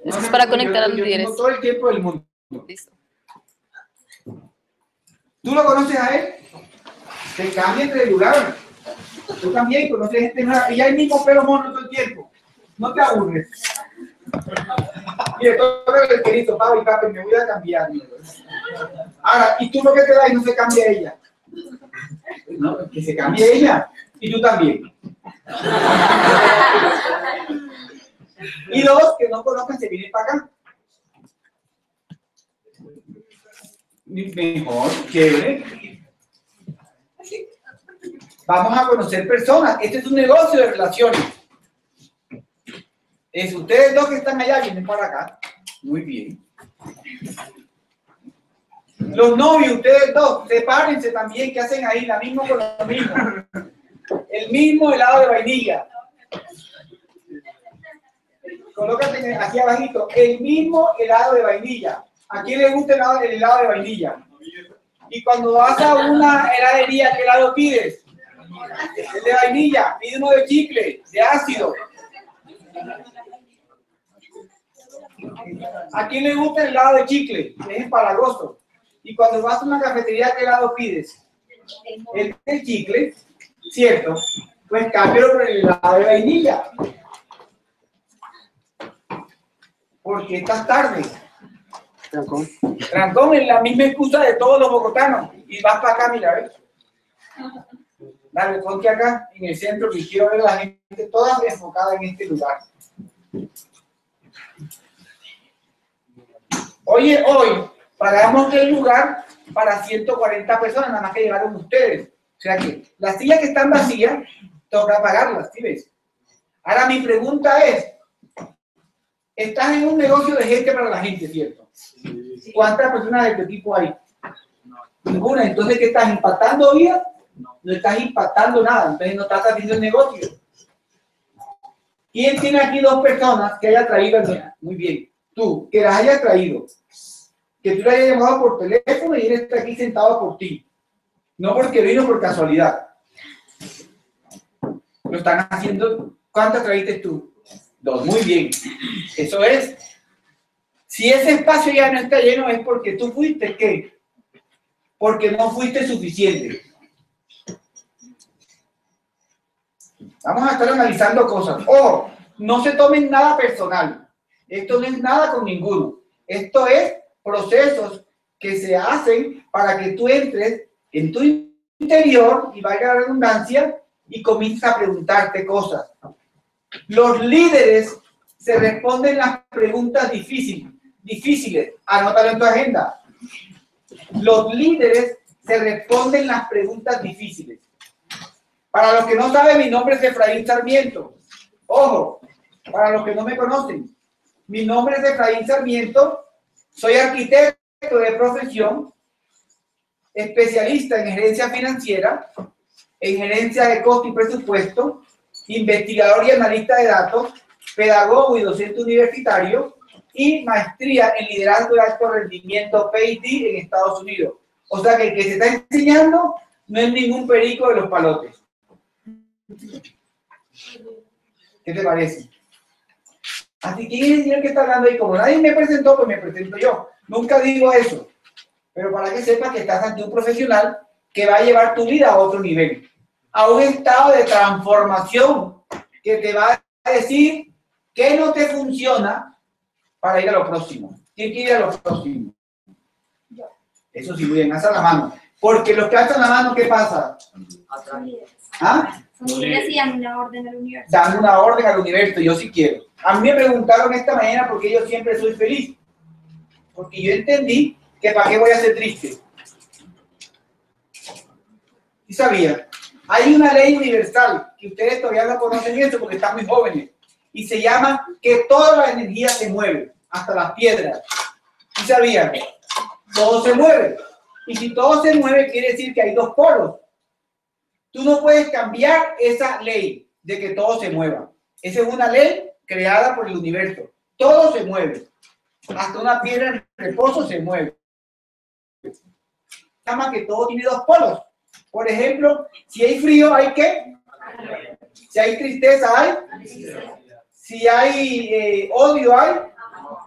Eso es para conectar a los líderes. Tengo todo el tiempo del mundo. Listo. ¿Tú lo conoces a él? Te cambia entre el lugar. Tú también conoces gente nueva. Y hay el mismo pelo mono todo el tiempo. No te aburres. Mire, todo el querido, papi, papi, me voy a cambiar. Ahora, ¿y tú lo que te da y no se cambia ella? No, que se cambie ella. Y tú también. Y los que no conozcan se vienen para acá. Mejor, chévere. Vamos a conocer personas. Este es un negocio de relaciones. Es ustedes dos que están allá, vienen para acá. Muy bien. Los novios, ustedes dos, sepárense también, que hacen ahí la misma con lo mismo. El mismo helado de vainilla. Colócate aquí abajito. El mismo helado de vainilla. ¿A quién le gusta el helado de vainilla? Y cuando vas a una heladería, ¿qué helado pides? El de vainilla. Pide uno de chicle, de ácido. ¿A quién le gusta el helado de chicle? Es empalagoso. Y cuando vas a una cafetería, ¿qué helado pides? El de chicle, ¿cierto? Pues cámbialo por el helado de vainilla. Porque estás tarde. Trancón. Trancón es la misma excusa de todos los bogotanos. Y vas para acá, mira, ¿ves? Dale, ponte acá, en el centro, que quiero ver a la gente toda enfocada en este lugar. Oye, hoy pagamos el lugar para 140 personas, nada más que llegaron ustedes. O sea que las sillas que están vacías, toca pagarlas, ¿sí ves? Ahora mi pregunta es, estás en un negocio de gente para la gente, ¿cierto? ¿Cuántas personas de tu equipo hay? Ninguna. Entonces, ¿qué estás impactando vida? No estás impactando nada, entonces no estás haciendo el negocio. ¿Quién tiene aquí dos personas que haya traído? Muy bien, tú, que las hayas traído. Que tú la hayas llamado por teléfono y él está aquí sentado por ti. No porque vino por casualidad. Lo están haciendo. ¿Cuántas trajiste tú? Dos. Muy bien. Eso es. Si ese espacio ya no está lleno es porque tú fuiste, ¿qué? Porque no fuiste suficiente. Vamos a estar analizando cosas. Ojo, no se tomen nada personal. Esto no es nada con ninguno. Esto es procesos que se hacen para que tú entres en tu interior, y valga la redundancia, y comiences a preguntarte cosas. Los líderes se responden las preguntas difíciles. Anótalo en tu agenda. Los líderes se responden las preguntas difíciles. Para los que no saben, mi nombre es Efraín Sarmiento. Ojo, para los que no me conocen, mi nombre es Efraín Sarmiento. Soy arquitecto de profesión, especialista en gerencia financiera, en gerencia de costo y presupuesto, investigador y analista de datos, pedagogo y docente universitario, y maestría en liderazgo de alto rendimiento PhD en Estados Unidos. O sea que el que se está enseñando no es ningún perico de los palotes. ¿Qué te parece? Así que ¿quién es el señor que está hablando ahí? Como nadie me presentó, pues me presento yo. Nunca digo eso. Pero para que sepas que estás ante un profesional que va a llevar tu vida a otro nivel. A un estado de transformación que te va a decir qué no te funciona para ir a lo próximo. ¿Quién quiere ir a lo próximo? Eso sí, muy bien, alza la mano. Porque los que alzan la mano, ¿qué pasa? ¿Ah? Son líderes y dan una orden al universo. Dan una orden al universo, yo sí quiero. A mí me preguntaron esta mañana por qué yo siempre soy feliz. Porque yo entendí que para qué voy a ser triste. ¿Sí sabía? Hay una ley universal, que ustedes todavía no conocen esto porque están muy jóvenes, y se llama que toda la energía se mueve, hasta las piedras. ¿Sí sabían? Todo se mueve. Y si todo se mueve, quiere decir que hay dos polos. Tú no puedes cambiar esa ley de que todo se mueva. Esa es una ley creada por el universo. Todo se mueve. Hasta una piedra en reposo se mueve. Se llama que todo tiene dos polos. Por ejemplo, si hay frío, ¿hay qué? Si hay tristeza, ¿hay? Si hay odio, ¿hay?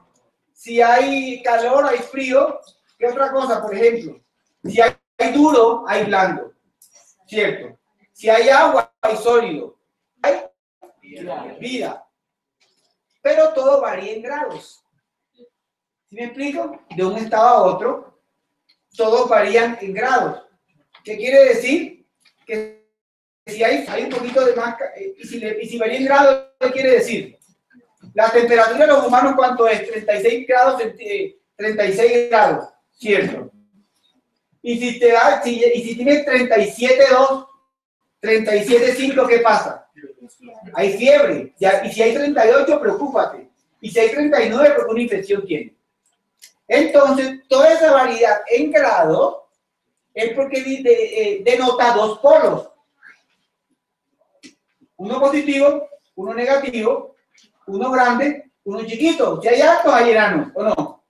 Si hay calor, hay frío. ¿Qué otra cosa? Por ejemplo, si hay duro, hay blando. ¿Cierto? Si hay agua, hay sólido. Hay vida. Pero todo varía en grados. ¿Sí me explico? De un estado a otro, todos varían en grados. ¿Qué quiere decir? Que si hay un poquito de más, y si varía en grados, ¿qué quiere decir? La temperatura de los humanos, ¿cuánto es? 36 grados, 36 grados, ¿cierto? Y si tienes 37,2, 37,5, ¿qué pasa? Hay fiebre. Y si hay 38, preocúpate. Y si hay 39, porque una infección tiene. Entonces, toda esa variedad en grado es porque denota dos polos. Uno positivo, uno negativo, uno grande, uno chiquito. Si hay altos, hay enanos, ¿o no?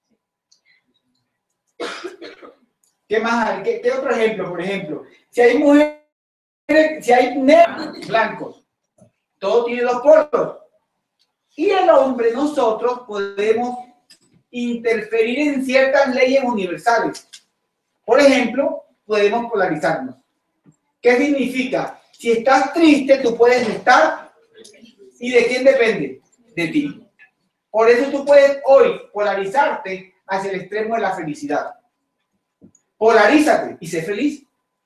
¿Qué más? ¿Qué otro ejemplo? Por ejemplo, si hay mujeres, si hay negros, blancos, todo tiene dos polos. Y el hombre, nosotros podemos interferir en ciertas leyes universales. Por ejemplo, podemos polarizarnos. ¿Qué significa? Si estás triste, tú puedes estar. ¿Y de quién depende? De ti. Por eso tú puedes hoy polarizarte hacia el extremo de la felicidad. Polarízate y sé feliz.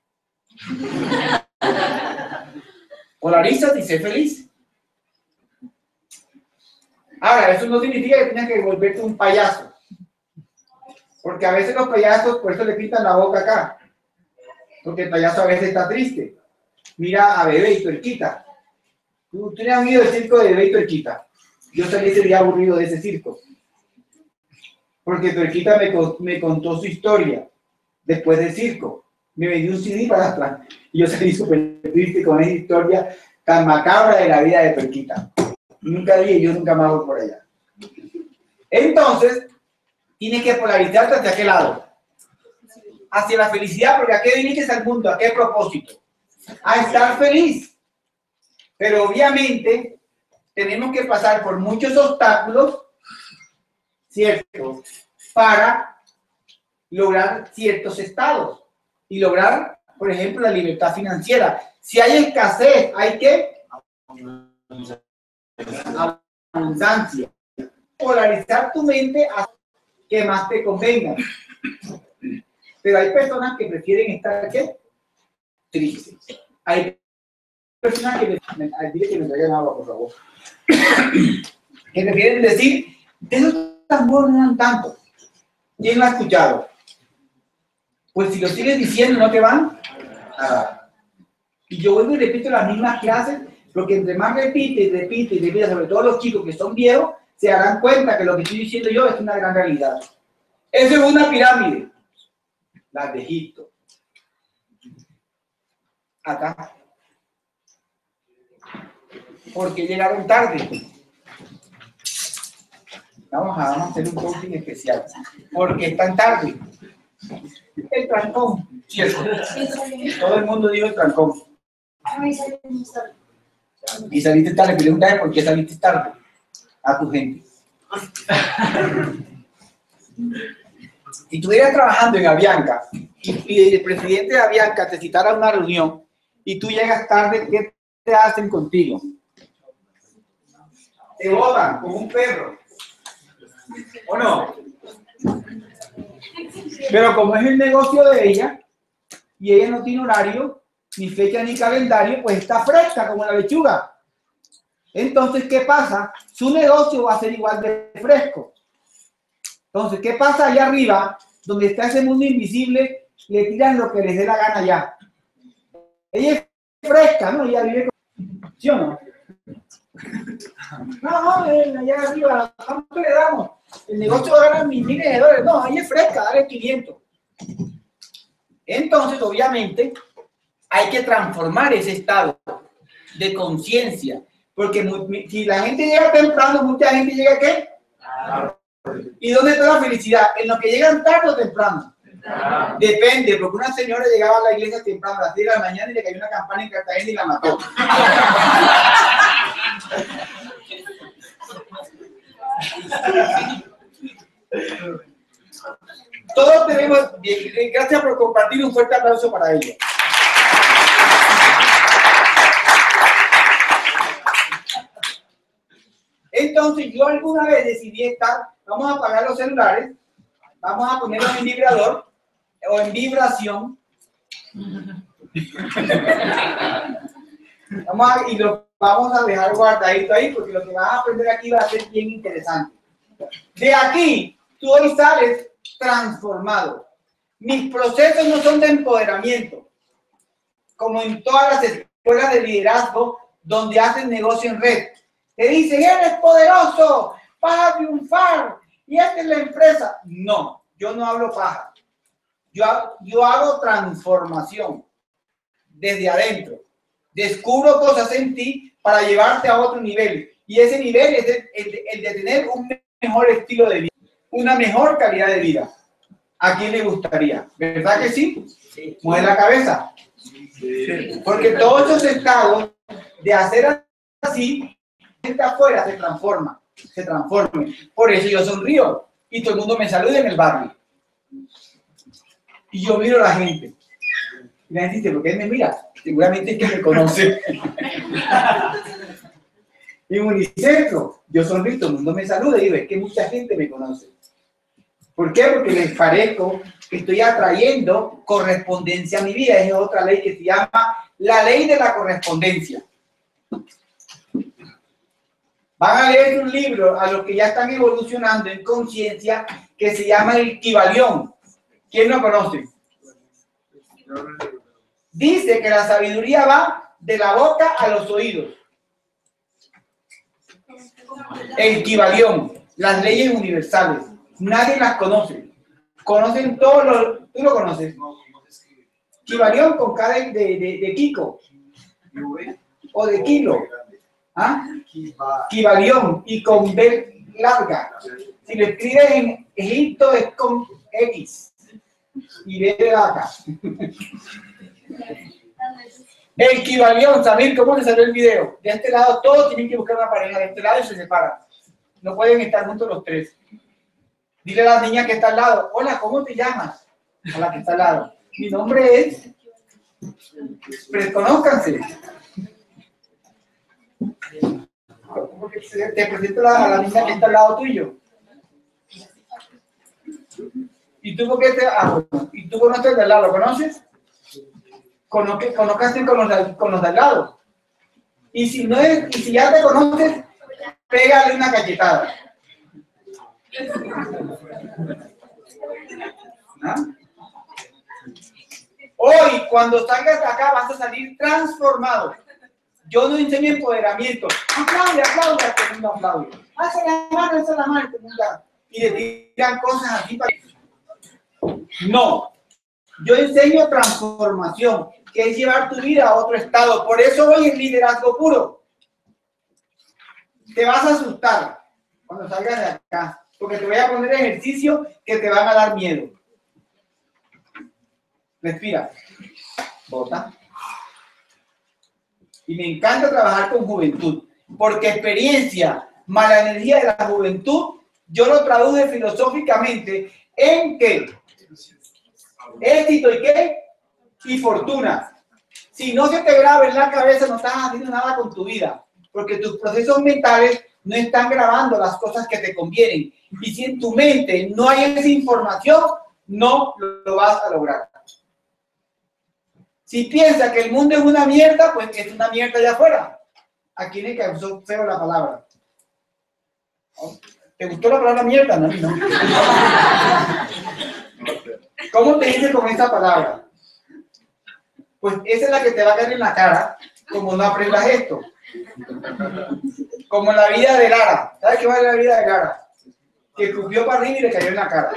Polarízate y sé feliz. Ahora, eso no significa que tengas que volverte un payaso. Porque a veces los payasos, por eso le pintan la boca acá. Porque el payaso a veces está triste. Mira a Bebé y Tuerquita. ¿Tú tenías oído el circo de Bebé y Tuerquita? Yo salí ese día aburrido de ese circo. Porque Tuerquita me contó su historia después del circo. Me vendió un CD para atrás. Y yo salí súper triste con esa historia tan macabra de la vida de Tuerquita. Nunca vi y yo nunca más voy por allá. Entonces, tienes que polarizarte hacia qué lado. Hacia la felicidad, porque ¿a qué viniste al mundo? ¿A qué propósito? A estar feliz. Pero obviamente tenemos que pasar por muchos obstáculos, ¿cierto? Para lograr ciertos estados y lograr, por ejemplo, la libertad financiera. Si hay escasez, hay que abundancia. Polarizar tu mente a que más te convenga. Pero hay personas que prefieren estar ¿qué? Tristes. Hay personas que dile que me traigan agua, por favor. Que prefieren decir, de esos tambores no dan tanto. ¿Quién lo ha escuchado? Pues si lo sigues diciendo, no te van a dar. Y yo vuelvo y repito las mismas clases, porque entre más repite y repite y repite, sobre todo los chicos que son viejos, se darán cuenta que lo que estoy diciendo yo es una gran realidad. Eso es una pirámide. Las de Egipto. Acá. Porque llegaron tarde. Vamos a hacer un coaching especial. Porque están tarde. El trancón. ¿Cierto? Todo el mundo dijo el trancón. Y saliste tarde. Pregúntame por qué saliste tarde a tu gente. Si estuvieras trabajando en Avianca y el presidente de Avianca te citara a una reunión y tú llegas tarde, ¿qué te hacen contigo? Te botan como un perro. ¿O no? Pero como es el negocio de ella y ella no tiene horario, ni fecha ni calendario, pues está fresca como la lechuga. Entonces, ¿qué pasa? Su negocio va a ser igual de fresco. Entonces, ¿qué pasa allá arriba, donde está ese mundo invisible? Le tiran lo que les dé la gana allá. Ella es fresca, ¿no? Ella vive con... ¿Sí o no? No, allá arriba, ¿cuánto le damos? El negocio gana miles de dólares. No, ella es fresca, dale 500. Entonces, obviamente, hay que transformar ese estado de conciencia. Porque si la gente llega temprano, mucha gente llega ¿qué? ¿Y dónde está la felicidad? ¿En los que llegan tarde o temprano? Depende, porque una señora llegaba a la iglesia temprano a las 10 de la mañana y le cayó una campana en Cartagena y la mató. Bien, gracias por compartir, un fuerte aplauso para ella. Entonces yo alguna vez decidí vamos a apagar los celulares, vamos a ponerlos en vibrador o en vibración. Y lo vamos a dejar guardadito ahí porque lo que vas a aprender aquí va a ser bien interesante. De aquí, tú hoy sales transformado. Mis procesos no son de empoderamiento, como en todas las escuelas de liderazgo donde hacen negocio en red. Te dicen, eres poderoso, vas a triunfar, y esta es la empresa. No, yo no hablo paja. Yo hago transformación desde adentro. Descubro cosas en ti para llevarte a otro nivel. Y ese nivel es el de tener un mejor estilo de vida, una mejor calidad de vida. ¿A quién le gustaría? ¿Verdad que sí? Sí. Mueve la cabeza. Sí. Porque todos esos estados de hacer así, gente afuera se transforma, se transforme. Por eso yo sonrío y todo el mundo me saluda en el barrio. Y yo miro a la gente. Y la gente dice, ¿por qué me mira? Seguramente es que me conoce. Y en Unicentro, yo sonrío, todo el mundo me saluda y digo, es que mucha gente me conoce. ¿Por qué? Porque les parezco que estoy atrayendo correspondencia a mi vida. Es otra ley que se llama la ley de la correspondencia. Van a leer un libro a los que ya están evolucionando en conciencia que se llama el Kybalión. ¿Quién lo conoce? Dice que la sabiduría va de la boca a los oídos. El Kybalión, las leyes universales. Nadie las conoce. Conocen todos los... ¿Tú lo conoces? Kybalión con K de Kiko. O de kilo. ¿Ah? Kybalión y con B larga. Si lo escribes en Egipto es con X. Y B de vaca. El Kybalión, Samir, ¿cómo te salió el video? De este lado todos tienen que buscar una pareja, de este lado y se separan. No pueden estar juntos los tres. Dile a la niña que está al lado, hola, ¿cómo te llamas? A la que está al lado. Mi nombre es... Reconózcanse. Te presento a la niña que está al lado tuyo. ¿Y tú por qué te... ¿Y tú conoces el de al lado? ¿Lo conoces? Conozcaste con los de al lado. Y si ya te conoces, pégale una cachetada. ¿Ah? Hoy, cuando salgas de acá, vas a salir transformado. Yo no enseño empoderamiento. Aplaude, aplaude, todo el mundo aplaude. Hace la mano, todo el mundo. Y le digan cosas así para... No. Yo enseño transformación, que es llevar tu vida a otro estado. Por eso hoy es liderazgo puro. Te vas a asustar cuando salgas de acá, porque te voy a poner ejercicios que te van a dar miedo. Respira. Bota. Y me encanta trabajar con juventud, porque experiencia más la energía de la juventud, yo lo traduje filosóficamente en que éxito y qué, y fortuna. Si no se te graba en la cabeza, no estás haciendo nada con tu vida, porque tus procesos mentales no están grabando las cosas que te convienen. Y si en tu mente no hay esa información, no lo vas a lograr. Si piensas que el mundo es una mierda, pues es una mierda allá afuera. ¿A quién le causó feo la palabra? ¿Te gustó la palabra mierda? No, no. ¿Cómo te dice con esa palabra? Pues esa es la que te va a caer en la cara, como no aprendas esto. Como en la vida de Lara. ¿Sabes qué va en la vida de Lara? Que escupió para arriba y le cayó en la cara.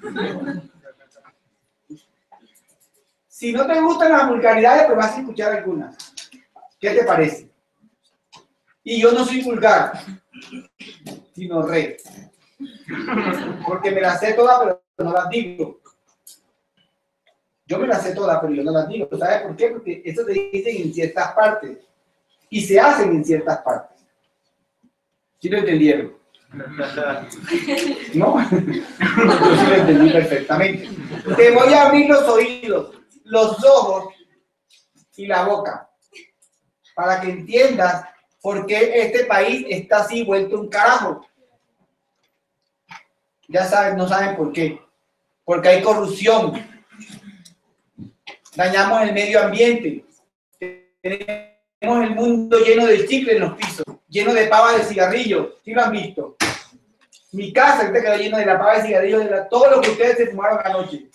Si no te gustan las vulgaridades, pues vas a escuchar algunas. ¿Qué te parece? Y yo no soy vulgar, sino rey. Porque me las sé todas, pero no las digo. Yo me las sé todas, pero yo no las digo. ¿Sabes por qué? Porque eso te dicen en ciertas partes. Y se hacen en ciertas partes. ¿Sí lo entendieron? No, yo sí lo entendí perfectamente. Te voy a abrir los oídos, los ojos y la boca para que entiendas por qué este país está así vuelto un carajo. Ya saben, no saben por qué. Porque hay corrupción. Dañamos el medio ambiente. Tenemos el mundo lleno de chicle en los pisos, lleno de pavas de cigarrillos. ¿Sí lo han visto? Mi casa ahorita quedó llena de la pava de cigarrillos, de todo lo que ustedes se fumaron anoche.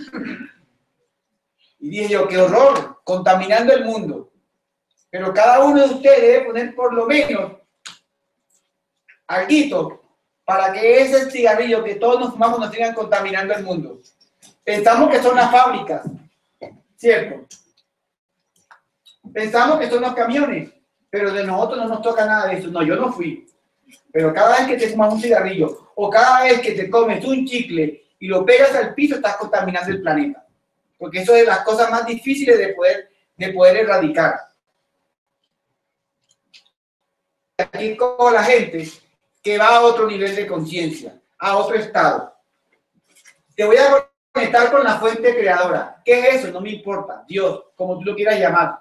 Y dije yo, qué horror, contaminando el mundo. Pero cada uno de ustedes debe poner por lo menos alguito para que ese cigarrillo que todos nos fumamos nos sigan contaminando el mundo. Pensamos que son las fábricas, ¿cierto? Pensamos que son los camiones, pero de nosotros no nos toca nada de eso. No, yo no fui. Pero cada vez que te fumas un cigarrillo o cada vez que te comes un chicle y lo pegas al piso, estás contaminando el planeta. Porque eso es de las cosas más difíciles de poder erradicar. Aquí como la gente que va a otro nivel de conciencia, a otro estado. Te voy a conectar con la fuente creadora. ¿Qué es eso? No me importa. Dios, como tú lo quieras llamar.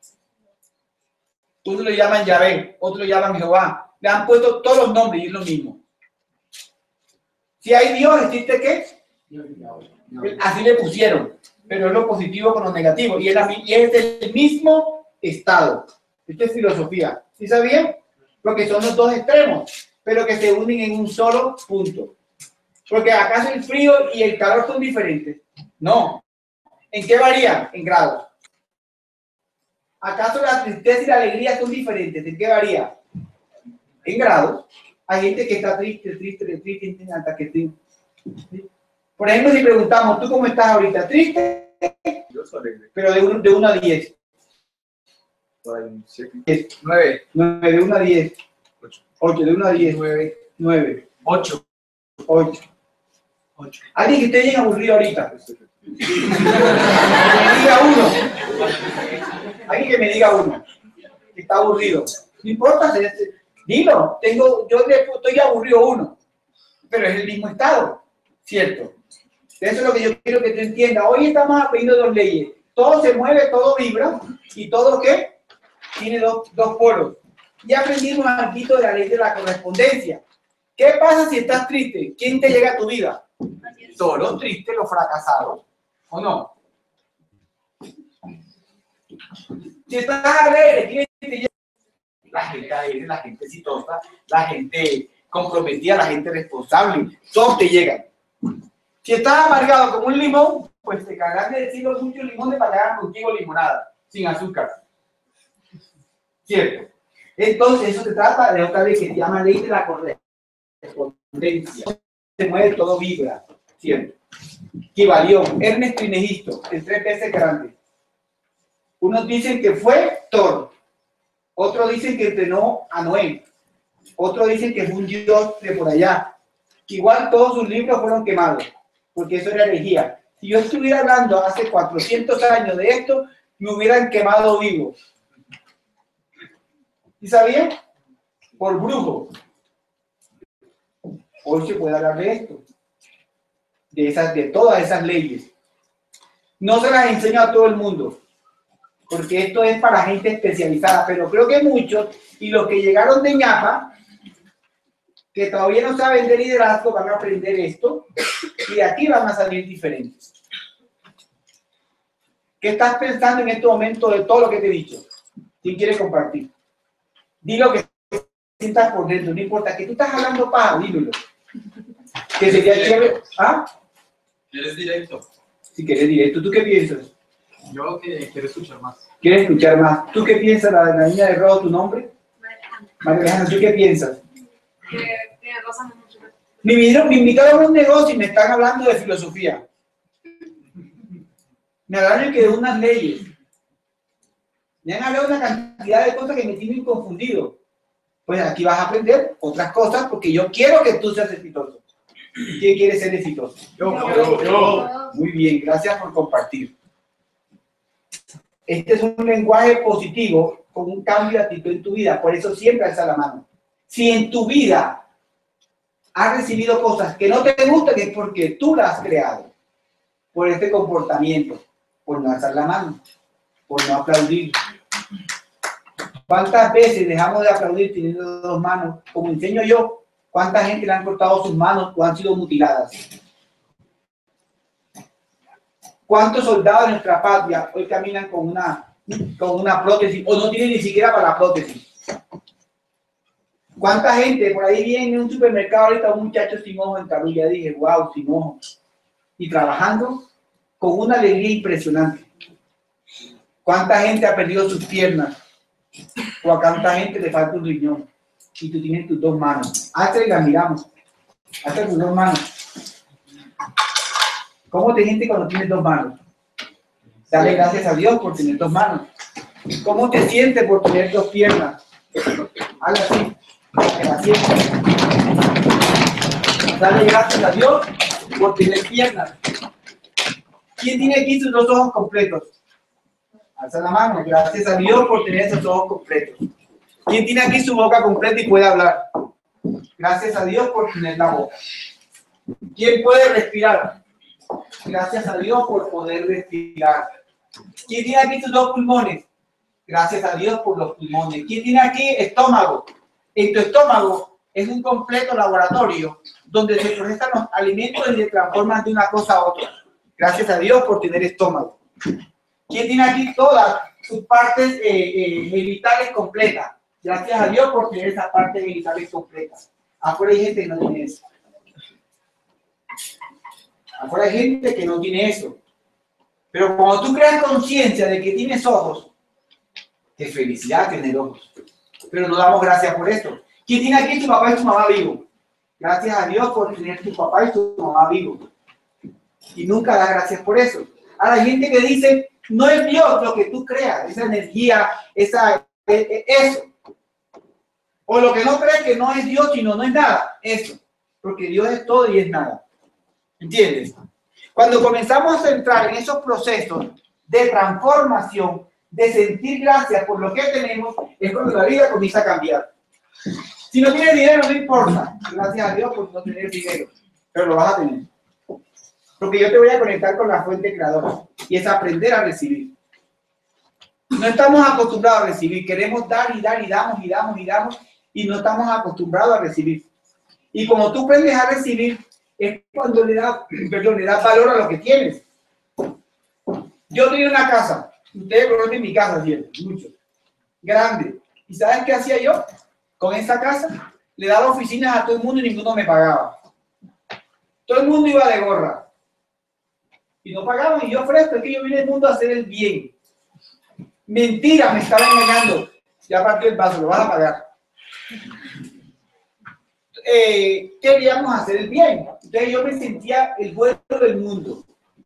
Uno lo llaman Yahvé, otro lo llaman Jehová. Le han puesto todos los nombres y es lo mismo. Si hay Dios, ¿existe qué? Así le pusieron, pero es lo positivo con lo negativo. Y es el mismo estado. Esto es filosofía. ¿Sí sabían? Porque son los dos extremos, pero que se unen en un solo punto. Porque ¿acaso el frío y el calor son diferentes? No. ¿En qué varían? En grados. ¿Acaso la tristeza y la alegría son diferentes? ¿En qué varía? En grados. Hay gente que está triste, hasta que triste. Por ejemplo, si preguntamos, ¿tú cómo estás ahorita? ¿Triste? Yo soy alegre. Pero de 1 a 10. 9. 9, de 1 a 10. 8, de 1 a 10. 9. 8. 8. Alguien que esté bien aburrido ahorita. Que me diga uno. Alguien que me diga uno. Que está aburrido. No importa, dilo. Yo estoy aburrido 1. Pero es el mismo estado. ¿Cierto? Eso es lo que yo quiero que tú entiendas. Hoy estamos aprendiendo 2 leyes. Todo se mueve, todo vibra. ¿Y todo qué? Tiene dos polos. Y aprendimos algo de la ley de la correspondencia. ¿Qué pasa si estás triste? ¿Quién te llega a tu vida? Todos los tristes, los fracasados. ¿O no? Si estás alegre, ¿quién te llega? La gente alegre, la gente exitosa, la gente comprometida, la gente responsable. Todos te llegan. Si estás amargado como un limón, pues te cargas de decir los muchos limones para que hagan contigo limonada, sin azúcar. ¿Cierto? Entonces, eso se trata de otra vez que se llama ley de la correspondencia. Se mueve, todo vibra. ¿Cierto? Kibalión, Ernest Trismegisto, el 3 veces grande. Unos dicen que fue Thor, otros dicen que entrenó a Noé, otros dicen que fue un dios de por allá. Igual todos sus libros fueron quemados, porque eso era herejía. Si yo estuviera hablando hace 400 años de esto, me hubieran quemado vivo. ¿Y sabían? Por brujo. Hoy se puede hablar de esto, de todas esas leyes. No se las enseño a todo el mundo, porque esto es para gente especializada, pero creo que muchos, y los que llegaron de ñapa, que todavía no saben de liderazgo, van a aprender esto, y de aquí van a salir diferentes. ¿Qué estás pensando en este momento de todo lo que te he dicho? ¿Quién quiere compartir? Di lo que sientas por dentro, no importa, que tú estás hablando paja, dímelo. Que sería chévere. ¿Ah? ¿Quieres directo? Si quieres directo, ¿tú qué piensas? Yo que quiero escuchar más. ¿Quieres escuchar más? ¿Tú qué piensas, la niña de rojo, tu nombre? María Alejandra, ¿tú qué piensas? Me invitaron a un negocio y me están hablando de filosofía. Me hablaron que de unas leyes. Me han hablado de una cantidad de cosas que me tienen confundido. Pues aquí vas a aprender otras cosas porque yo quiero que tú seas exitoso. ¿Quién quiere ser exitoso? Yo. Muy bien, gracias por compartir. Este es un lenguaje positivo con un cambio de actitud en tu vida. Por eso siempre alza la mano. Si en tu vida has recibido cosas que no te gustan, es porque tú las has creado. Por este comportamiento, por no alzar la mano, por no aplaudir. ¿Cuántas veces dejamos de aplaudir teniendo dos manos? Como enseño yo, ¿cuánta gente le han cortado sus manos o han sido mutiladas? ¿Cuántos soldados de nuestra patria hoy caminan con una prótesis o no tienen ni siquiera para la prótesis? ¿Cuánta gente por ahí viene en un supermercado ahorita un muchacho sin ojo en Carulla? Dije, wow, sin ojo. Y trabajando con una alegría impresionante. ¿Cuánta gente ha perdido sus piernas? O a cuánta gente le falta un riñón y tú tienes tus dos manos. Hasta y las miramos. Hasta tus dos manos. ¿Cómo te sientes cuando tienes dos manos? Dale gracias a Dios por tener dos manos. ¿Cómo te sientes por tener dos piernas? Hazlo así, que la sientes. Dale gracias a Dios por tener piernas. ¿Quién tiene aquí sus dos ojos completos? Alza la mano. Gracias a Dios por tener esos ojos completos. ¿Quién tiene aquí su boca completa y puede hablar? Gracias a Dios por tener la boca. ¿Quién puede respirar? Gracias a Dios por poder respirar. ¿Quién tiene aquí sus dos pulmones? Gracias a Dios por los pulmones. ¿Quién tiene aquí estómago? En tu estómago es un completo laboratorio donde se procesan los alimentos y se transforman de una cosa a otra. Gracias a Dios por tener estómago. ¿Quién tiene aquí todas sus partes genitales completas? Gracias a Dios por tener esas partes genitales completas. Afuera hay gente que no tiene eso. Afuera hay gente que no tiene eso. Pero cuando tú creas conciencia de que tienes ojos, qué felicidad tener ojos. Pero no damos gracias por esto. ¿Quién tiene aquí tu papá y tu mamá vivo? Gracias a Dios por tener tu papá y tu mamá vivo. Y nunca da gracias por eso. Ahora hay gente que dice, no es Dios lo que tú creas, esa energía, eso. O lo que no crees que no es Dios, sino no es nada, eso. Porque Dios es todo y es nada. ¿Entiendes? Cuando comenzamos a entrar en esos procesos de transformación, de sentir gracias por lo que tenemos, es cuando la vida comienza a cambiar. Si no tienes dinero, no importa. Gracias a Dios por no tener dinero, pero lo vas a tener. Porque yo te voy a conectar con la fuente creadora y es aprender a recibir. No estamos acostumbrados a recibir, queremos dar y dar y damos y damos y damos y no estamos acostumbrados a recibir. Y como tú aprendes a recibir, es cuando le das valor a lo que tienes. Yo tenía una casa, ustedes conocen mi casa, ¿cierto? Mucho, grande. ¿Y saben qué hacía yo? Con esa casa, le daba oficinas a todo el mundo y ninguno me pagaba. Todo el mundo iba de gorra. Y no pagaban, y yo ofrezco, es que yo vine al mundo a hacer el bien. Mentira, me estaba engañando. Ya partió el vaso, lo vas a pagar. Queríamos hacer el bien. Entonces yo me sentía el bueno del mundo.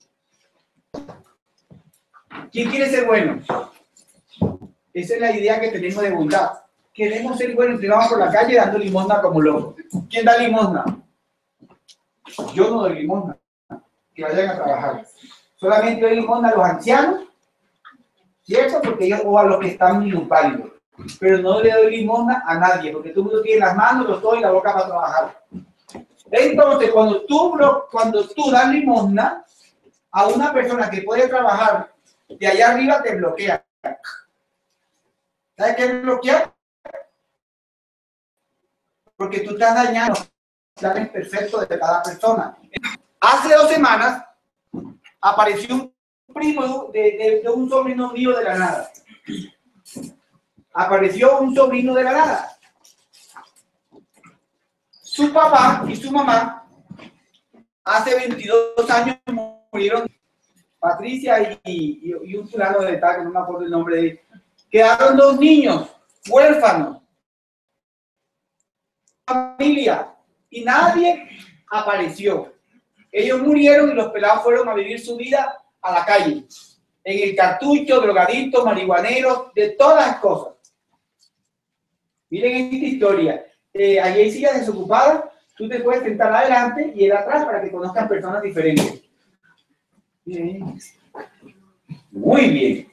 ¿Quién quiere ser bueno? Esa es la idea que tenemos de bondad. Queremos ser buenos y vamos por la calle dando limosna como locos. ¿Quién da limosna? Yo no doy limosna. Que vayan a trabajar. Solamente doy limosna a los ancianos, ¿cierto? Porque ellos, o a los que están minusválidos. Pero no le doy limosna a nadie, porque todo el mundo tiene las manos, los ojos y la boca para trabajar. Entonces, cuando tú das limosna a una persona que puede trabajar, de allá arriba te bloquea. ¿Sabes qué es bloquear? Porque tú estás dañando los planes perfectos de cada persona. Hace 2 semanas apareció un primo de un sobrino mío de la nada. Apareció un sobrino de la nada. Su papá y su mamá hace 22 años murieron. Patricia y un fulano de tal, que no me acuerdo el nombre de él. Quedaron 2 niños huérfanos. Familia. Y nadie apareció. Ellos murieron y los pelados fueron a vivir su vida a la calle. En el cartucho, drogaditos, marihuaneros, de todas las cosas. Miren esta historia. Allí hay sillas desocupadas. Tú te puedes sentar adelante y él atrás para que conozcan personas diferentes. Bien. Muy bien.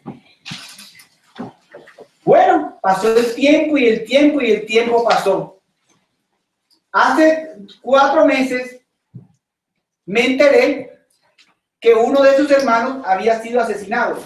Bueno, pasó el tiempo y el tiempo y el tiempo pasó. Hace 4 meses me enteré que uno de sus hermanos había sido asesinado.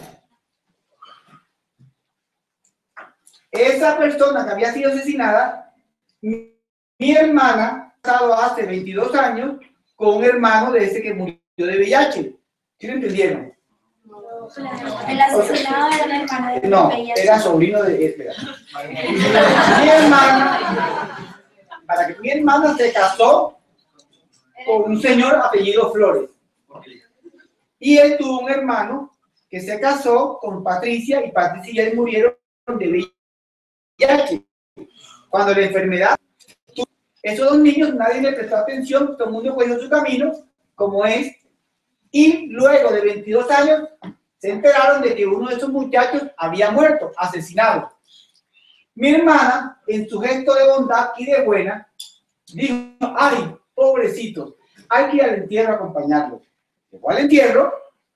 Esa persona que había sido asesinada, mi hermana, casado hace 22 años con un hermano de ese que murió de VIH. ¿Sí lo entendieron? El asesinado era la hermana de No, VIH. era sobrino de... Espera. Mi hermana, para que mi hermana se casó con un señor apellido Flores. Y él tuvo un hermano que se casó con Patricia, y Patricia y él murieron de VIH. Cuando la enfermedad, esos 2 niños, nadie le prestó atención, todo el mundo cogió su camino, como es, y luego de 22 años se enteraron de que uno de esos muchachos había muerto, asesinado. Mi hermana, en su gesto de bondad y de buena, dijo: ay, pobrecito, hay que ir al entierro a acompañarlo. Llegó al entierro,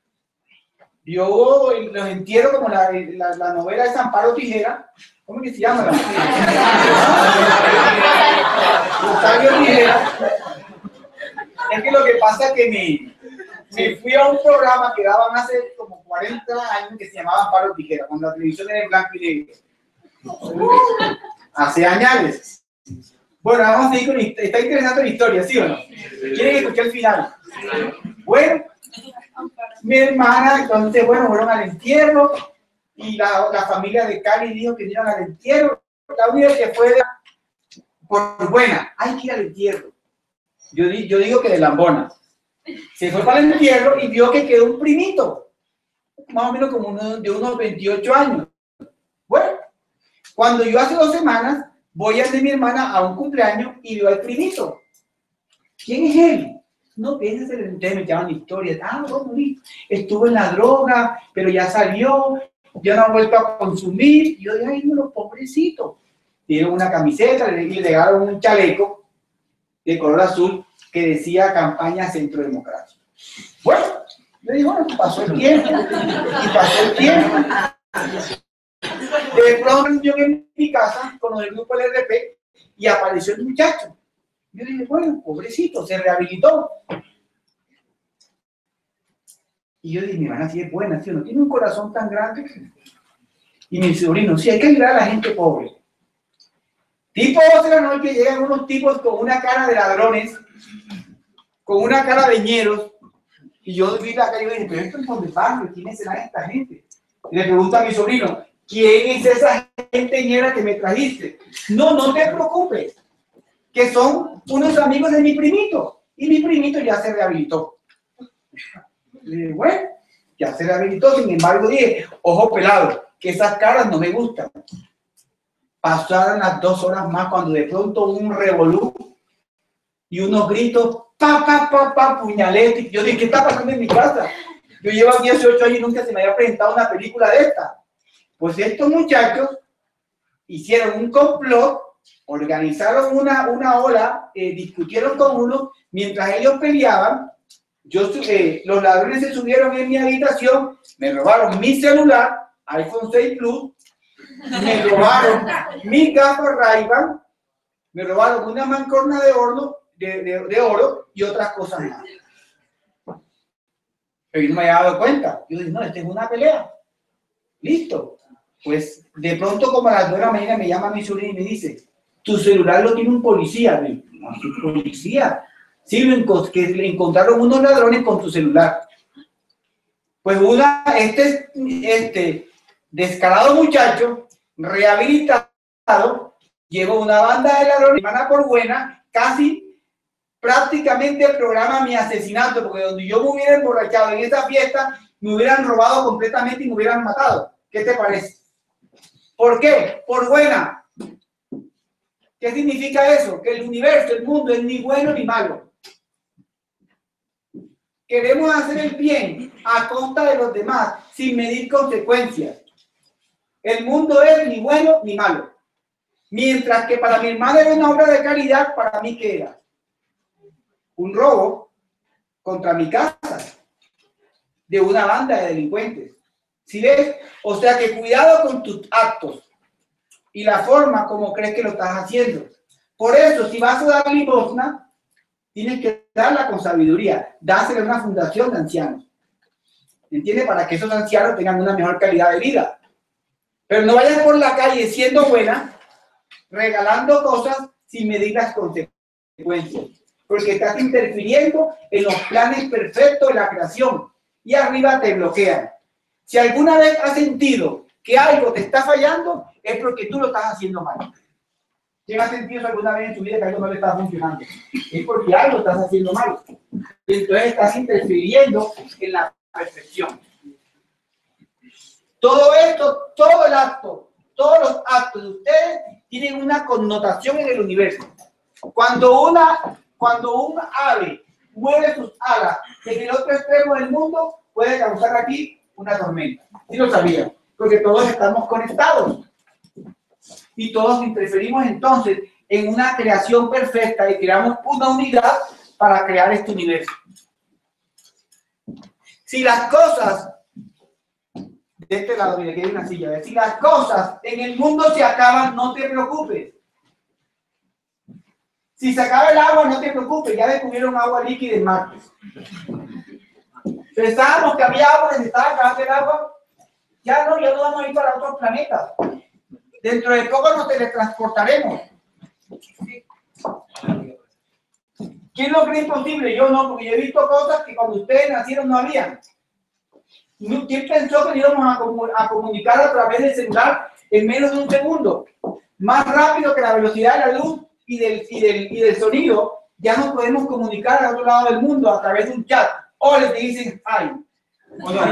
vio los entierros como la novela de Amparo Tijera. ¿Cómo que se llama? Rosario Tijera. Es que lo que pasa es que me fui a un programa que daban hace como 40 años que se llamaba Amparo Tijera, cuando la televisión era en blanco y negro. Hace años. Bueno, vamos a seguir con esto. Está interesante la historia, ¿sí o no? ¿Quieren escuchar el final? Bueno, mi hermana, entonces, bueno, fueron al entierro y la familia de Cali dijo que iban al entierro. La única que fue por buena, hay que ir al entierro. Yo digo que de lambona. Se fue para el entierro y vio que quedó un primito, más o menos como de unos 28 años. Bueno, cuando yo hace 2 semanas voy a hacer mi hermana a un cumpleaños y veo al primito. ¿Quién es él? No, piensen, ustedes me llaman historias. Ah, bueno, estuvo en la droga, pero ya salió, ya no ha vuelto a consumir. Y yo dije: ay, no, pobrecito. Dieron una camiseta y le regalaron un chaleco de color azul que decía Campaña Centro Democrático. Bueno, le dije: bueno, pasó el tiempo, y pasó el tiempo. De pronto yo en mi casa con el grupo LRP y apareció el muchacho. Yo dije: bueno, pobrecito, se rehabilitó. Y yo dije: mi hermana sí es buena, ¿sí o no? Tiene un corazón tan grande. Y mi sobrino: sí, hay que ayudar a la gente pobre. Tipo 12 de la noche llegan unos tipos con una cara de ladrones, con una cara de ñeros, y yo vi la calle y dije: pero esto es donde van, ¿quiénes serán esta gente? Y le pregunto a mi sobrino: ¿quién es esa gente ñera que me trajiste? No, no te preocupes, que son unos amigos de mi primito, y mi primito ya se rehabilitó. Le dije: bueno, ya se rehabilitó. Sin embargo dije: ojo pelado, que esas caras no me gustan. Pasaron las 2 horas más cuando de pronto hubo un revolú y unos gritos: pa, puñalete. Yo dije: ¿qué está pasando en mi casa? Yo llevo 18 años y nunca se me había presentado una película de esta. Pues estos muchachos hicieron un complot, organizaron una ola, discutieron con uno, mientras ellos peleaban. Los ladrones se subieron en mi habitación, me robaron mi celular, iPhone 6 Plus, me robaron mi gafas Ray-Ban, me robaron una mancorna de oro y otras cosas más. Pero yo no me había dado cuenta. Yo dije: no, esta es una pelea. Listo. Pues de pronto, como a las 2 de la mañana, me llama mi sobrino y me dice: tu celular lo tiene un policía. Yo digo: no, ¿qué policía? Sí, que le encontraron unos ladrones con tu celular. Pues este descarado muchacho, rehabilitado, llevó una banda de ladrones, hermana por buena, casi prácticamente programa mi asesinato, porque donde yo me hubiera emborrachado en esa fiesta, me hubieran robado completamente y me hubieran matado. ¿Qué te parece? ¿Por qué? Por buena. ¿Qué significa eso? Que el universo, el mundo, es ni bueno ni malo. Queremos hacer el bien a costa de los demás, sin medir consecuencias. El mundo es ni bueno ni malo. Mientras que para mi hermana era una obra de caridad, para mí, ¿qué era? Un robo contra mi casa de una banda de delincuentes. ¿Sí ves? O sea que cuidado con tus actos y la forma como crees que lo estás haciendo. Por eso, si vas a dar limosna, tienes que darla con sabiduría. Dásela a una fundación de ancianos. ¿Entiendes? Para que esos ancianos tengan una mejor calidad de vida. Pero no vayas por la calle siendo buena, regalando cosas sin medir las consecuencias. Porque estás interfiriendo en los planes perfectos de la creación. Y arriba te bloquean. Si alguna vez has sentido que algo te está fallando, es porque tú lo estás haciendo mal. ¿Quién ha sentido alguna vez en su vida que algo no le está funcionando? Es porque algo estás haciendo mal. Y entonces estás interfiriendo en la perfección. Todo esto, todo el acto, todos los actos de ustedes tienen una connotación en el universo. Cuando un ave mueve sus alas en el otro extremo del mundo, puede causar aquí una tormenta. ¿Sí lo sabían? Porque todos estamos conectados. Y todos interferimos entonces en una creación perfecta y creamos una unidad para crear este universo. Si las cosas, de este lado, mire que hay una silla, si las cosas en el mundo se acaban, no te preocupes. Si se acaba el agua, no te preocupes, ya descubrieron agua líquida en Marte. Pensábamos que había agua, que se estaba acabando el agua, ya no vamos a ir para otros planetas. Dentro de poco nos teletransportaremos. ¿Quién lo cree imposible? Yo no, porque yo he visto cosas que cuando ustedes nacieron no habían. ¿Quién pensó que íbamos a comunicar a través del celular en menos de un segundo? Más rápido que la velocidad de la luz y del sonido, ya nos podemos comunicar al otro lado del mundo a través de un chat. O les dicen, ay, o no.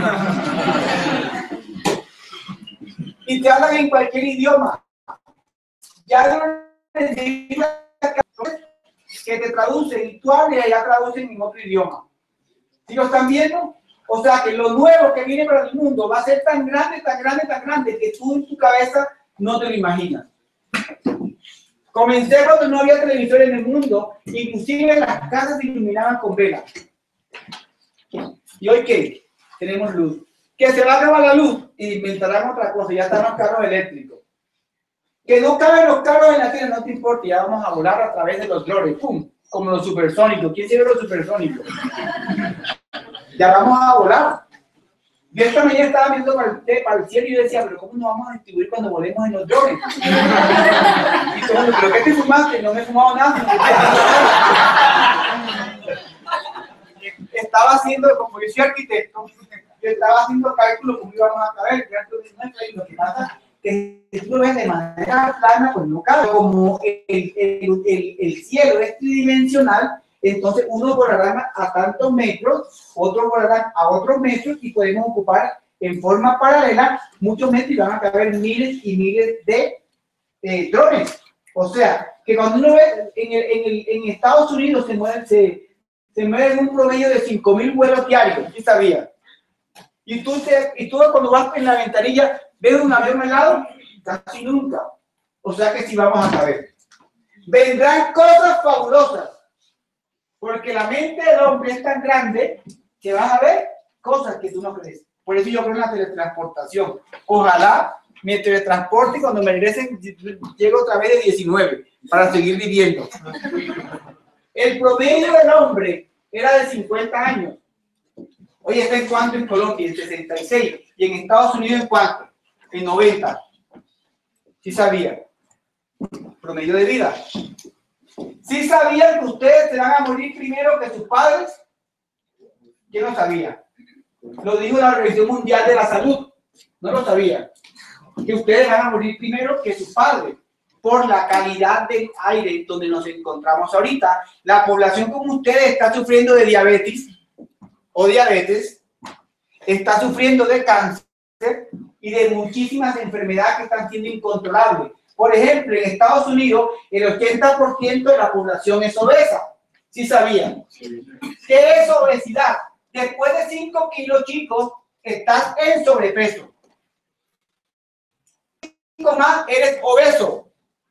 Y te hablan en cualquier idioma. Ya no necesitas que te traducen y tú hablas y ya traducen en otro idioma. ¿Sí lo están viendo? O sea que lo nuevo que viene para el mundo va a ser tan grande, tan grande, tan grande que tú en tu cabeza no te lo imaginas. Comencé cuando no había televisor en el mundo, inclusive las casas se iluminaban con velas. ¿Y hoy qué? Tenemos luz. Que se va a acabar la luz y inventarán otra cosa, ya están los carros eléctricos. Que no caben los carros en la tierra, no te importa, ya vamos a volar a través de los drones, ¡pum! Como los supersónicos. ¿Quién se ve los supersónicos? Ya vamos a volar. Yo esta mañana estaba viendo para el cielo y yo decía, pero ¿cómo nos vamos a distribuir cuando volemos en los drones? Y todo, ¿pero qué te fumaste? No me he fumado nada. Estaba haciendo, como yo soy arquitecto, yo estaba haciendo cálculos cómo íbamos a caber. Y lo que pasa es que si tú lo ves de manera plana, pues no cabe. Como el cielo es tridimensional, entonces uno volará a tantos metros, otros volarán a otros metros y podemos ocupar en forma paralela muchos metros y van a caber miles y miles de drones. O sea, que cuando uno ve en Estados Unidos se mueven un promedio de 5.000 vuelos diarios, ¿sí sabía? Y tú cuando vas en la ventanilla ves un avión al lado, casi nunca. O sea que sí vamos a caber. Vendrán cosas fabulosas. Porque la mente del hombre es tan grande que vas a ver cosas que tú no crees. Por eso yo creo en la teletransportación. Ojalá me teletransporte y cuando me regresen llego otra vez de 19 para seguir viviendo. El promedio del hombre era de 50 años. Hoy está en cuánto en Colombia, en 66. Y en Estados Unidos en cuánto, en 90. ¿Sí sabía? Promedio de vida. ¿Sí sabían que ustedes se van a morir primero que sus padres? ¿Quién no sabía? Lo dijo la Organización Mundial de la Salud. No lo sabía. Que ustedes van a morir primero que sus padres. Por la calidad del aire donde nos encontramos ahorita. La población como ustedes está sufriendo de diabetes o diabetes, está sufriendo de cáncer y de muchísimas enfermedades que están siendo incontrolables. Por ejemplo, en Estados Unidos, el 80% de la población es obesa. ¿Sí sabían? ¿Qué es obesidad? Después de 5 kilos, chicos, estás en sobrepeso. 5 más, eres obeso.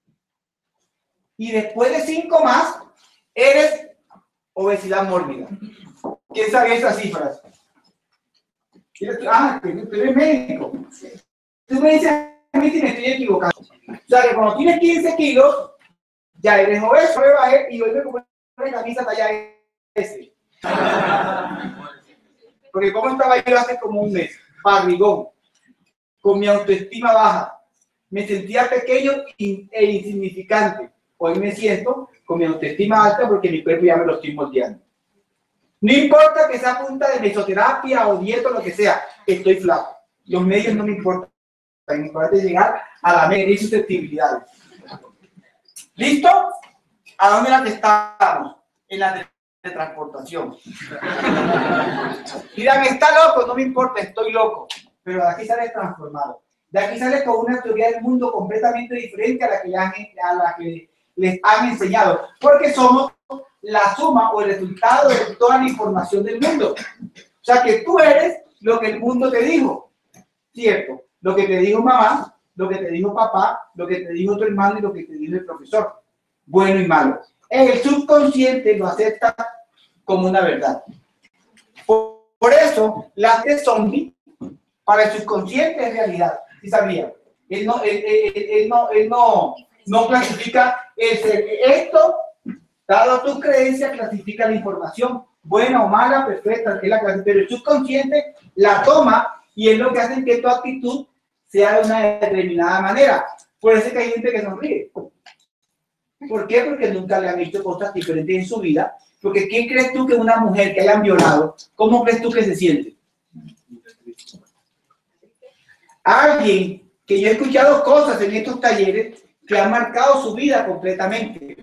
Y después de 5 más, eres obesidad mórbida. ¿Quién sabía esas cifras? Ah, tú eres médico. Tú me dices a mí si me estoy equivocando. O sea, que cuando tienes 15 kilos, Ya eres obeso, rebajé y hoy me compré una camisa talla S. Porque como estaba yo hace como un mes, barrigón, con mi autoestima baja, me sentía pequeño e insignificante. Hoy me siento con mi autoestima alta porque mi cuerpo ya me lo estoy moldeando. No importa que sea punta de mesoterapia o dieta o lo que sea, estoy flaco. Los medios no me importan. Me importa llegar a la media y susceptibilidades. ¿Listo? ¿A dónde la que estamos? En la de transportación. Dirán, está loco, no me importa, estoy loco. Pero de aquí sale transformado. De aquí sale con una teoría del mundo completamente diferente a la que les han enseñado. Porque somos la suma o el resultado de toda la información del mundo. O sea que tú eres lo que el mundo te dijo. ¿Cierto? Lo que te dijo mamá, lo que te dijo papá, lo que te dijo tu hermano y lo que te dijo el profesor. Bueno y malo. El subconsciente lo acepta como una verdad. Por eso, la de zombie para el subconsciente es realidad. ¿Sí sabía? Él no clasifica esto, dado tu creencia, clasifica la información, buena o mala, perfecta, es la clase, pero el subconsciente la toma y es lo que hace que tu actitud sea de una determinada manera. Por eso es que hay gente que sonríe. ¿Por qué? Porque nunca le han hecho cosas diferentes en su vida. Porque ¿quién crees tú que una mujer que hayan violado, cómo crees tú que se siente? Alguien que yo he escuchado cosas en estos talleres que han marcado su vida completamente.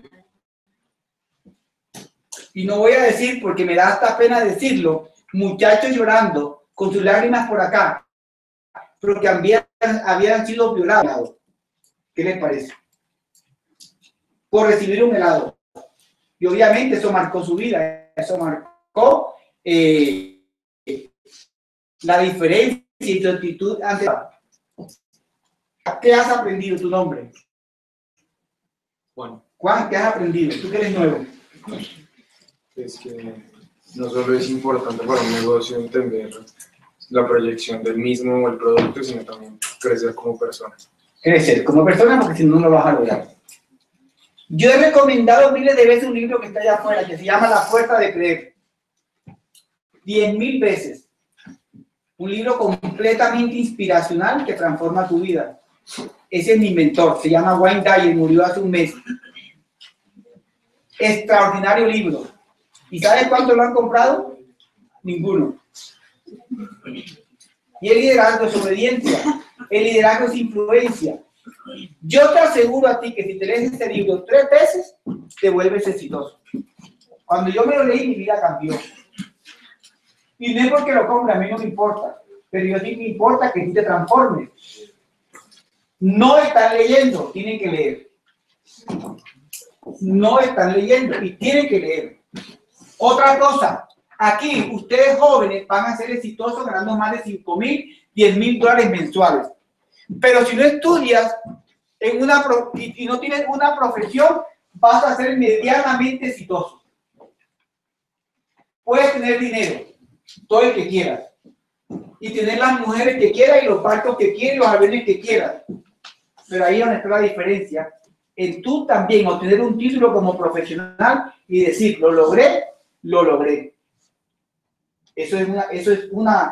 Y no voy a decir, porque me da hasta pena decirlo, muchachos llorando con sus lágrimas por acá, porque habían sido violados. ¿Qué les parece? Por recibir un helado. Y obviamente eso marcó su vida, eso marcó la diferencia y tu actitud ante... ¿Qué has aprendido tu nombre? Juan. Juan, ¿qué has aprendido? Tú que eres nuevo. Es que no solo es importante para un negocio entender la proyección del mismo o el producto, sino también crecer como persona. Crecer como persona, porque si no, no lo vas a lograr. Yo he recomendado miles de veces un libro que está allá afuera, que se llama La Fuerza de Creer. 10.000 veces. Un libro completamente inspiracional que transforma tu vida. Ese es mi mentor, se llama Wayne Dyer, murió hace un mes. Extraordinario libro. ¿Y sabes cuántos lo han comprado? Ninguno. Y el liderazgo es obediencia. El liderazgo es influencia. Yo te aseguro a ti que si te lees este libro 3 veces, te vuelves exitoso. Cuando yo me lo leí, mi vida cambió. Y no es porque lo compre, a mí no me importa. Pero yo sí me importa que tú te transformes. No están leyendo, tienen que leer. No están leyendo y tienen que leer. Otra cosa, aquí ustedes jóvenes van a ser exitosos ganando más de 5.000, 10.000 dólares mensuales. Pero si no estudias y no tienes una profesión, vas a ser medianamente exitoso. Puedes tener dinero, todo el que quieras, y tener las mujeres que quieras y los barcos que quieras y los aviones que quieras. Pero ahí es donde está la diferencia en tú también obtener un título como profesional y decir, lo logré, lo logré. Eso es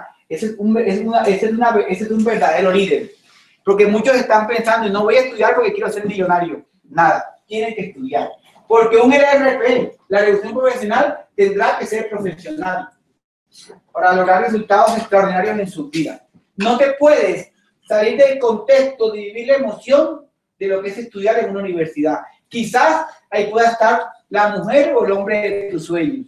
un verdadero líder. Porque muchos están pensando, no voy a estudiar porque quiero ser millonario. Nada, tienen que estudiar. Porque un LRP, la reducción profesional, tendrá que ser profesional para lograr resultados extraordinarios en su vida. No te puedes salir del contexto de vivir la emoción de lo que es estudiar en una universidad. Quizás ahí pueda estar la mujer o el hombre de tus sueños.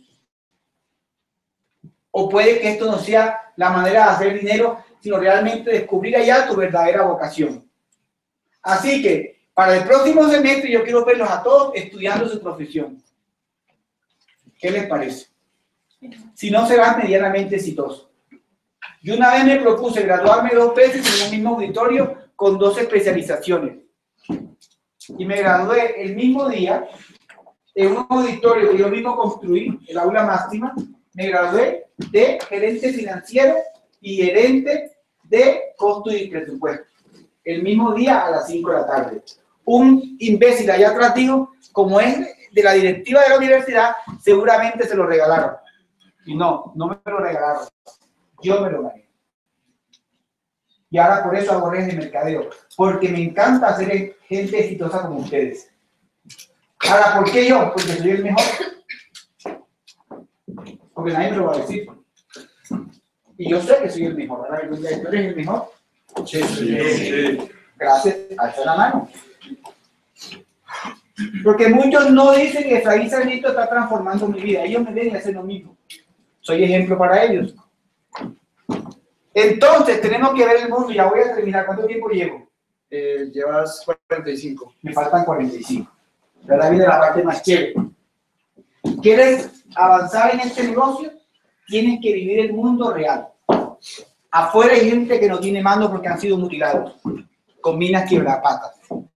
O puede que esto no sea la manera de hacer dinero, sino realmente descubrir allá tu verdadera vocación. Así que, para el próximo semestre yo quiero verlos a todos estudiando su profesión. ¿Qué les parece? Si no, serás medianamente exitoso. Yo una vez me propuse graduarme 2 veces en un mismo auditorio con 2 especializaciones. Y me gradué el mismo día en un auditorio que yo mismo construí, el aula máxima. Me gradué de gerente financiero y gerente de costo y presupuesto. El mismo día a las 5 de la tarde. un imbécil allá atrás dijo, como es de la directiva de la universidad, seguramente se lo regalaron. Y no, no me lo regalaron. Yo me lo gané. Y ahora por eso hago redes de mercadeo, porque me encanta hacer gente exitosa como ustedes. Ahora, ¿por qué yo? Porque soy el mejor. Porque nadie me lo va a decir. Y yo sé que soy el mejor. Ahora, ¿tú eres el mejor? Sí. Gracias, alza la mano. Porque muchos no dicen que Efraín Sarmiento está transformando mi vida. Ellos me ven y hacen lo mismo. Soy ejemplo para ellos. Entonces, tenemos que ver el mundo. Ya voy a terminar. ¿Cuánto tiempo llevo? Llevas 45. Me faltan 45. Ahora viene la parte más chévere. ¿Quieres avanzar en este negocio? Tienes que vivir el mundo real. Afuera hay gente que no tiene mando porque han sido mutilados, con minas quiebrapatas.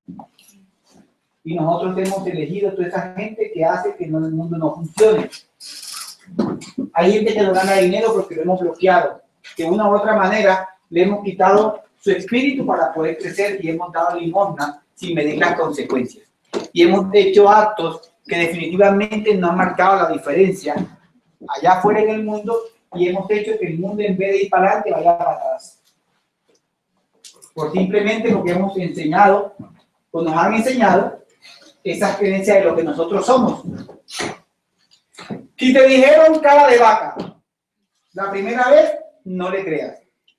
Y nosotros hemos elegido a toda esa gente que hace que el mundo no funcione. Hay gente que no gana dinero porque lo hemos bloqueado. De una u otra manera le hemos quitado su espíritu para poder crecer y hemos dado limosna sin medir las consecuencias. Y hemos hecho actos que definitivamente no han marcado la diferencia allá afuera en el mundo y hemos hecho que el mundo en vez de ir para adelante vaya para atrás. Por simplemente lo que hemos enseñado o nos han enseñado esas creencias de lo que nosotros somos. Si te dijeron cara de vaca la primera vez, no le creas.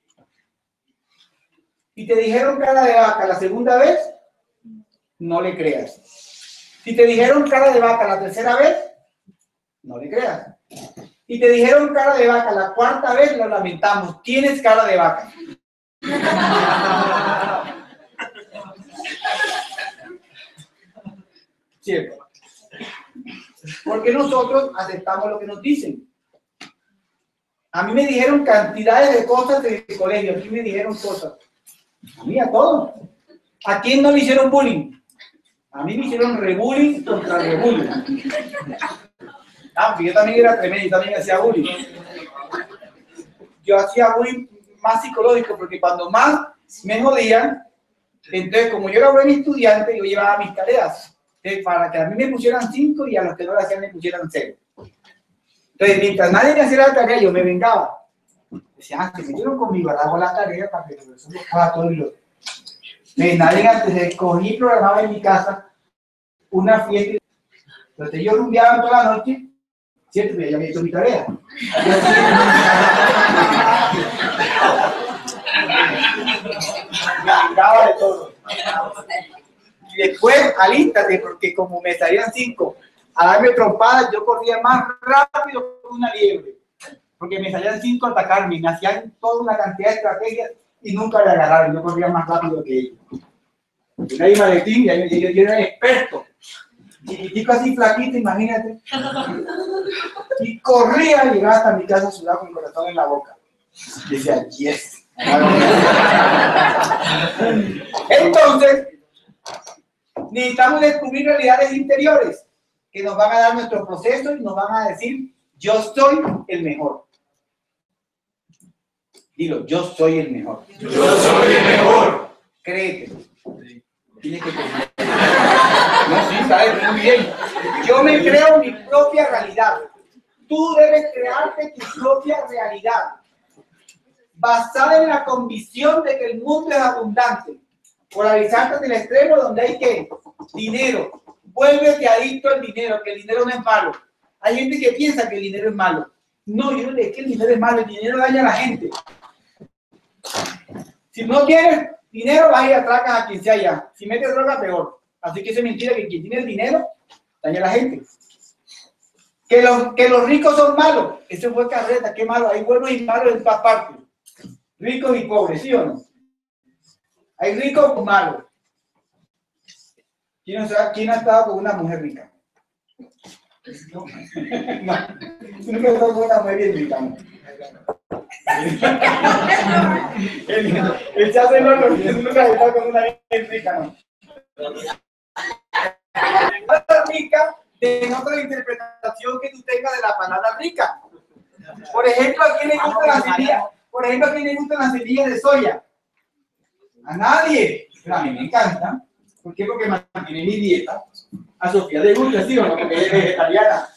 Si te dijeron cara de vaca la segunda vez, no le creas. Si te dijeron cara de vaca la tercera vez, no le creas. Si te dijeron cara de vaca la cuarta vez, lo lamentamos. Tienes cara de vaca. Cierto. Porque nosotros aceptamos lo que nos dicen. A mí me dijeron cantidades de cosas del colegio. A mí me dijeron cosas. A mí a todos. ¿A quién no le hicieron bullying? A mí me hicieron rebullying contra rebullying. Yo también era tremendo, yo también hacía bullying. Yo hacía bullying más psicológico porque cuando más me jodían, entonces como yo era buen estudiante, yo llevaba mis tareas. Entonces, para que a mí me pusieran 5 y a los que no lo hacían me pusieran 0. Entonces, mientras nadie me hacía la tarea, yo me vengaba. Decía, se metieron conmigo, ahora hago la tarea para que el profesor lo haga todo y lo... Nadie antes escogí y programaba en mi casa una fiesta. Entonces yo rumbeaba toda la noche, ¿cierto? Ya había hecho mi tarea. Me vengaba de todo. Y después, alístate, porque como me salían 5 a darme trompadas, yo corría más rápido que una liebre. Porque me salían 5 a atacarme, me hacían toda una cantidad de estrategias y nunca me agarraron, yo corría más rápido que ellos. Yo era maletín, yo era experto. Chiquitico así flaquito, imagínate. Y corría a llegar hasta mi casa sudado con el corazón en la boca. Y decía, yes. Entonces, necesitamos descubrir realidades interiores que nos van a dar nuestro proceso y nos van a decir, yo soy el mejor. Dilo, yo soy el mejor. Yo soy el mejor. Créete. Tienes que creer. No, sí, sabes muy bien. Yo me creo mi propia realidad. Tú debes crearte tu propia realidad. Basada en la convicción de que el mundo es abundante. Polarizarte del extremo donde hay que dinero. Vuélvete adicto al dinero, que el dinero no es malo. Hay gente que piensa que el dinero es malo. No, yo no le digo que el dinero es malo, el dinero daña a la gente. Si no tienes dinero, vas y atracas a quien sea allá. Si metes droga, peor. Así que eso es mentira, que quien tiene el dinero daña a la gente. Que los ricos son malos. Eso fue carreta, qué malo. Hay buenos y malos en todas partes. Ricos y pobres, ¿sí o no? Hay ricos y malos. ¿Quién ha estado con una mujer rica? No. Nunca he estado con una mujer bien rica, ¿no? El chazo no lo nunca he estado con una bien rica, ¿no? La rica denota la interpretación que tú tengas de la palabra rica. Por ejemplo, ¿a quién le gustan las semillas? Por ejemplo, ¿a quién le gustan las semillas de soya? A nadie. Pero a mí me encantan. ¿Por qué? Porque mantiene mi dieta. A Sofía le gusta, ¿sí o no? Porque ella es vegetariana.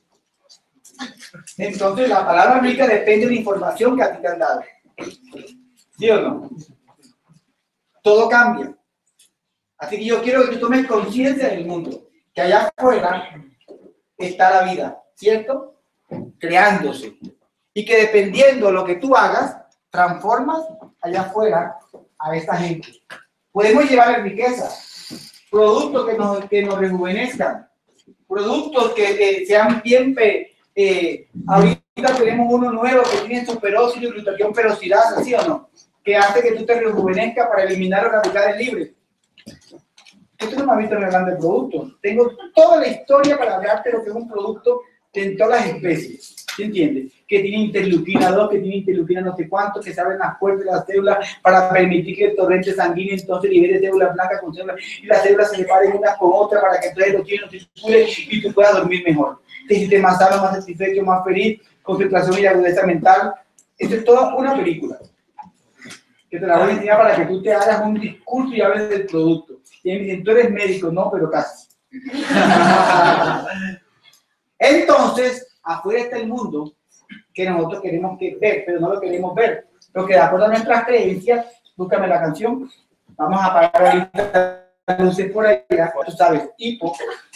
Entonces, la palabra rica depende de la información que a ti te han dado. ¿Sí o no? Todo cambia. Así que yo quiero que tú tomes conciencia del mundo, que allá afuera está la vida, ¿cierto? Creándose. Y que dependiendo de lo que tú hagas, transformas allá afuera a esta gente. Podemos llevar riqueza, productos que nos rejuvenezcan, productos que sean bien... ahorita tenemos uno nuevo que tiene superóxido y glutatión peroxidasa, ¿sí o no? Que hace que tú te rejuvenezcas para eliminar los radicales libres. Esto no me ha visto hablando de productos. Tengo toda la historia para hablarte de lo que es un producto en todas las especies. ¿Sí entiendes? Que tiene interleuquina 2, que tiene interleuquina no sé cuánto, que se abren las puertas de las células para permitir que el torrente sanguíneo entonces libere células blancas con células y las células se separen unas con otras para que entonces el oxígeno circule y tú puedas dormir mejor. Te sientes más sano, más satisfecho, más feliz, concentración y agudeza mental. Esto es toda una película que te la voy a enseñar para que tú te hagas un discurso y hables del producto. Y me dicen, tú eres médico, no, pero casi. Entonces, afuera está el mundo que nosotros queremos ver, pero no lo queremos ver. Lo que de acuerdo a nuestras creencias, búscame la canción, vamos a apagar ahorita las luces por allá, tú sabes, hipo,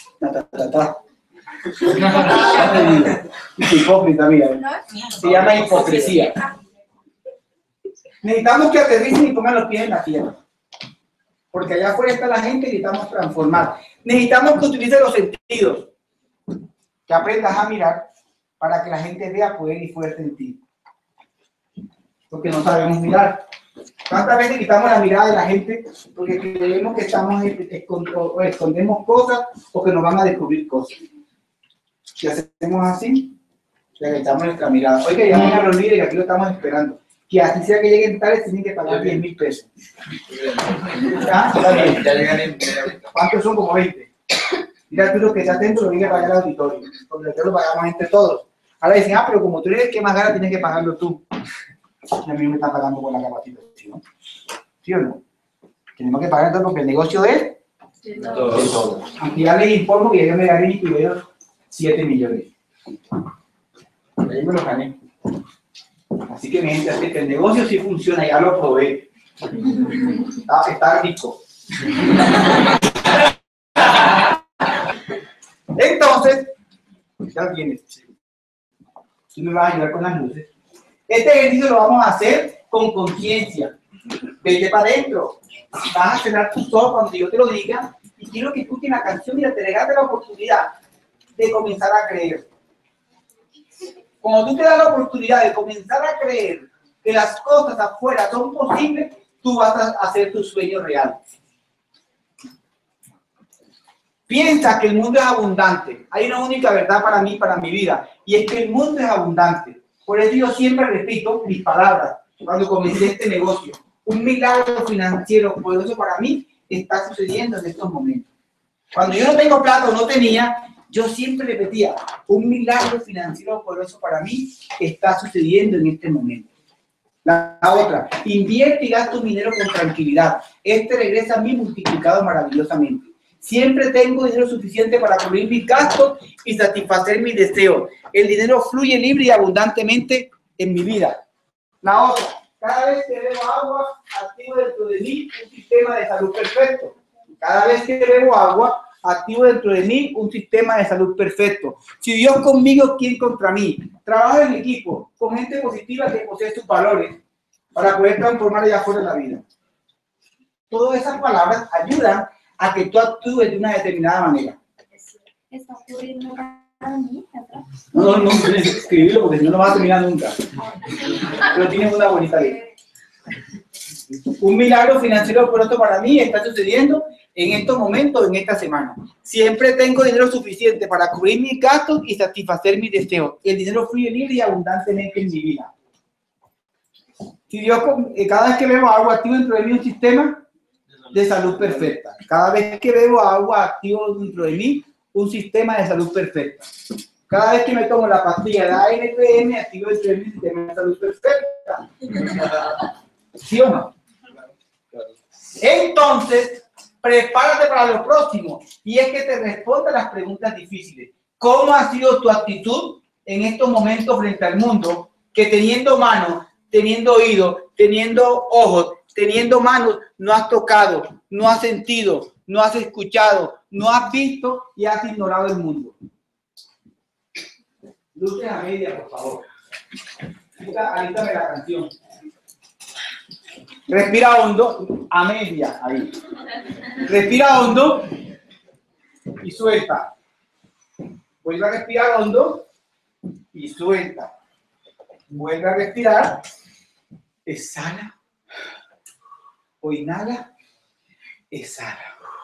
hipócrita, mira, se llama hipocresía. Necesitamos que aterricen y pongan los pies en la tierra. Porque allá afuera está la gente y necesitamos transformar. Necesitamos que utilices los sentidos. Que aprendas a mirar para que la gente vea poder y fuerza en ti. Porque no sabemos mirar. ¿Cuántas veces quitamos la mirada de la gente porque creemos que estamos escondemos cosas o que nos van a descubrir cosas? Si hacemos así, le agachamos nuestra mirada. Oiga, llamen a los líderes que aquí lo estamos esperando. Que así sea que lleguen tarde, tienen que pagar 10,000 pesos. ¿Ah? Ya llegan en media horita. ¿Cuántos son? Como 20. Mira, tú lo que estás dentro lo tienes que pagar al auditorio. Porque nosotros lo pagamos entre todos. Ahora dicen, pero como tú eres el que más gana, tienes que pagarlo tú. Y a mí me están pagando con la capacitación. ¿Sí o no? Tenemos que pagar entonces porque el negocio es de todo. Aunque ya les informo que yo me gané incluidos 7 millones. Ahí me lo gané. Así que mi gente, así que el negocio sí funciona, ya lo probé. Está rico. Entonces, ya lo tienes. Tú me vas a ayudar con las luces. Este ejercicio lo vamos a hacer con conciencia. Vete para adentro. Vas a cerrar tus ojos cuando yo te lo diga y quiero que escuchen la canción y te regales la oportunidad de comenzar a creer. Cuando tú te das la oportunidad de comenzar a creer que las cosas afuera son posibles, tú vas a hacer tu sueño real. Piensa que el mundo es abundante. Hay una única verdad para mí, para mi vida, y es que el mundo es abundante. Por eso yo siempre repito mis palabras cuando comencé este negocio. Un milagro financiero poderoso para mí está sucediendo en estos momentos. Cuando yo no tengo plata o no tenía, yo siempre repetía, un milagro financiero poderoso para mí está sucediendo en este momento. La otra, invierte y gasta tu dinero con tranquilidad. Este regresa a mí multiplicado maravillosamente. Siempre tengo dinero suficiente para cubrir mis gastos y satisfacer mis deseos. El dinero fluye libre y abundantemente en mi vida. La otra, cada vez que bebo agua, activo dentro de mí un sistema de salud perfecto. Cada vez que bebo agua, activo dentro de mí un sistema de salud perfecto. Si Dios conmigo, ¿quién contra mí? Trabajo en equipo, con gente positiva que posee sus valores para poder transformar allá afuera la vida. Todas esas palabras ayudan a que tú actúes de una determinada manera. Está ocurriendo para mí, ¿verdad? No tienes que escribirlo porque si no, no vas a terminar nunca. Pero tienes una bonita vida. Un milagro financiero pronto para mí está sucediendo en estos momentos, en esta semana. Siempre tengo dinero suficiente para cubrir mis gastos y satisfacer mis deseos. El dinero fluye libre y abundantemente en mi vida. Si Dios, cada vez que bebo agua, activo dentro de mí un sistema de salud perfecta. Cada vez que bebo agua, activo dentro de mí un sistema de salud perfecta. Cada vez que me tomo la pastilla de ANPM, activo dentro de mí un sistema de salud perfecta. ¿Sí o no? Entonces, prepárate para lo próximo. Y es que te responda las preguntas difíciles. ¿Cómo ha sido tu actitud en estos momentos frente al mundo? Que teniendo manos, teniendo oídos, teniendo ojos, teniendo manos, no has tocado, no has sentido, no has escuchado, no has visto y has ignorado el mundo. Luces a media, por favor. Alístame la canción. Respira hondo, a media, ahí. Respira hondo y suelta. Vuelve a respirar hondo y suelta. Vuelve a respirar, exhala. O inhala, exhala.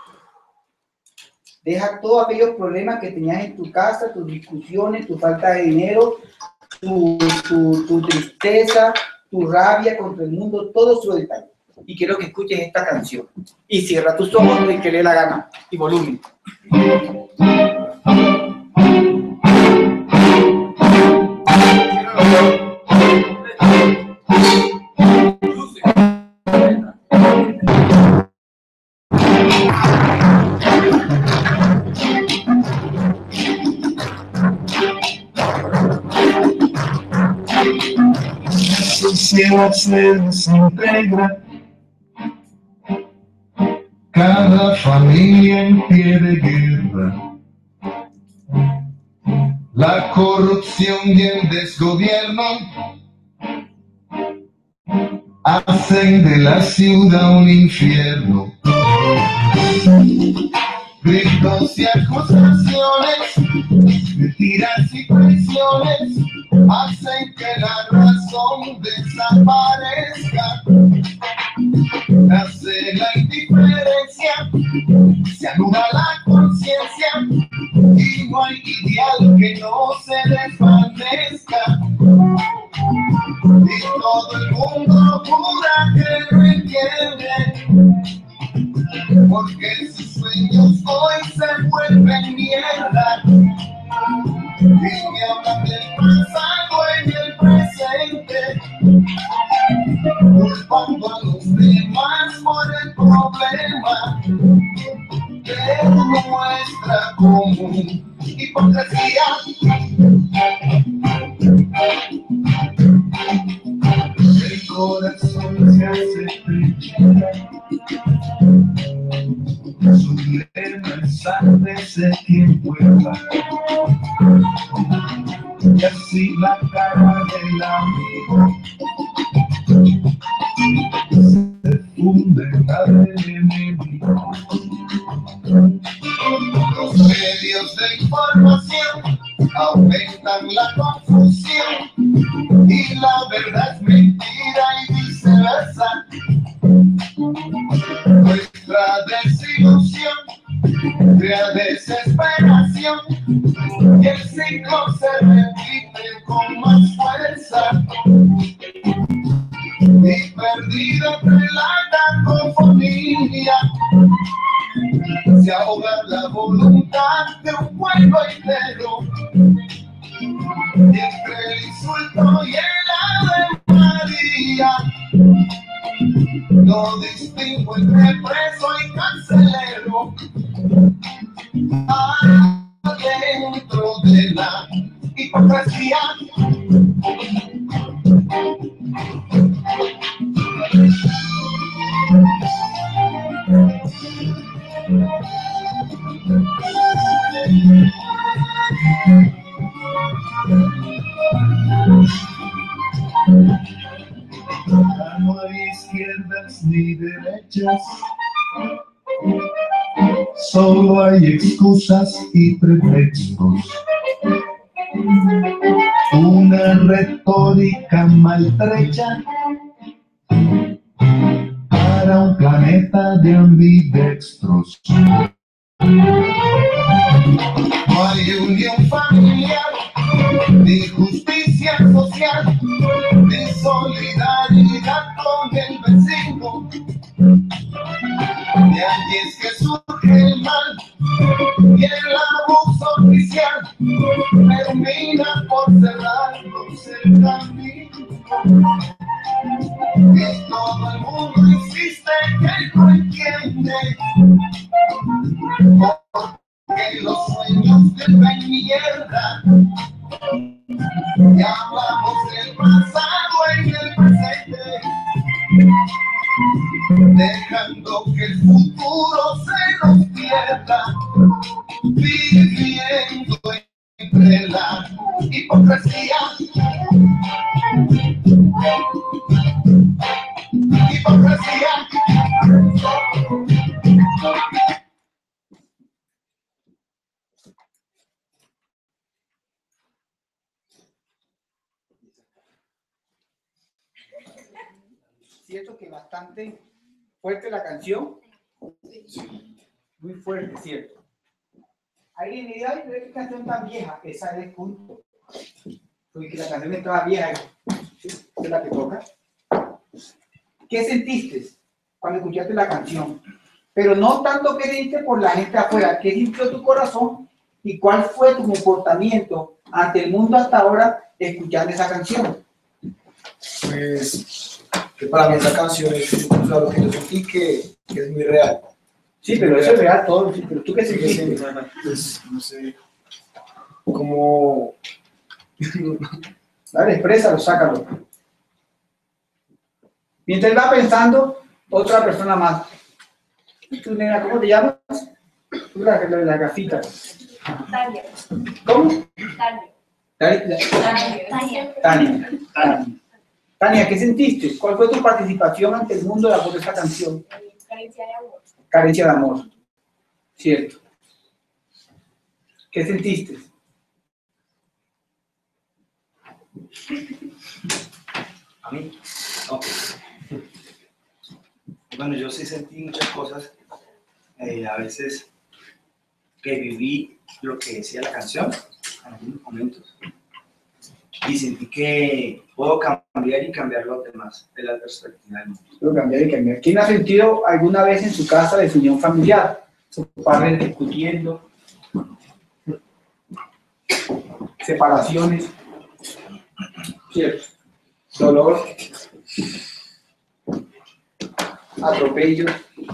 Deja todos aquellos problemas que tenías en tu casa, tus discusiones, tu falta de dinero, tu tristeza, tu rabia contra el mundo, todo suelta. Y quiero que escuches esta canción. Y cierra tus ojos y que le dé la gana. Y volumen. Sociedad se desintegra, cada familia en pie de guerra, la corrupción y el desgobierno hacen de la ciudad un infierno. Gritos y acusaciones, mentiras y traiciones hacen que la razón desaparezca. Nace la indiferencia, se anula la conciencia y no hay ideal que no se desvanezca. Y todo el mundo jura que no entiende, porque sus sueños hoy se vuelven mierda. Y me hablan del pasado en el presente, culpando a los demás por el problema de nuestra común hipocresía. El corazón se hace trinchera, su dilema es sálvese quien pueda. Y así la cara del amigo se funde en la del enemigo. Los medios de información aumentan la confusión y la verdad es mentira y viceversa. Nuestra desilusión crea desesperación y el ciclo se repite con más fuerza. Y perdido entre la cacofonía se ahoga la voluntad de un pueblo entero. Y entre el insulto y el Ave María no distingo entre preso y carcelero. Adentro de la hipocresía. No hay izquierdas ni derechas, solo hay excusas y pretextos. Una retórica maltrecha para un planeta de ambidextros. No hay unión familiar, ni justicia social, ni solidaridad con el vecino. De allí es que surge el mal y el abuso oficial termina por cerrarnos el camino. Y todo el mundo insiste que no entiende porque los sueños de mierda. Ya hablamos del pasado en el presente, dejando que el futuro se nos pierda, viviendo entre la hipocresía. Hipocresía. Cierto que bastante fuerte la canción, muy fuerte, cierto. Alguien me dice, ay, pero qué canción tan vieja, esa es el punto. Porque la canción estaba vieja, ¿sí? Es la que toca. ¿Qué sentiste cuando escuchaste la canción? Pero no tanto qué sentiste por la gente afuera, qué sintió tu corazón y cuál fue tu comportamiento ante el mundo hasta ahora escuchando esa canción. Pues que para mí esa canción es, o sea, lo que yo sentí que es muy real. Sí, pero eso es real todo, sí, pero tú qué sentiste. Pues no sé, como... Dale, exprésalo, sácalo. Mientras él va pensando, otra persona más. ¿Tú, nena, cómo te llamas? Tú la gafita. Tania. ¿Cómo? Tania. Tania. Tania, ¿qué sentiste? ¿Cuál fue tu participación ante el mundo por esta canción? Carencia de amor. Carencia de amor. Cierto. ¿Qué sentiste? A mí, ok. Bueno, yo sí sentí muchas cosas, a veces que viví lo que decía la canción en algunos momentos y sentí que puedo cambiar y cambiar los demás de la perspectiva del mundo. Puedo cambiar y cambiar. ¿Quién ha sentido alguna vez en su casa desunión familiar? Sus padres discutiendo, separaciones, ¿cierto? Dolor, atropellos.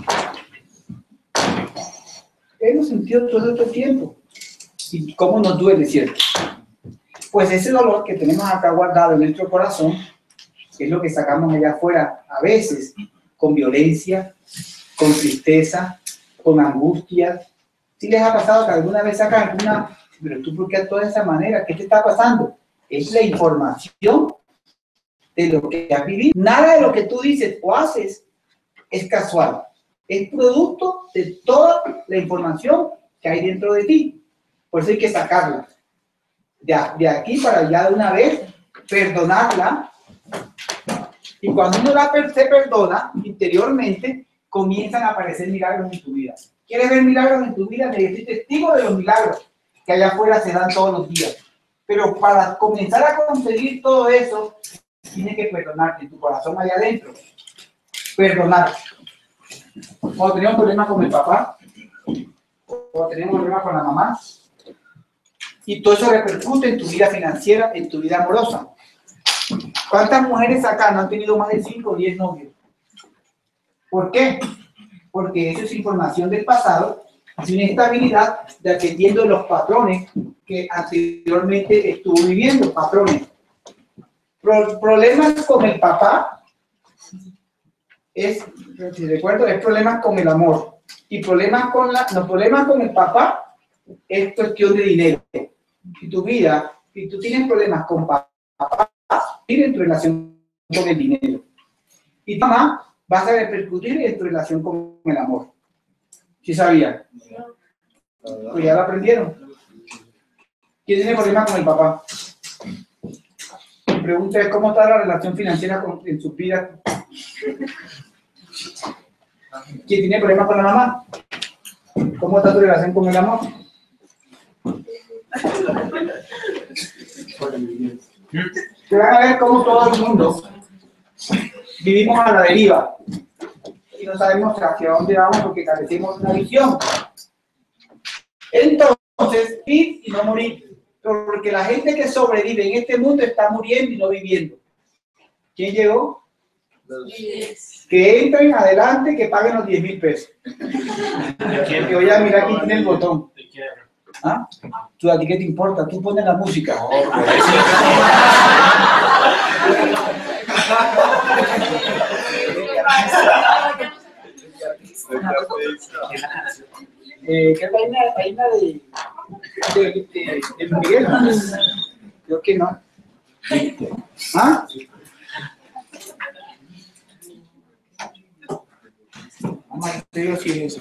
Hemos sentido todo este tiempo. ¿Y cómo nos duele, cierto? Pues ese dolor que tenemos acá guardado en nuestro corazón es lo que sacamos allá afuera, a veces con violencia, con tristeza, con angustia. ¿Sí les ha pasado que alguna vez sacan alguna, pero tú por qué actúas de esa manera? ¿Qué te está pasando? Es la información de lo que has vivido. Nada de lo que tú dices o haces es casual. Es producto de toda la información que hay dentro de ti. Por eso hay que sacarla. De aquí para allá de una vez, perdonarla. Y cuando uno se perdona interiormente, comienzan a aparecer milagros en tu vida. ¿Quieres ver milagros en tu vida? Soy testigo de los milagros que allá afuera se dan todos los días. Pero para comenzar a conseguir todo eso, tienes que perdonarte en tu corazón allá adentro. Perdonar. Cuando tenemos problemas con el papá, cuando tenemos problemas con la mamá, y todo eso repercute en tu vida financiera, en tu vida amorosa. ¿Cuántas mujeres acá no han tenido más de 5 o 10 novios? ¿Por qué? Porque eso es información del pasado, es una inestabilidad dependiendo de los patrones que anteriormente estuvo viviendo, patrones. Problemas con el papá es, si recuerdo, es problemas con el amor. Y problemas con los problemas con el papá es cuestión de dinero. Si tu vida, si tú tienes problemas con papá, tiene en tu relación con el dinero. Y tu mamá vas a repercutir en tu relación con el amor. ¿Sí sabía? Pues ya lo aprendieron. ¿Quién tiene problemas con el papá? Mi pregunta es, ¿cómo está la relación financiera en su vida? ¿Quién tiene problemas con la mamá? ¿Cómo está tu relación con el amor? Te van a ver cómo todo el mundo vivimos a la deriva y no sabemos hacia dónde vamos porque carecemos de una visión. Entonces, vivir y no morir, porque la gente que sobrevive en este mundo está muriendo y no viviendo. ¿Quién llegó? Que entren adelante, que paguen los 10.000 pesos. Que voy a mirar quién tiene el botón. ¿Ah? ¿Tú, a ti qué te importa? Tú pones la música. ¿Qué es la de Miguel? Creo que no. ¿Ah? Vamos a ver si es eso.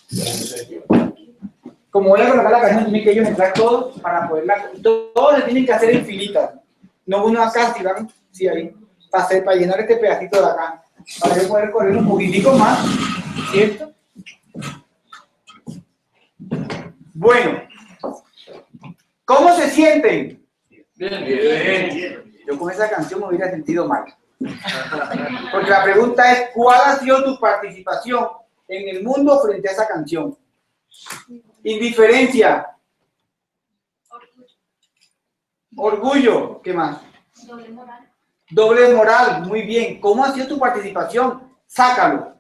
Como voy a colocar la canción, tienen que ellos entrar todos para poderla. Todos se tienen que hacer en filita. No uno acá, si van, sí, ahí. Para llenar este pedacito de acá. Para yo poder correr un poquitico más, ¿cierto? Bueno, ¿cómo se sienten? Bien. Yo con esa canción me hubiera sentido mal. Porque la pregunta es, ¿cuál ha sido tu participación en el mundo frente a esa canción? Indiferencia. Orgullo. ¿Qué más? Doble moral. Doble moral. Muy bien. ¿Cómo ha sido tu participación? Sácalo.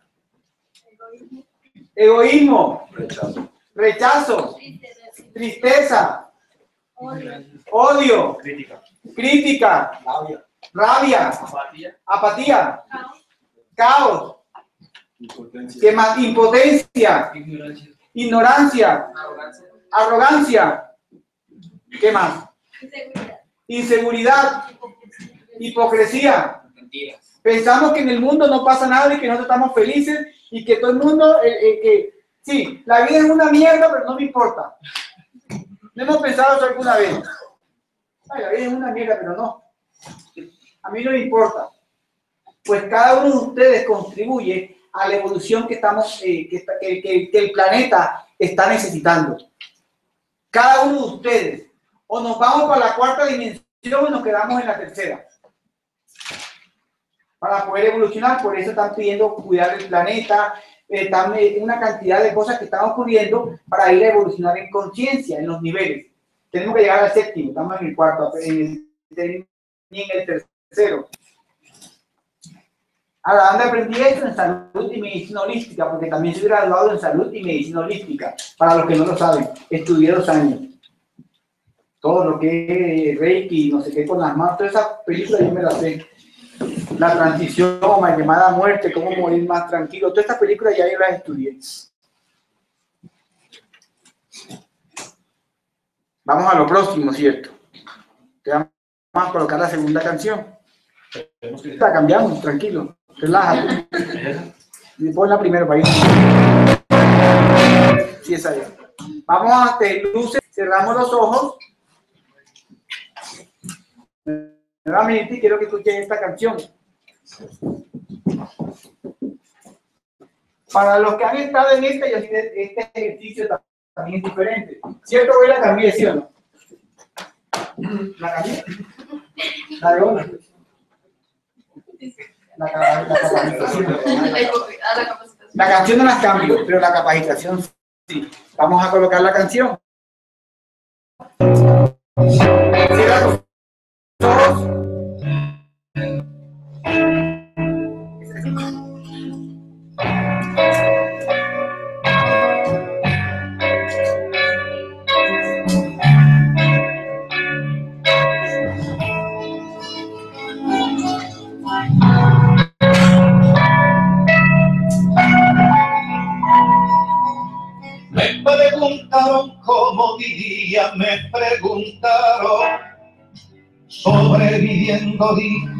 Egoísmo. Rechazo. Tristeza. Odio. Crítica. Rabia. Apatía. Caos. ¿Qué más? Impotencia. Ignorancia. Arrogancia. ¿Qué más? Inseguridad. Hipocresía. Pensamos que en el mundo no pasa nada y que nosotros estamos felices y que todo el mundo, sí, la vida es una mierda, pero no me importa. ¿No hemos pensado eso alguna vez? Ay, la vida es una mierda, pero no. A mí no me importa. Pues cada uno de ustedes contribuye a la evolución que estamos, que el planeta está necesitando. Cada uno de ustedes. O nos vamos para la cuarta dimensión o nos quedamos en la tercera. Para poder evolucionar, por eso están pidiendo cuidar el planeta, una cantidad de cosas que están ocurriendo para ir a evolucionar en conciencia, en los niveles. Tenemos que llegar al séptimo, estamos en el cuarto, ni en el tercero. Ahora, ¿dónde aprendí esto? En salud y medicina holística, porque también soy graduado en salud y medicina holística. Para los que no lo saben, estudié 2 años. Todo lo que es Reiki, no sé qué con las manos, toda esa película yo me la sé. La transición, la llamada muerte, cómo morir más tranquilo, todas estas películas ya yo las estudié. Vamos a lo próximo, ¿cierto? Te vamos a colocar la segunda canción. La cambiamos, tranquilo. Relájate. Y pon la primera para ir. Sí, esa es. Vamos a hacer luces, cerramos los ojos. Nuevamente quiero que escuchen esta canción. Para los que han estado en este ejercicio también es diferente. ¿Cierto? Hoy la cambié, ¿sí o no? ¿La cambié? ¿La de una? La capacitación. La canción no la cambio, pero la capacitación sí. Vamos a colocar la canción. Cierra los ojos. Me preguntaron cómo vivía, me preguntaron. Sobreviviendo, dije,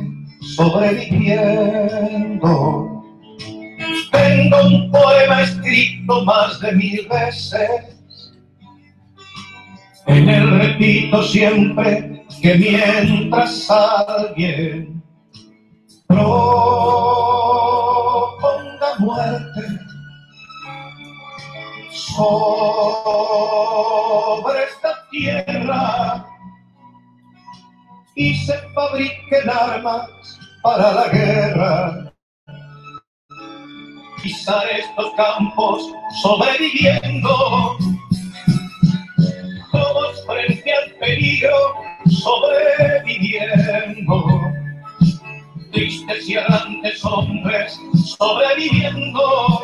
sobreviviendo. Tengo un poema escrito más de 1000 veces. En él repito siempre que mientras alguien proponga muerte sobre esta tierra y se fabriquen armas para la guerra, pisar estos campos sobreviviendo, todos frente al peligro sobreviviendo. tristes y errantes hombres sobreviviendo,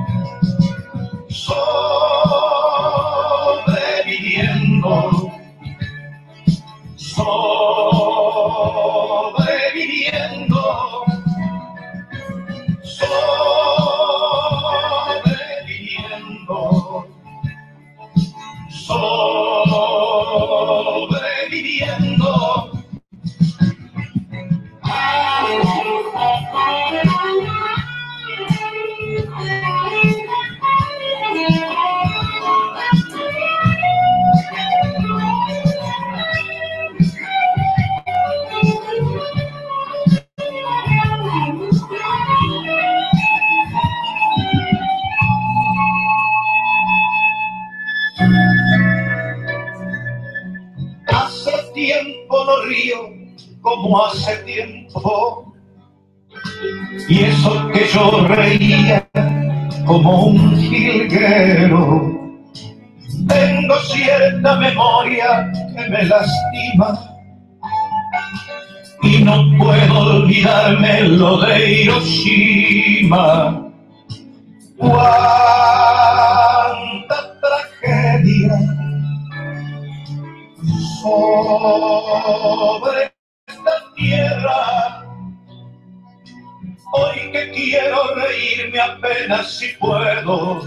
sobreviviendo, sobreviviendo, sobreviviendo, sobreviviendo. Hace tiempo no río como hace tiempo, y eso que yo reía como un jilguero. Tengo cierta memoria que me lastima y no puedo olvidarme lo de Hiroshima. Cuánta tragedia sobre esta tierra. Hoy que quiero reírme apenas si puedo,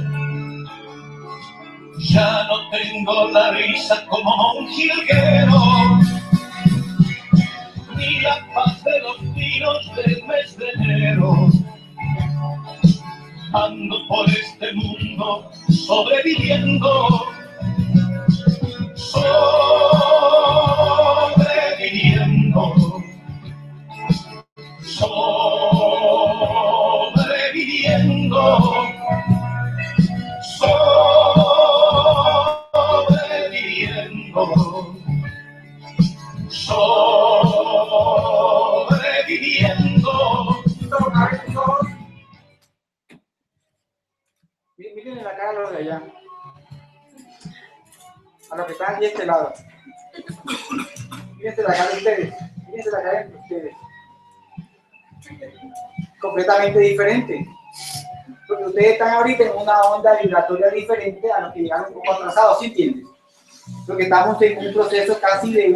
ya no tengo la risa como un jilguero, ni la paz de los vinos del mes de enero. Ando por este mundo sobreviviendo, sobreviviendo, sobreviviendo, sobreviviendo, sobreviviendo. Miren en la cara a los de allá, a los que están de este lado. Mírense la cara de ustedes, mírense la cara de ustedes. Completamente diferente. Porque ustedes están ahorita en una onda vibratoria diferente a los que llegaron un poco atrasados, ¿sí entienden? Porque estamos en un proceso casi de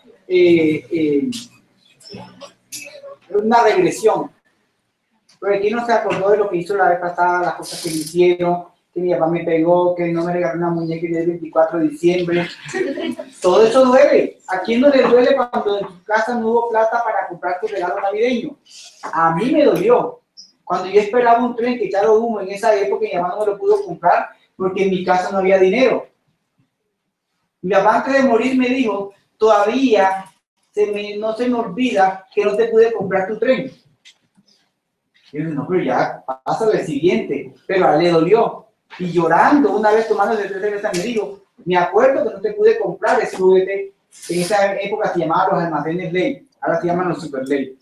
una regresión. Pero aquí no se acordó de lo que hizo la vez pasada, las cosas que me hicieron, que mi papá me pegó, que no me regaló una muñeca el 24 de diciembre. Todo eso duele. ¿A quién no le duele cuando en tu casa no hubo plata para comprar tu regalo navideño? A mí me dolió. Cuando yo esperaba un tren que echara humo en esa época, mi mamá no me lo pudo comprar porque en mi casa no había dinero. Mi papá antes de morir me dijo, todavía no se me olvida que no te pude comprar tu tren. Y yo dije, no, pero ya, pásale el siguiente. Pero a él le dolió. Y llorando, una vez tomando de cerveza, me dijo, me acuerdo que no te pude comprar ese juguete. En esa época se llamaban los almacenes Ley. Ahora se llaman los Super Ley.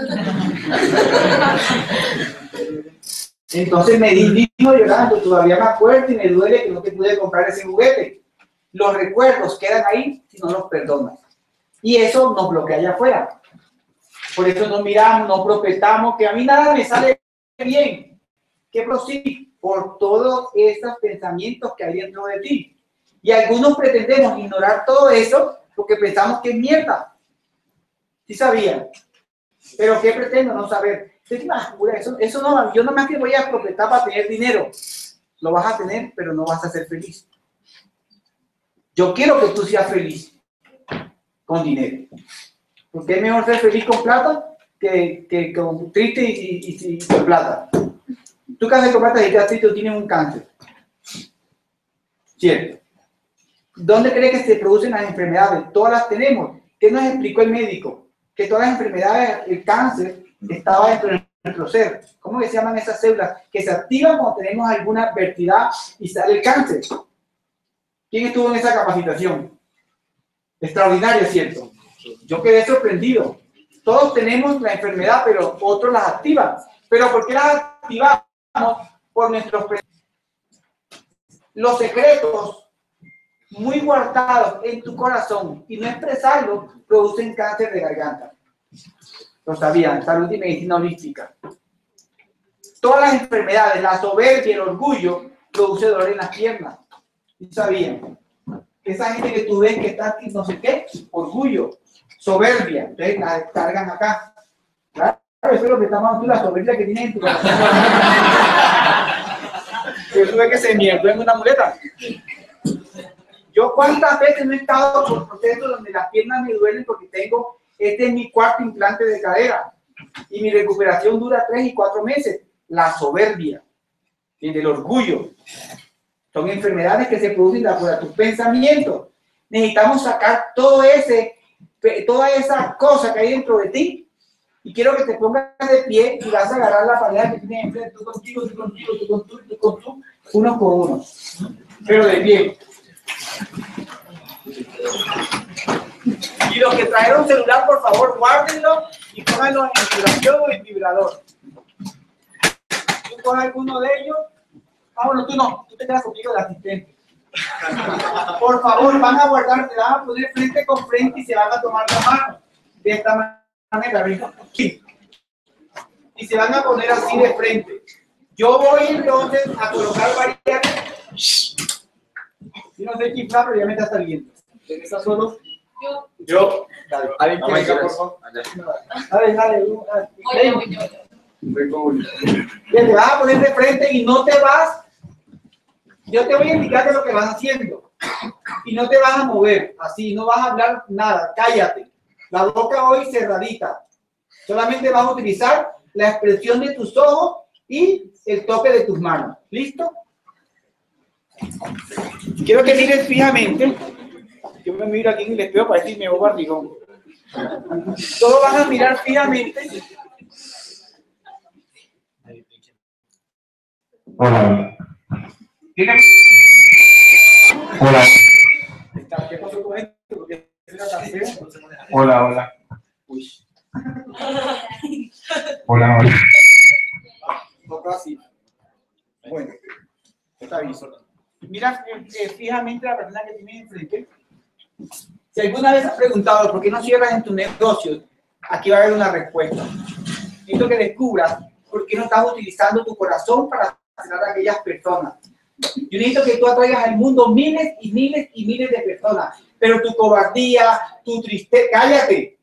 Entonces me dijo llorando, todavía me acuerdo y me duele que no te pude comprar ese juguete. Los recuerdos quedan ahí si no los perdonas. Y eso nos bloquea allá afuera. Por eso nos miramos, nos propetamos, que a mí nada me sale bien. ¿Qué prosigue? Por todos esos pensamientos que hay dentro de ti. Y algunos pretendemos ignorar todo eso porque pensamos que es mierda. ¿Sí sabían? Pero ¿qué pretendo? No saber. Eso no, yo no más que voy a propetar para tener dinero. Lo vas a tener, pero no vas a ser feliz. Yo quiero que tú seas feliz con dinero. Porque es mejor ser feliz con plata que con triste y con plata. Tú que haces con plata y estás triste o tienes un cáncer. ¿Cierto? ¿Dónde cree que se producen las enfermedades? Todas las tenemos. ¿Qué nos explicó el médico? Que todas las enfermedades, el cáncer, estaba dentro de nuestro ser. ¿Cómo se llaman esas células? Que se activan cuando tenemos alguna adversidad y sale el cáncer. ¿Quién estuvo en esa capacitación? Extraordinario, ¿cierto? Yo quedé sorprendido. Todos tenemos la enfermedad, pero otros las activan. ¿Pero por qué las activamos? Por nuestros los secretos muy guardados en tu corazón y no expresarlos producen cáncer de garganta. Lo sabían, salud y medicina holística. Todas las enfermedades, la soberbia y el orgullo produce dolor en las piernas. ¿Sí sabían? Esa gente que tú ves que está aquí, no sé qué, orgullo, soberbia, entonces la cargan acá. Claro, eso es lo que está más tú, la soberbia que tienes en tu corazón. Pero tú ves que se mierda en una muleta. Yo cuántas veces no he estado por procesos donde las piernas me duelen porque tengo, este es mi cuarto implante de cadera y mi recuperación dura 3 y 4 meses. La soberbia, el orgullo, son enfermedades que se producen por tus pensamientos. Necesitamos sacar toda esa cosa que hay dentro de ti y quiero que te pongas de pie y vas a agarrar la pareja que tienes enfrente, tú contigo, uno con uno, pero de pie. Y los que trajeron celular, por favor, guárdenlo y pónganlo en vibración o en vibrador. Tú coges alguno de ellos. Bueno, tú no, tú te quedas conmigo de asistente. Por favor, van a guardar, te van a poner frente con frente y se van a tomar la mano. De esta manera, ¿verdad? Sí. Y se van a poner así de frente. Yo voy entonces a colocar varias. Yo no sé chiflar, pero ya me está saliendo. ¿Quién está solo? Yo. Dale. ¿Alguien quiere acá, por favor? Dale. Te vas a poner de frente y no te vas. Yo te voy a indicar de lo que vas haciendo. Y no te vas a mover. Así, no vas a hablar nada. Cállate. La boca hoy cerradita. Solamente vas a utilizar la expresión de tus ojos y el toque de tus manos. ¿Listo? Quiero que mires fijamente. Yo me miro aquí en el espejo para decir me voy barrigón. Todos van a mirar fijamente. Hola. Dígame. Hola. ¿Qué pasó con esto? Porque era tan feo. Hola. Uy. Hola. Toca así. Bueno, está bien. Mira fijamente a la persona que tienes enfrente. Si alguna vez has preguntado por qué no cierras en tu negocio, aquí va a haber una respuesta. Necesito que descubras por qué no estás utilizando tu corazón para cerrar a aquellas personas. Yo necesito que tú atraigas al mundo miles y miles y miles de personas, pero tu cobardía, tu tristeza, cállate.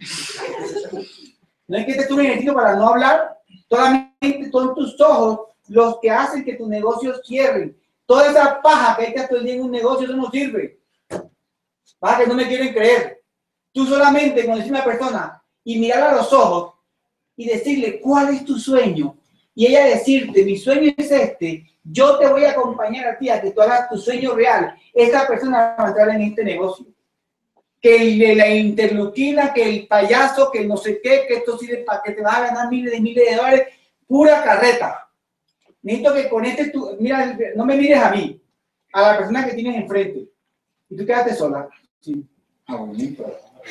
No es que te estuve necesito para no hablar, solamente son tus ojos los que hacen que tus negocios cierren. Toda esa paja que hay que hacer en un negocio, eso no sirve. Para que no me quieren creer. Tú solamente con decirle a una persona y mirarla a los ojos y decirle cuál es tu sueño y ella decirte mi sueño es este, yo te voy a acompañar a ti a que tú hagas tu sueño real. Esa persona va a entrar en este negocio. Que el de la interloquina, que el payaso, que no sé qué, que esto sirve para que te vas a ganar miles de dólares, pura carreta. Necesito que con tú, mira, no me mires a mí, a la persona que tienes enfrente. Y tú quédate sola. Sí. No, bonito.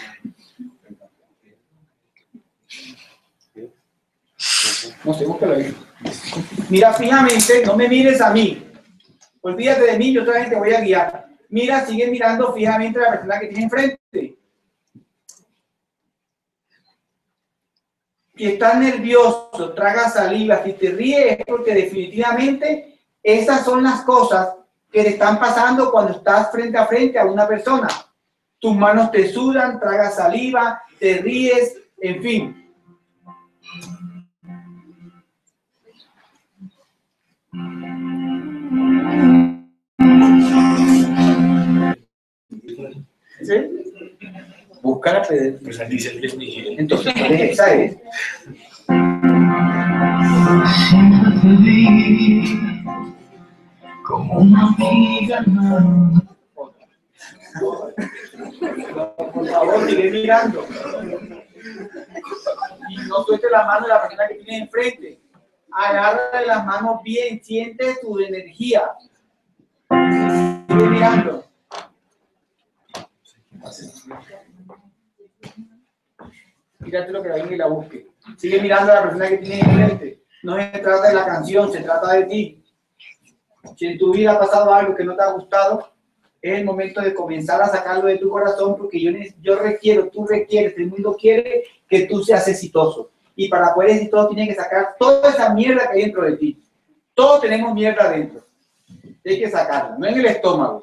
No sé, búscalo ahí. Mira fijamente, no me mires a mí. Olvídate de mí, yo otra vez te voy a guiar. Mira, sigue mirando fijamente a la persona que tienes enfrente. Si estás nervioso, traga saliva, si te ríes es porque definitivamente esas son las cosas que te están pasando cuando estás frente a frente a una persona. Tus manos te sudan, tragas saliva, te ríes, en fin. ¿Sí? Buscar a Pedro. Pues aquí dice el Miguel. Entonces, ¿cuál es esa? Como una amiga. Por favor, sigue mirando. Y no suelte la mano de la persona que tienes enfrente. Agarra las manos bien, siente tu energía. Sigue mirando. Fíjate lo que alguien y la busque. Sigue mirando a la persona que tienes enfrente. No se trata de la canción, se trata de ti. Si en tu vida ha pasado algo que no te ha gustado, Es el momento de comenzar a sacarlo de tu corazón, porque yo requiero, tú requieres, el mundo quiere que tú seas exitoso. Y para poder ser exitoso tienes que sacar toda esa mierda que hay dentro de ti. Todos tenemos mierda adentro. Hay que sacarla, no en el estómago.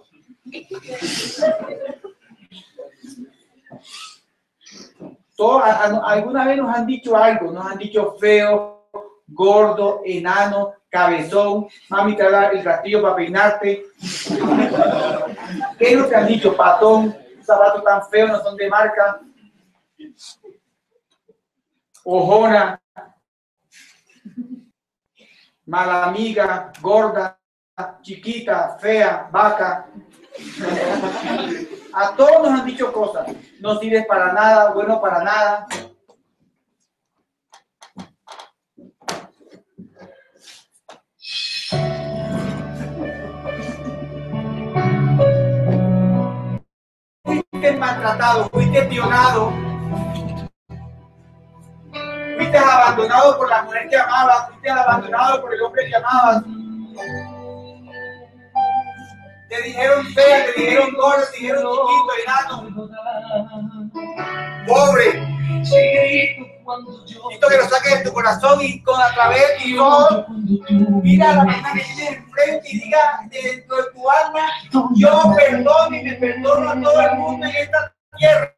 Alguna vez nos han dicho algo, nos han dicho feo, gordo, enano, cabezón, mami te da el castillo para peinarte. ¿Qué es lo que han dicho? Patón, zapatos tan feos, no son de marca. Ojona, mala amiga, gorda, chiquita, fea, vaca. A todos nos han dicho cosas. No sirves para nada, bueno para nada. Fuiste maltratado, fuiste violado, fuiste abandonado por la mujer que amabas, fuiste abandonado por el hombre que amabas. Te dijeron fea, te dijeron gordo, te dijeron chiquito, enano, pobre. Necesito que lo saques de tu corazón y a través de ti, mira a la persona que tienes enfrente y diga dentro de tu alma: yo perdono y me perdono a todo el mundo en esta tierra.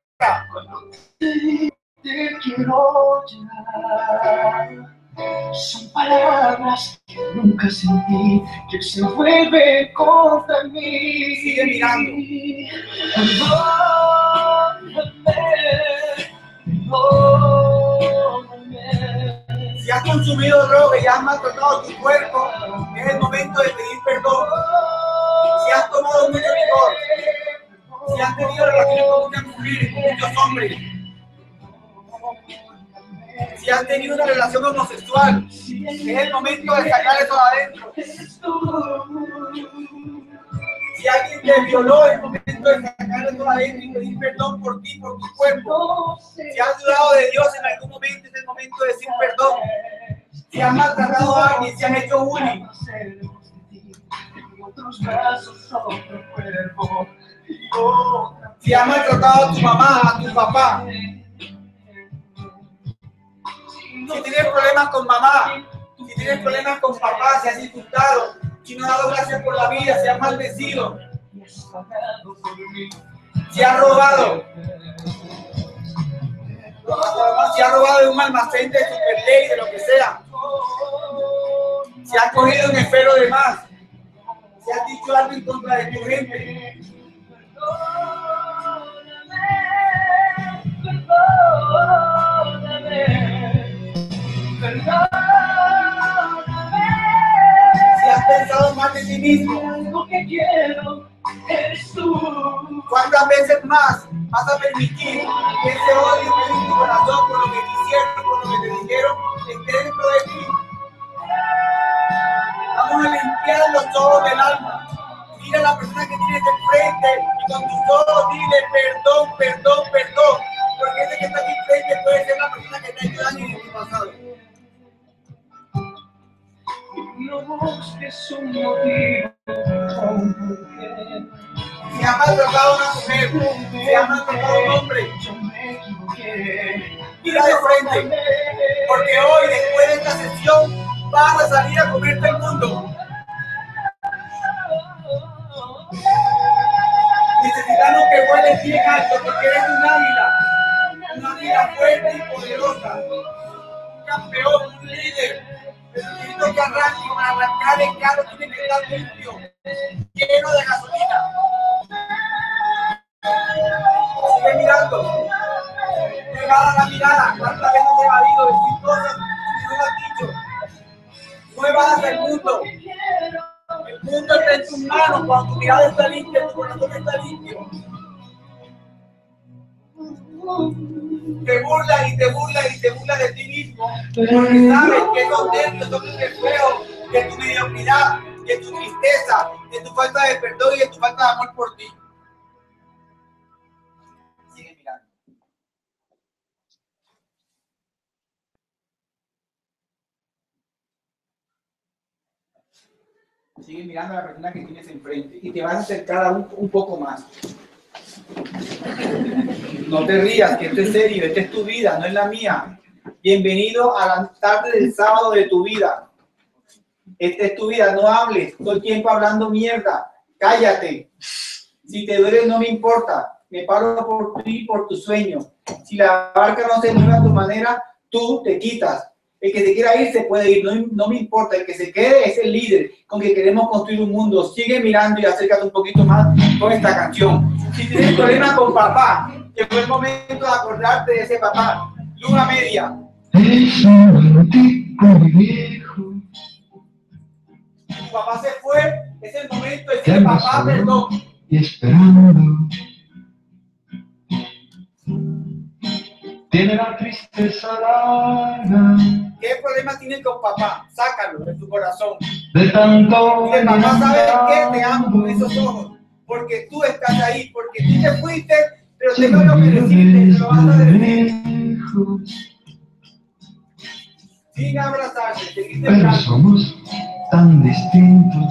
Te quiero ya. Son palabras que nunca sentí, que se vuelven contra mí. Sigue mirando. Perdóname. Si has consumido droga y has maltratado tu cuerpo, es el momento de pedir perdón. Si has tomado mucho licor, si has tenido relaciones con muchas mujeres, con muchos hombres, si has tenido una relación homosexual, es el momento de sacar eso de adentro. Si alguien te violó, es el momento de sacar eso de adentro y pedir perdón por ti, por tu cuerpo. Si has dudado de Dios en algún momento, es el momento de decir perdón. Si has maltratado a alguien, si has hecho bullying, si has maltratado a tu mamá, a tu papá, si tienes problemas con mamá, si tienes problemas con papá, si has insultado, si no has dado gracias por la vida, si has maldecido, si has robado, si has robado de un almacén de Superley, de lo que sea, si has cogido un esfero de más, si has dicho algo en contra de tu gente, si has pensado más de ti mismo, ¿cuántas veces más vas a permitir que ese odio que hay en tu corazón por lo que te hicieron, por lo que te dijeron, esté dentro de ti? Vamos a limpiar los ojos del alma. Mira a la persona que tienes enfrente y con tus ojos dile perdón, perdón, perdón. Porque ese que está aquí enfrente puede ser la persona que te ayuda en tu pasado. No busques un motivo. Si has maltratado a una mujer, si has maltratado a un hombre, mira de frente. Porque hoy, después de esta sesión, vas a salir a comerte el mundo. Necesitamos que vueles bien alto porque eres un águila fuerte y poderosa, un campeón, un líder. Necesito que arranque, para arrancar el carro tiene que estar limpio, lleno de gasolina. Sigue mirando, pegada la mirada. ¿Cuántas veces te ha ido decir cosas que no lo has dicho? Muevas hacia el mundo. El mundo está en tus manos cuando tu mirada está limpia, tu corazón está limpio. Te burlas y te burlas y te burlas de ti mismo porque sabes que esos nervios son tus reflejos de tu mediocridad, de tu tristeza, de tu falta de perdón y de tu falta de amor por ti. Sigue mirando. Sigue mirando a la persona que tienes enfrente y te vas a acercar un poco más. No te rías, que esto es serio, esta es tu vida, no es la mía. Bienvenido a la tarde del sábado de tu vida. Esta es tu vida, no hables todo el tiempo hablando mierda. Cállate. Si te duele no me importa, me paro por ti y por tu sueño. Si la barca no se mueve a tu manera, tú te quitas. El que se quiera ir se puede ir, no me importa. El que se quede es el líder con que queremos construir un mundo. Sigue mirando y acércate un poquito más con esta canción. Si tienes problemas con papá, llegó el momento de acordarte de ese papá. Luna media. Es un tipo viejo Tu papá se fue, es el momento de decir papá, perdón. y esperando. Tiene la tristeza larga ¿Qué problema tienes con papá? Sácalo de tu corazón. de tanto. Dile, papá, ¿sabes qué? Te amo con esos ojos. Porque tú estás ahí, porque tú te fuiste, pero te lo mereciste, te lo vas a decir. Sin abrazarse, seguiste Pero hablando. somos tan distintos.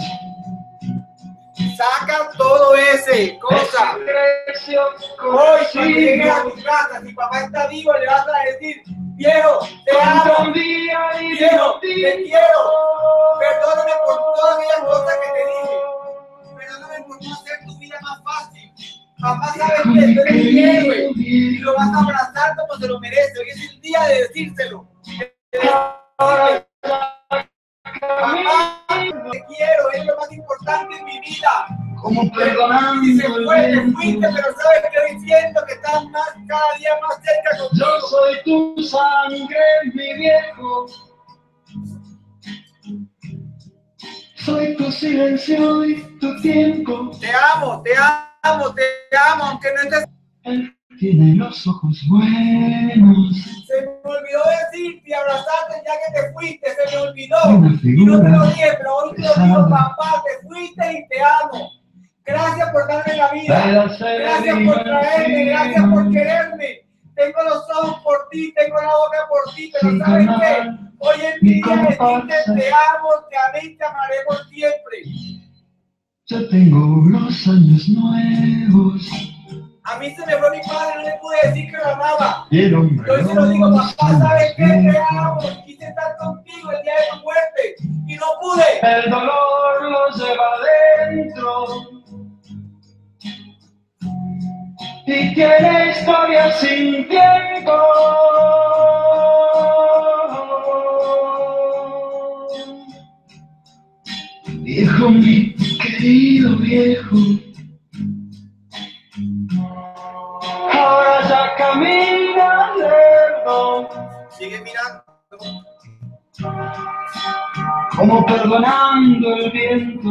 Saca todo ese cosa. Hoy, cuando llegues a tu casa, si papá está vivo, le vas a decir, viejo, te amo, viejo, te quiero. Perdóname por todas aquellas cosas que te dije. Perdóname por no hacer tu vida más fácil. Papá sabe que tú eres mi héroe y lo vas a abrazar como se lo merece. Hoy es el día de decírselo. Papá, te quiero, es lo más importante en mi vida. Como perdonando Y se fue, el te fuiste, pero sabes que hoy siento que estás cada día más cerca conmigo. Yo soy tu sangre, mi viejo. Soy tu silencio y tu tiempo. Te amo, te amo, te amo, aunque no estés. Él tiene los ojos buenos. Se me olvidó decirte y abrazarte ya que te fuiste, se me olvidó. Una Y no te lo figura dije, pero hoy te lo digo, papá, te fuiste y te amo. Gracias por darme la vida. Gracias por traerme, gracias por quererme. Tengo los ojos por ti, tengo la boca por ti, pero ¿sabes qué? Hoy es mi día de decirte te amo, te amé y te amaré por siempre. yo tengo los años nuevos. A mí se me fue mi padre, no le pude decir que lo amaba. Y el hombre Y hoy se lo digo, los papá, ¿sabes qué? Te años amo. Quise estar contigo el día de tu muerte y no pude. el dolor los lleva dentro y tiene historia sin tiempo. Viejo, mi querido viejo, ahora ya camina lerdo, Sigue mirando. como perdonando el viento.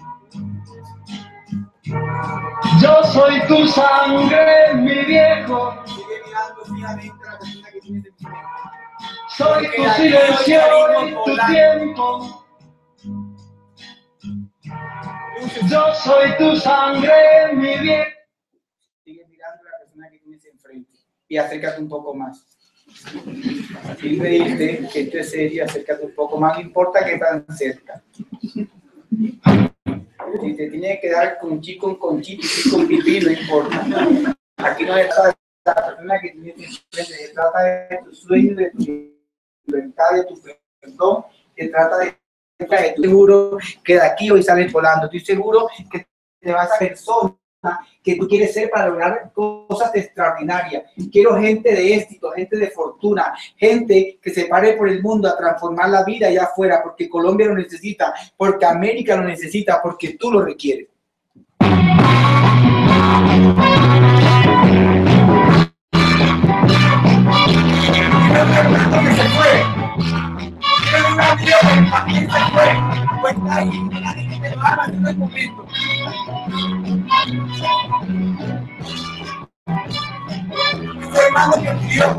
Yo soy tu sangre, mi viejo. Sigue mirando fijamente a la persona que tienes enfrente. Soy tu silencio y tu tiempo. Yo soy tu sangre, mi viejo. Sigue mirando a la persona que tienes enfrente y acércate un poco más. Sin reírte, que esto es serio, acércate un poco más, no importa que tan cerca. Si te tiene que dar con chico, con pipí, no importa. Aquí no se trata de la persona que tienes enfrente, se trata de tu sueño, de tu libertad, de tu perdón, se trata de estoy seguro que de aquí hoy sales volando, estoy seguro que te vas a persona que tú quieres ser para lograr cosas extraordinarias. Quiero gente de éxito, gente de fortuna, gente que se pare por el mundo a transformar la vida allá afuera, porque Colombia lo necesita, porque América lo necesita, porque tú lo requieres. Que se fue. Quiero un avión, ¿a quién se fue? Pues está ahí, nadie me lo haga en este momento. Ese hermano que murió.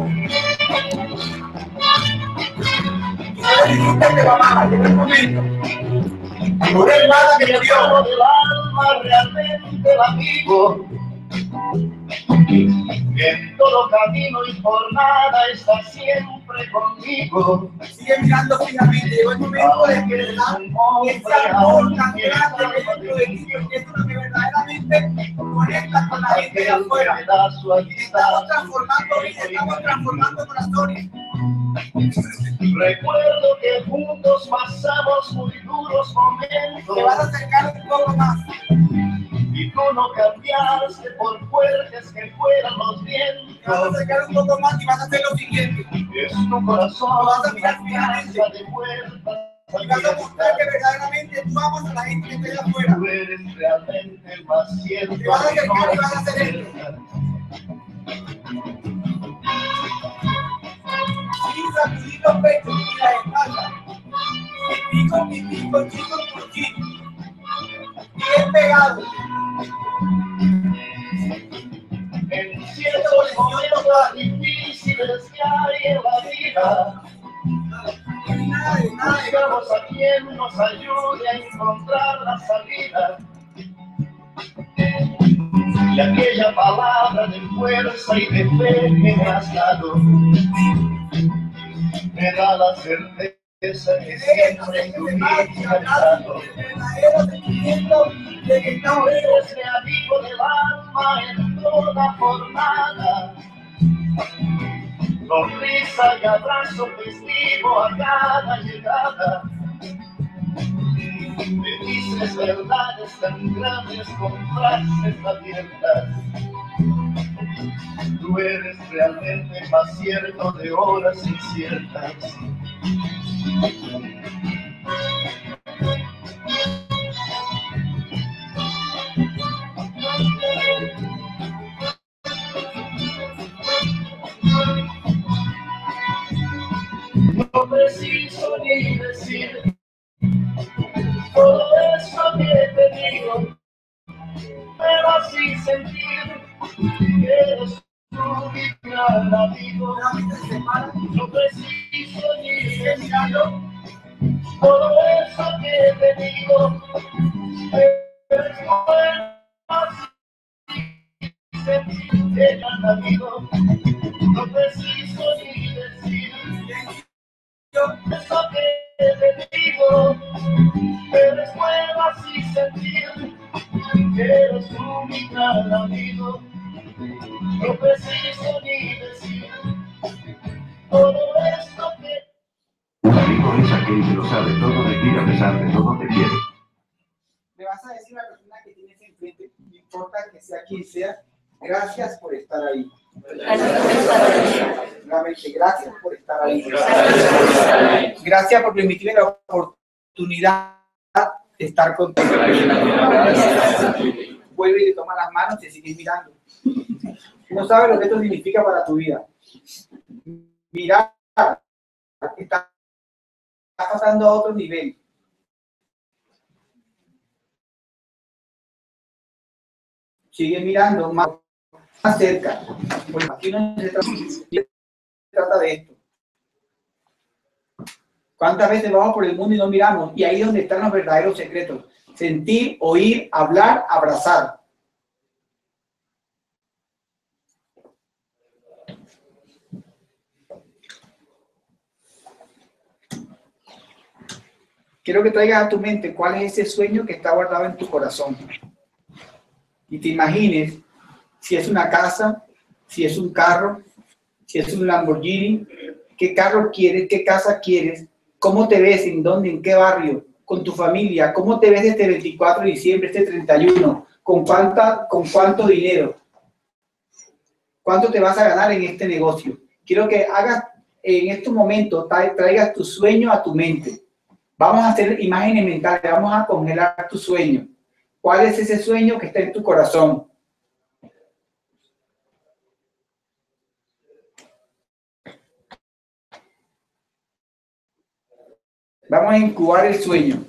Y no le dijiste que lo amaba en este momento. Una hermana que murió. El alma realmente la vivo. En todo camino y jornada está siempre conmigo. Sigue mirando fijamente. Llegó el momento de que verdad ese amor tan grande que dentro de ti, porque es lo que verdaderamente conecta con la gente de afuera. Estamos transformando vidas, estamos transformando corazones. Recuerdo que juntos pasamos muy duros momentos. Te vas a acercar un poco más. Y tú no cambiaste por fuertes que fueran los vientos. Te vas a acercar un poco más y vas a hacer lo siguiente. Es tu corazón, vas a mirar fijamente. de puertas Y vas a mostrar que verdaderamente tú amas a la gente que está allá afuera. tú eres realmente el más cierto. Te vas a acercar y vas a hacer esto. Sin sacudir los pechos y la espalda. Pico por ti. Bien pegado. En ciertos momentos difíciles que hay en la vida, buscamos a quien nos ayude a encontrar la salida. Y aquella palabra de fuerza y de fe que me has dado me da la certeza que siempre estuviste al lado. Eres mi amigo del alma en toda jornada. Sonrisa y abrazo festivo a cada llegada. Me dices verdades tan grandes con frases abiertas. Tú eres realmente más cierto de horas inciertas. No preciso ni decir todo eso que te digo, pero así sentir que eres tú mi gran amigo. No preciso ni decir todo eso que te digo, pero así sentir que gran amigo. No preciso ni decir eso que te digo, pero es bueno así sentir que eres tú mi gran amigo. No preciso ni decir todo esto que... Un amigo es aquel que lo sabe todo de ti a pesar de todo te quiere. Le vas a decir a la persona que tienes enfrente, no importa que sea quien sea, gracias por estar ahí. Realmente, gracias por estar ahí. Gracias por permitirme la oportunidad de estar contigo. Vuelve y te toma las manos y te sigues mirando. No sabes lo que esto significa para tu vida. Mirar está pasando a otro nivel. Sigue mirando más cerca. Pues aquí no se trata de esto. ¿Cuántas veces vamos por el mundo y no miramos? Y ahí es donde están los verdaderos secretos. Sentir, oír, hablar, abrazar. Quiero que traigas a tu mente cuál es ese sueño que está guardado en tu corazón. Y te imagines si es una casa, si es un carro, si es un Lamborghini, qué carro quieres, qué casa quieres, cómo te ves, en dónde, en qué barrio, con tu familia, cómo te ves este 24 de diciembre, este 31, con cuánto dinero, cuánto te vas a ganar en este negocio. Quiero que hagas en estos momentos, traigas tu sueño a tu mente. Vamos a hacer imágenes mentales, vamos a congelar tu sueño. ¿Cuál es ese sueño que está en tu corazón? Vamos a incubar el sueño.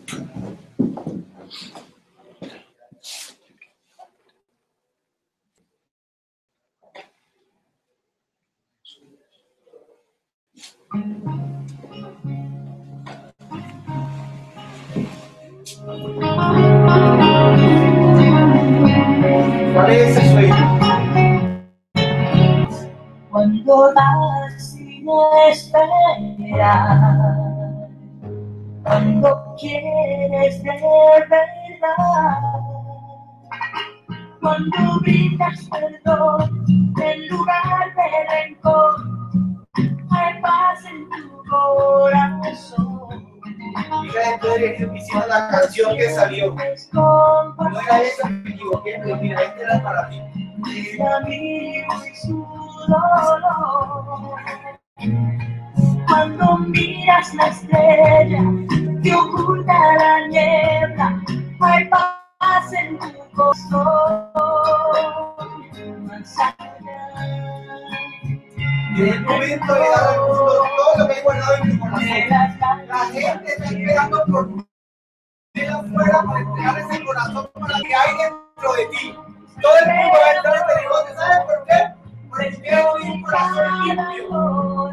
¿Cuál es ese sueño? vas sin esperar. Cuando quieres de verdad, cuando brindas perdón en lugar de rencor, hay paz en tu corazón. Mira, entonces hicimos la canción que salió. No era esa, me equivoqué, pero mira, esta era para ti. Mira mi y su dolor. Cuando miras la estrella que oculta la niebla, hay paz en tu corazón. Más allá En el momento de dar al mundo todo lo que hay guardado en tu corazón. La gente está esperando por ti afuera para entregar ese corazón para que hay dentro de ti. Todo el mundo va a entrar en este negocio. ¿Sabes por qué? Porque quiere oír un corazón limpio.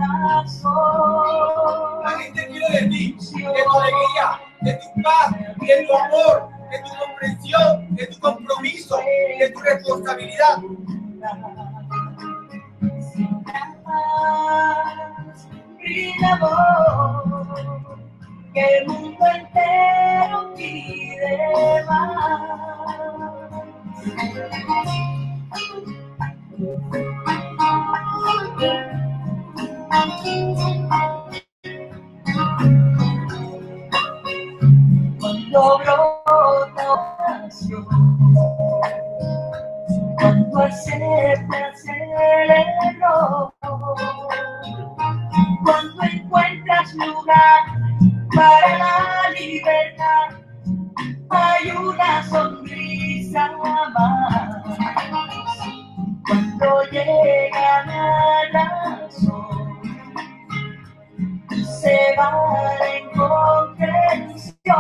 La gente quiere de ti, de tu alegría, de tu paz, de tu amor, de tu comprensión, de tu compromiso, de tu responsabilidad. Brilla amor, que el mundo entero pide más. Cuando brota oración, cuando aceptas el error, cuando encuentras lugar para la libertad, hay una sonrisa más. Cuando llega la razón, se va en comprensión.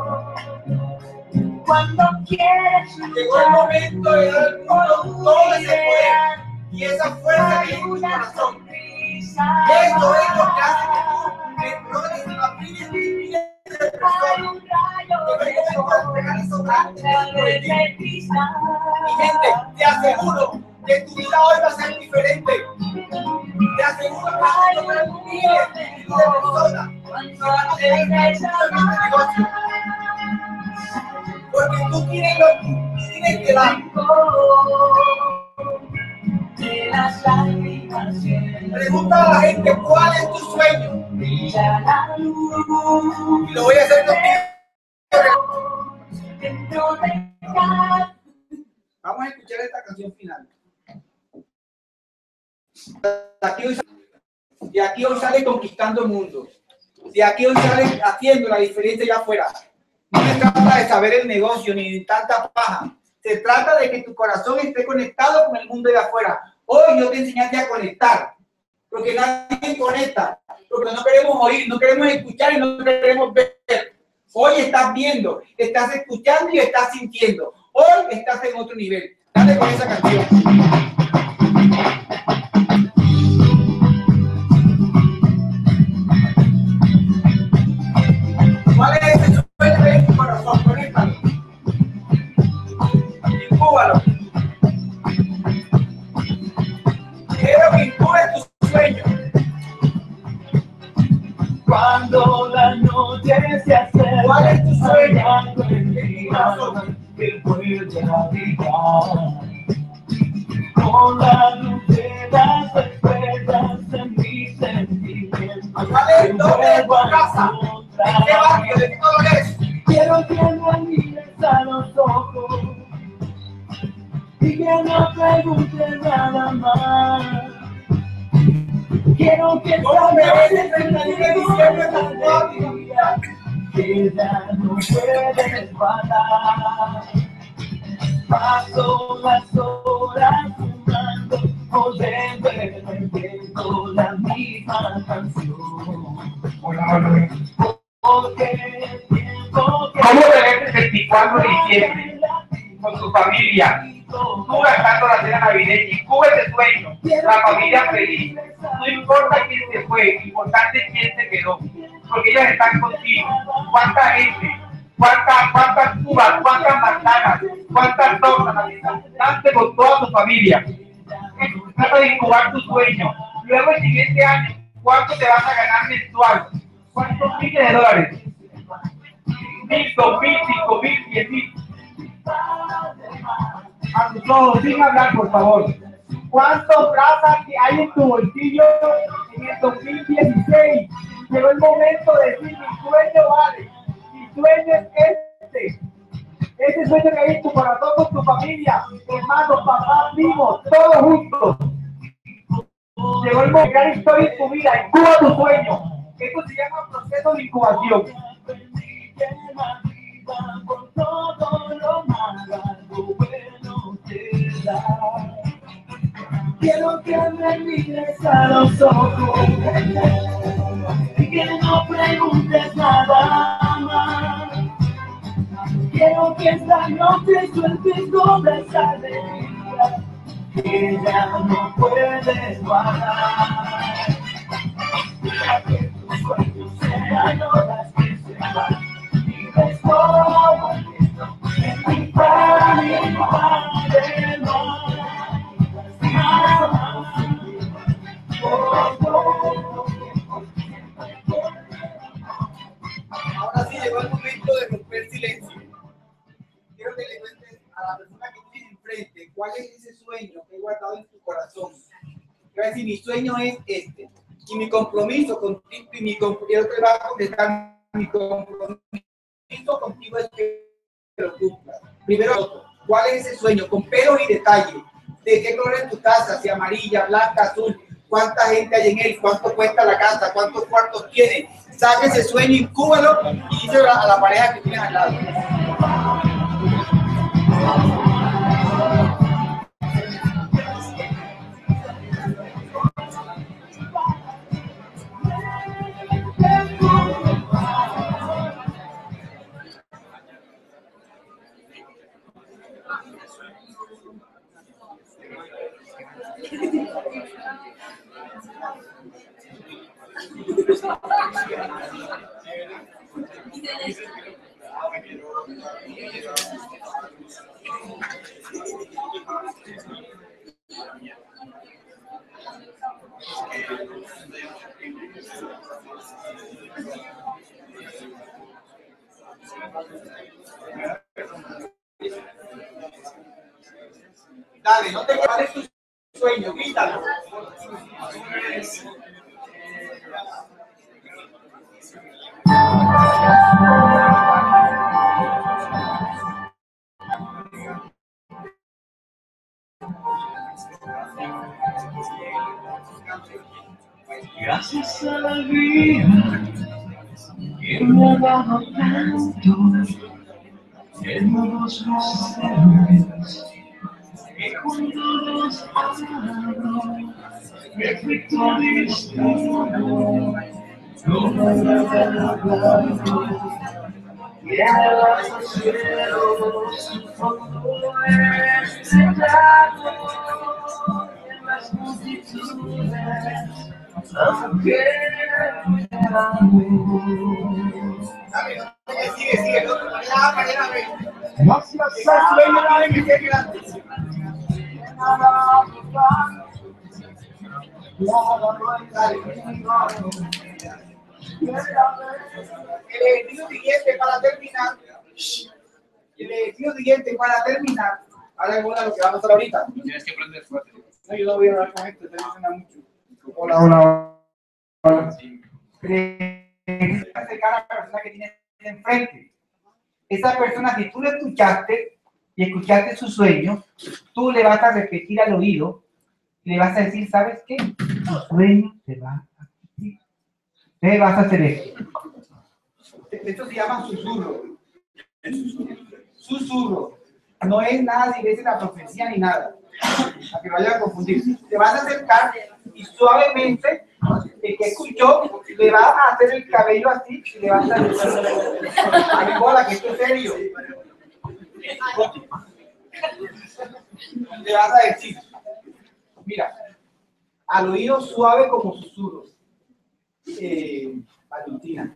Cuando quieres Llegó el momento de dar al mundo todo ese poder y esa fuerza que hay en tu corazón. Esto es lo que hace que tú enroles y apliques miles de personas. Llegó el momento de entregar esos grandes dentro de ti. Mi gente, te aseguro que tu vida hoy va a ser diferente. Te aseguro que vas a encontrar miles de personas que van a tener un éxito en este negocio. Porque tú tienes lo que tienes que dar. Pregunta a la gente cuál es tu sueño. Y lo voy a hacer contigo. Vamos a escuchar esta canción final. De aquí hoy sale conquistando el mundo. De aquí hoy sale haciendo la diferencia allá afuera. No se trata de saber el negocio ni de tanta paja. Se trata de que tu corazón esté conectado con el mundo de afuera. Hoy yo te enseñaste a conectar. Porque nadie conecta. Porque no queremos oír, no queremos escuchar y no queremos ver. Hoy estás viendo, estás escuchando y estás sintiendo. Hoy estás en otro nivel. Dale con esa canción. ¿Cuál es ese sueño de tu corazón? Conéctalo. Incúbalo. Quiero que incubes tu sueño. Cuando la noche se acerca, ¿Cuál es tu sueño? Que vuelve a brillar con la luz de las estrellas en mi sentimiento. ¿Cuál es el nombre de tu casa? ¿En qué barrio? ¿De qué color es? Quiero que me mires a los ojos y que no preguntes nada más. Quiero que ¿Cómo me ves el 31 de diciembre en tu patio? que ya no puedes parar. Paso las horas fumando, oyendo la misma canción. Hola. Porque el tiempo que ¿Cómo te ves el 24 de diciembre con tu familia? Tú gastando la cena navideña y cubre ese sueño, la familia feliz. No importa quién se fue, lo importante es quién se quedó, porque ellos están contigo. ¿Cuánta gente? ¿Cuántas cubas? ¿Cuántas manzanas? ¿Cuántas tortas? Dante con toda tu familia. Trata de incubar tu sueño. luego el siguiente año, ¿cuánto te vas a ganar mensual? ¿Cuántos miles de dólares? 1.000, 2.000, 5.000, 10.000. A tus ojos, sin hablar, por favor. ¿Cuántos plata que hay en tu bolsillo en el 2016? Llegó el momento de decir, mi sueño vale, mi sueño es este. Ese sueño que hay en tu corazón con tu familia, hermanos, papás, primos, todos juntos. Llegó el momento de crear historia en tu vida, incuba tu sueño. Esto se llama proceso de incubación. Quiero que me mires a los ojos y que no preguntes nada más. Quiero que esta noche sueltes toda esa alegría que ya no puedes guardar. Que tus sueños sean horas que se van y después en mi padre más. Ahora sí llegó el momento de romper silencio. Quiero que le cuentes a la persona que tienes enfrente cuál es ese sueño que he guardado en tu corazón. Quiero decir, mi sueño es este. Y mi compromiso contigo, quiero que va a contestar, mi compromiso contigo es que lo cumplas. Primero, ¿cuál es ese sueño? Con pelos y detalles. ¿De qué color es tu casa? Si amarilla, blanca, azul. ¿Cuánta gente hay en él? ¿Cuánto cuesta la casa? ¿Cuántos cuartos tiene? Saque ese sueño, incúbalo y díselo a la pareja que tienes al lado. Dale, no te quedes tu sueño, grítalo. Gracias a la vida que me ha dado tanto en nuevos rostros que juntos abro perfecto destino como la llevas al cielo su fondo estrellado en las multitudes. Aunque Sigue, no, gracias al sueño tiene que ser grande. El ejercicio siguiente para terminar. Ahora es lo que vamos a hacer ahorita. Tienes que aprender fuerte. No, yo no voy a hablar con esto, esto suena mucho. Hola. Acercar a la persona que tienes enfrente. Esa persona, si tú le escuchaste y escuchaste su sueño, tú le vas a repetir al oído y le vas a decir, ¿sabes qué? Tu sueño te va a cumplir. Te vas a hacer esto. Esto se llama susurro. Susurro. No es nada si ves la profecía ni nada. Para que no vaya a confundir. Te vas a acercar y suavemente, el que escuchó, le vas a hacer el cabello así y le vas a decir, ay, bola, que esto es serio. Le vas a decir, mira, al oído suave como susurros. Valentina,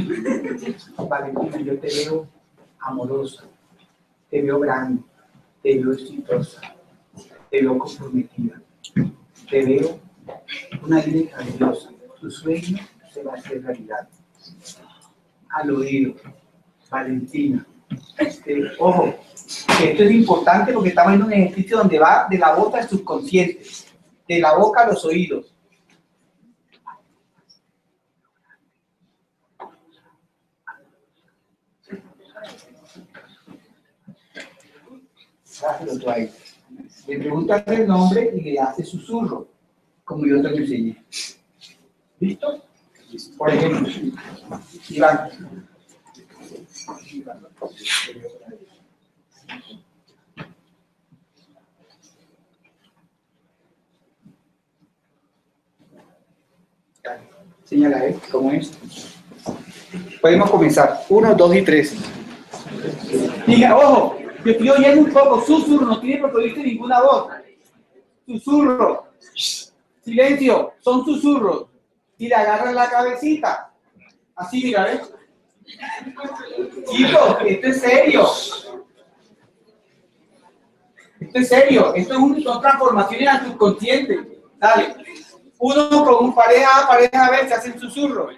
yo te veo amorosa, te veo grande, te veo exitosa, te veo comprometida, te veo una idea grandiosa. Tu sueño se va a hacer realidad. Al oído, Valentina. Ojo, que esto es importante porque estamos en un ejercicio donde va de la boca al subconsciente, de la boca a los oídos. Le preguntas el nombre y le hace susurro, como yo te lo enseñé. ¿Listo? Por ejemplo, Iván. Señala, ¿cómo es? Podemos comenzar. 1, 2 y 3. Diga, ojo, yo estoy oyendo un poco, susurro, no tiene por qué oírse ninguna voz. Susurro. Silencio, son susurros. Y le agarran la cabecita. Así, mira, ¿ves? Chicos, esto es serio. Esto es serio. Esto son transformaciones al subconsciente. Dale. Uno con un pareja a ver, se hacen susurros.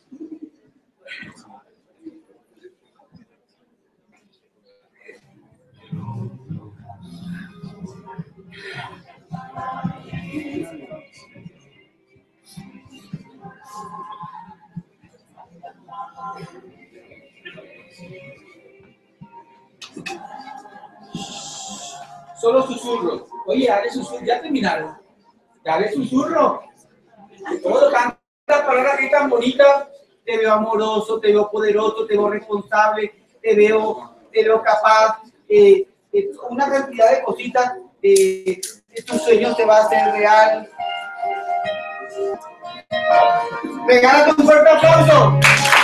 Solo susurros. Oye, dale susurro. Ya terminaron. Dale susurro. Todo tantas palabras que tan bonitas. Te veo amoroso, te veo poderoso, te veo responsable, te veo capaz. Una cantidad de cositas. Tu sueño te va a hacer real. Regálate un fuerte aplauso.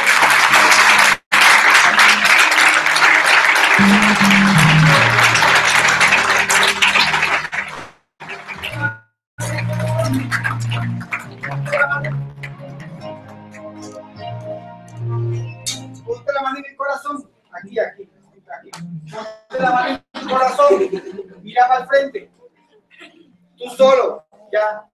Ponte la mano en el corazón. Aquí. Ponte la mano en el corazón. Mira para el frente. Tú solo. Ya.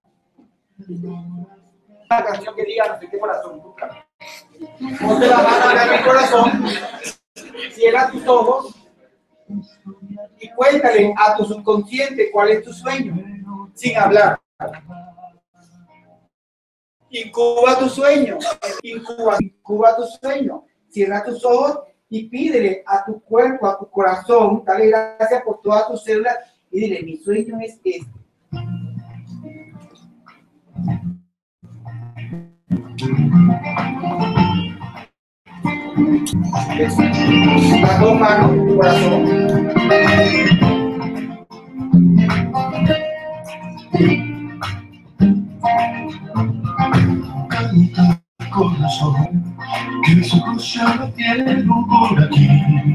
Una canción que diga no sé qué corazón. Busca. Ponte la mano en el corazón. Cierra tus ojos. Y cuéntale a tu subconsciente cuál es tu sueño. Sin hablar. Incuba tu sueño. Incuba tu sueño. Cierra tus ojos y pídele a tu cuerpo, a tu corazón, dale gracias por todas tus células y dile, mi sueño es este. Las dos manos en tu corazón. Corazón, que mis ojos ya no tienen por aquí,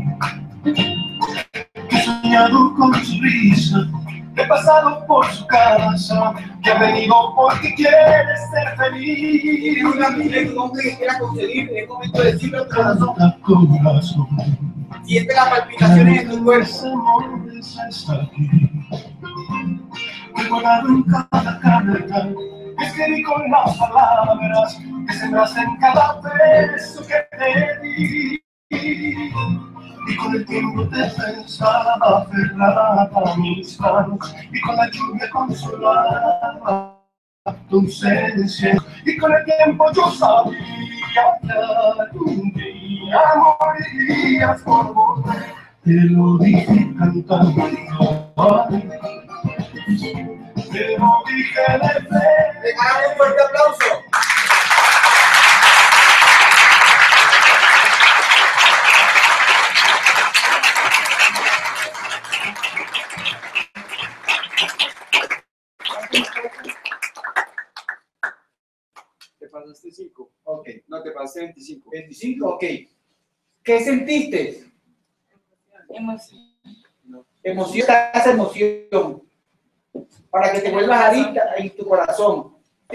que he soñado con su risa, he pasado por su casa, que ha venido porque quiere ser feliz. Tiene una amiga y un hombre que quiera conseguir, es momento de decirlo a tu corazón. Corazón, siente las palpitaciones en tu cuerpo. Está aquí, preparado en cada carta. Escribí con las palabras que sembraste en cada beso que te di. Y con el tiempo te pensaba aferrada a mis manos. Y con la lluvia consolaba tu ausencia. Y con el tiempo yo sabía que algún día morirías por volver. Te lo dije cantando. Te lo dije de fe. Regálame un fuerte aplauso. ¿Te pasaste 5? Ok. No, te pasaste 25. 25, ok. ¿Qué sentiste? Emoción. Emoción, esa emoción. Para que te vuelvas adicta en tu corazón.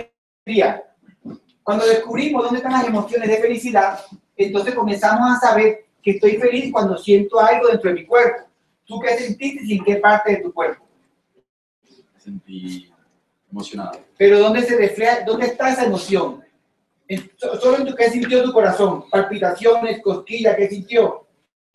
Cuando descubrimos dónde están las emociones de felicidad, entonces comenzamos a saber que estoy feliz cuando siento algo dentro de mi cuerpo. ¿Tú qué sentiste y en qué parte de tu cuerpo? Sentí Emocionado. Pero ¿dónde se refleja, dónde está esa emoción? Solo en qué sintió tu corazón, palpitaciones, cosquillas, ¿qué sintió?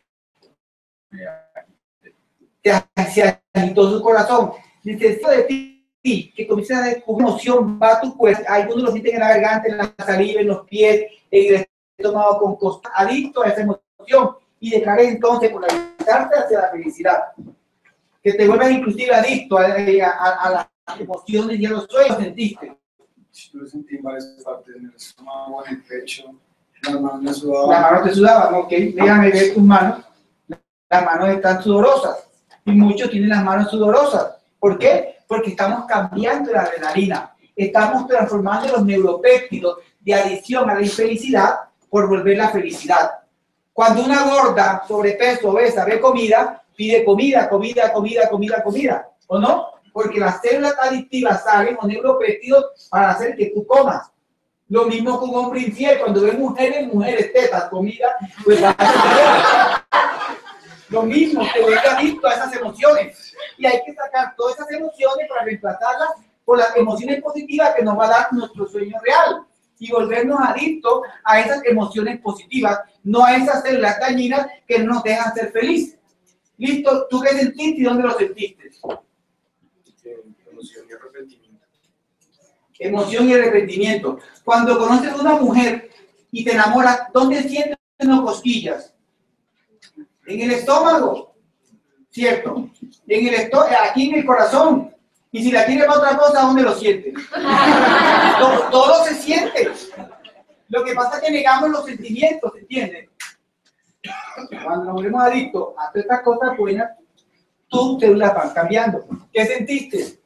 Se agitó su corazón. Necesito de ti que comiences a descubrir emoción, va a tu cuerpo. Algunos lo sienten en la garganta, en la saliva, en los pies, en el estómago, con costas, adicto a esa emoción. Y declaré entonces polarizarte hacia la felicidad. Que te vuelvas inclusive adicto a las emociones y a los sueños, ¿sentiste? Yo sentí varias partes en el estómago, en el pecho, las manos me sudaban. Las manos te sudaban, ok. Déjame ver tus manos. Las manos están sudorosas. Y muchos tienen las manos sudorosas. ¿Por qué? Porque estamos cambiando la adrenalina. Estamos transformando los neuropéptidos de adicción a la infelicidad por volver la felicidad. Cuando una gorda, sobrepeso, obesa, ve comida, pide comida, comida, comida, comida, comida. ¿O no? Porque las células adictivas salen con neuropéptidos para hacer que tú comas. Lo mismo con un hombre infiel, cuando ve mujeres, tetas, comida, pues va a lo mismo, te vuelve adicto a esas emociones. Y hay que sacar todas esas emociones para reemplazarlas por las emociones positivas que nos va a dar nuestro sueño real. Y volvernos adictos a esas emociones positivas, no a esas células dañinas que no nos dejan ser felices. ¿Listo? ¿Tú qué sentiste y dónde lo sentiste? Emoción y arrepentimiento. Emoción y arrepentimiento. Cuando conoces a una mujer y te enamoras, ¿dónde sientes las cosquillas? En el estómago, ¿cierto? En el aquí en el corazón. Y si la quieres para otra cosa, ¿dónde lo sientes? Todo se siente. Lo que pasa es que negamos los sentimientos, ¿entiendes? Cuando nos volvemos adictos a todas estas cosas buenas, tus células van cambiando. ¿Qué sentiste?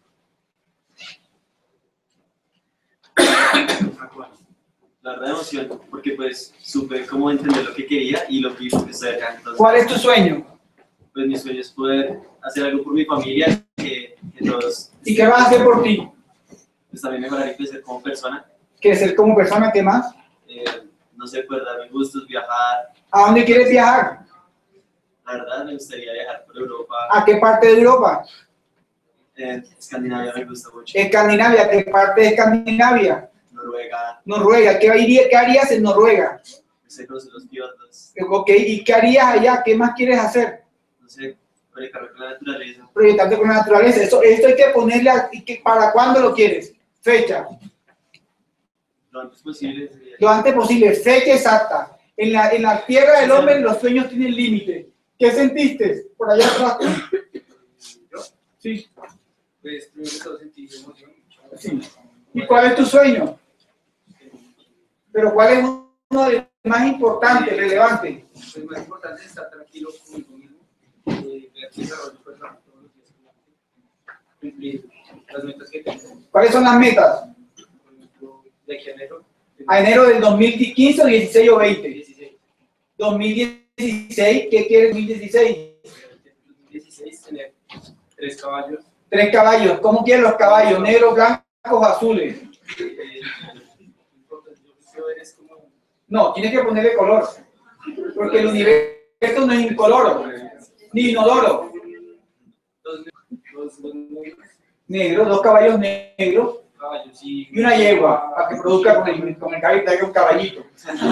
La verdad emoción, porque pues supe cómo entender lo que quería y lo que estoy acá. Entonces, ¿cuál es tu sueño? Pues mi sueño es poder hacer algo por mi familia, que todos... ¿Y qué vas a hacer por ti? Pues también mejorar y crecer como persona. ¿Crecer como persona? ¿Qué más? No sé, poder dar mis gustos, viajar. ¿A dónde quieres viajar? La verdad me gustaría viajar por Europa. ¿A qué parte de Europa? Escandinavia me gusta mucho. Escandinavia, ¿qué parte de Escandinavia? Noruega. Noruega, ¿qué harías en Noruega? No sé, conocer los fiordos. Ok, ¿y qué harías allá? ¿Qué más quieres hacer? No sé, proyectarme con la naturaleza. Proyectarte con la naturaleza. Esto hay que ponerle, ¿para cuándo lo quieres? Fecha. Lo antes posible. Lo antes posible, fecha exacta. En la tierra del hombre los sueños tienen límite. ¿Qué sentiste por allá atrás? Sí. Pues primero todo sentí emoción. Sí. ¿Y cuál es tu sueño? Pero ¿cuál es uno de los más importantes, relevantes? Lo más importante es estar tranquilo conmigo mismo, ver que desarrollo personal todos los días, cumplir las metas que tengo. ¿Cuáles son las metas? Por ejemplo, de aquí a enero. A enero del 2015, 16 o 20. 16. 2016, ¿qué quieres 2016? 2016 tener 3 caballos. 3 caballos. ¿Cómo quieres los caballos? ¿Negros, blancos o azules? No, tienes que ponerle color. Porque el universo no es incoloro, ni inodoro. Dos Negros, 2 caballos negros caballos y una yegua, para que produzca con el caballo y traiga un caballito.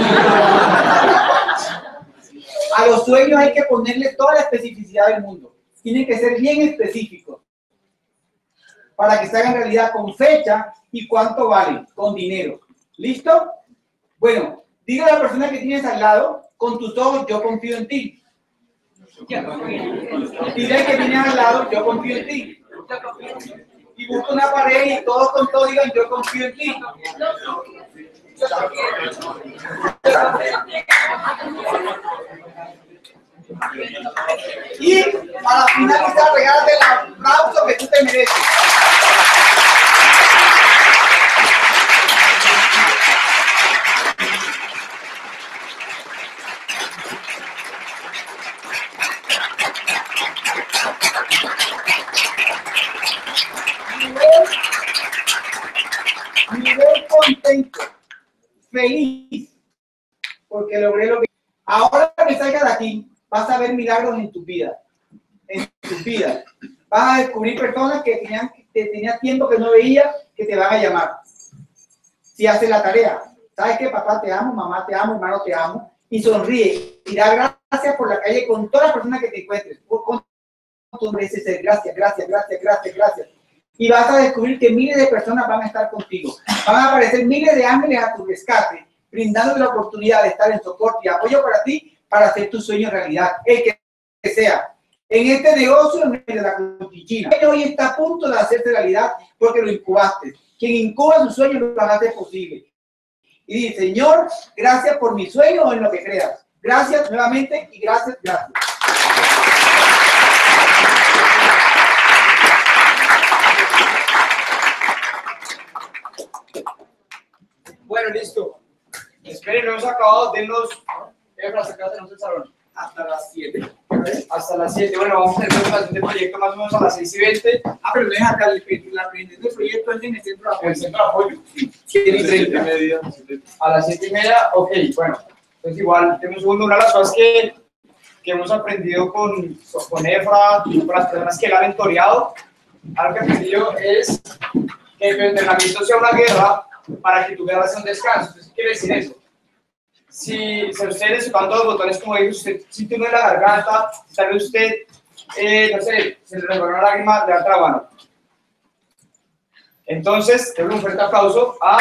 A los sueños hay que ponerle toda la especificidad del mundo. Tienen que ser bien específicos para que se hagan realidad con fecha y cuánto vale, con dinero. ¿Listo? Bueno, diga a la persona que tienes al lado, con tus ojos, yo confío en ti. Dile que tienes al lado, yo confío en ti. Y busca una pared y todos con todo digan, yo confío en ti. Y para finalizar, regálate el aplauso que tú te mereces. Nivel contento, feliz, porque logré lo que... Ahora que salgas de aquí, vas a ver milagros en tu vida. En tu vida. Vas a descubrir personas que que tenía tiempo que no veía, que te van a llamar. Si haces la tarea, ¿sabes qué? Papá te amo, mamá te amo, hermano te amo, y sonríe y da gracias por la calle con todas las personas que te encuentres. Con tu mereces ser gracias, gracias, gracias, gracias, gracias. Y vas a descubrir que miles de personas van a estar contigo. Van a aparecer miles de ángeles a tu rescate, brindándote la oportunidad de estar en soporte y apoyo para ti, para hacer tu sueño realidad, el que sea. En este negocio, en medio de la cuchichina, hoy está a punto de hacerse realidad porque lo incubaste. Quien incuba sus sueños lo hace posible. Y dice, Señor, gracias por mi sueño o en lo que creas. Gracias nuevamente y gracias, gracias. Bueno, listo. Esperen, no hemos acabado. Denos para sacarnos del salón. Hasta las 7. Hasta las 7. Bueno, vamos a hacer la presentación del proyecto más o menos a las 6:20. Pero no es acá, la presentación del proyecto es en el centro de apoyo. ¿El centro de apoyo? Sí. 7:30. A las 7:30, ok, bueno. Entonces igual, tenemos una de las cosas que hemos aprendido con Efra, con las personas que él ha mentoreado. Algo que aprendí yo es que tu entrenamiento sea una guerra para que tu guerra sea un descanso. Entonces, ¿qué quiere decir eso? Si ustedes tocando los botones, como digo, usted siente uno en la garganta, tal vez usted, no sé, se le resbaló una lágrima, levanta la mano. Entonces, démosle un fuerte aplauso a...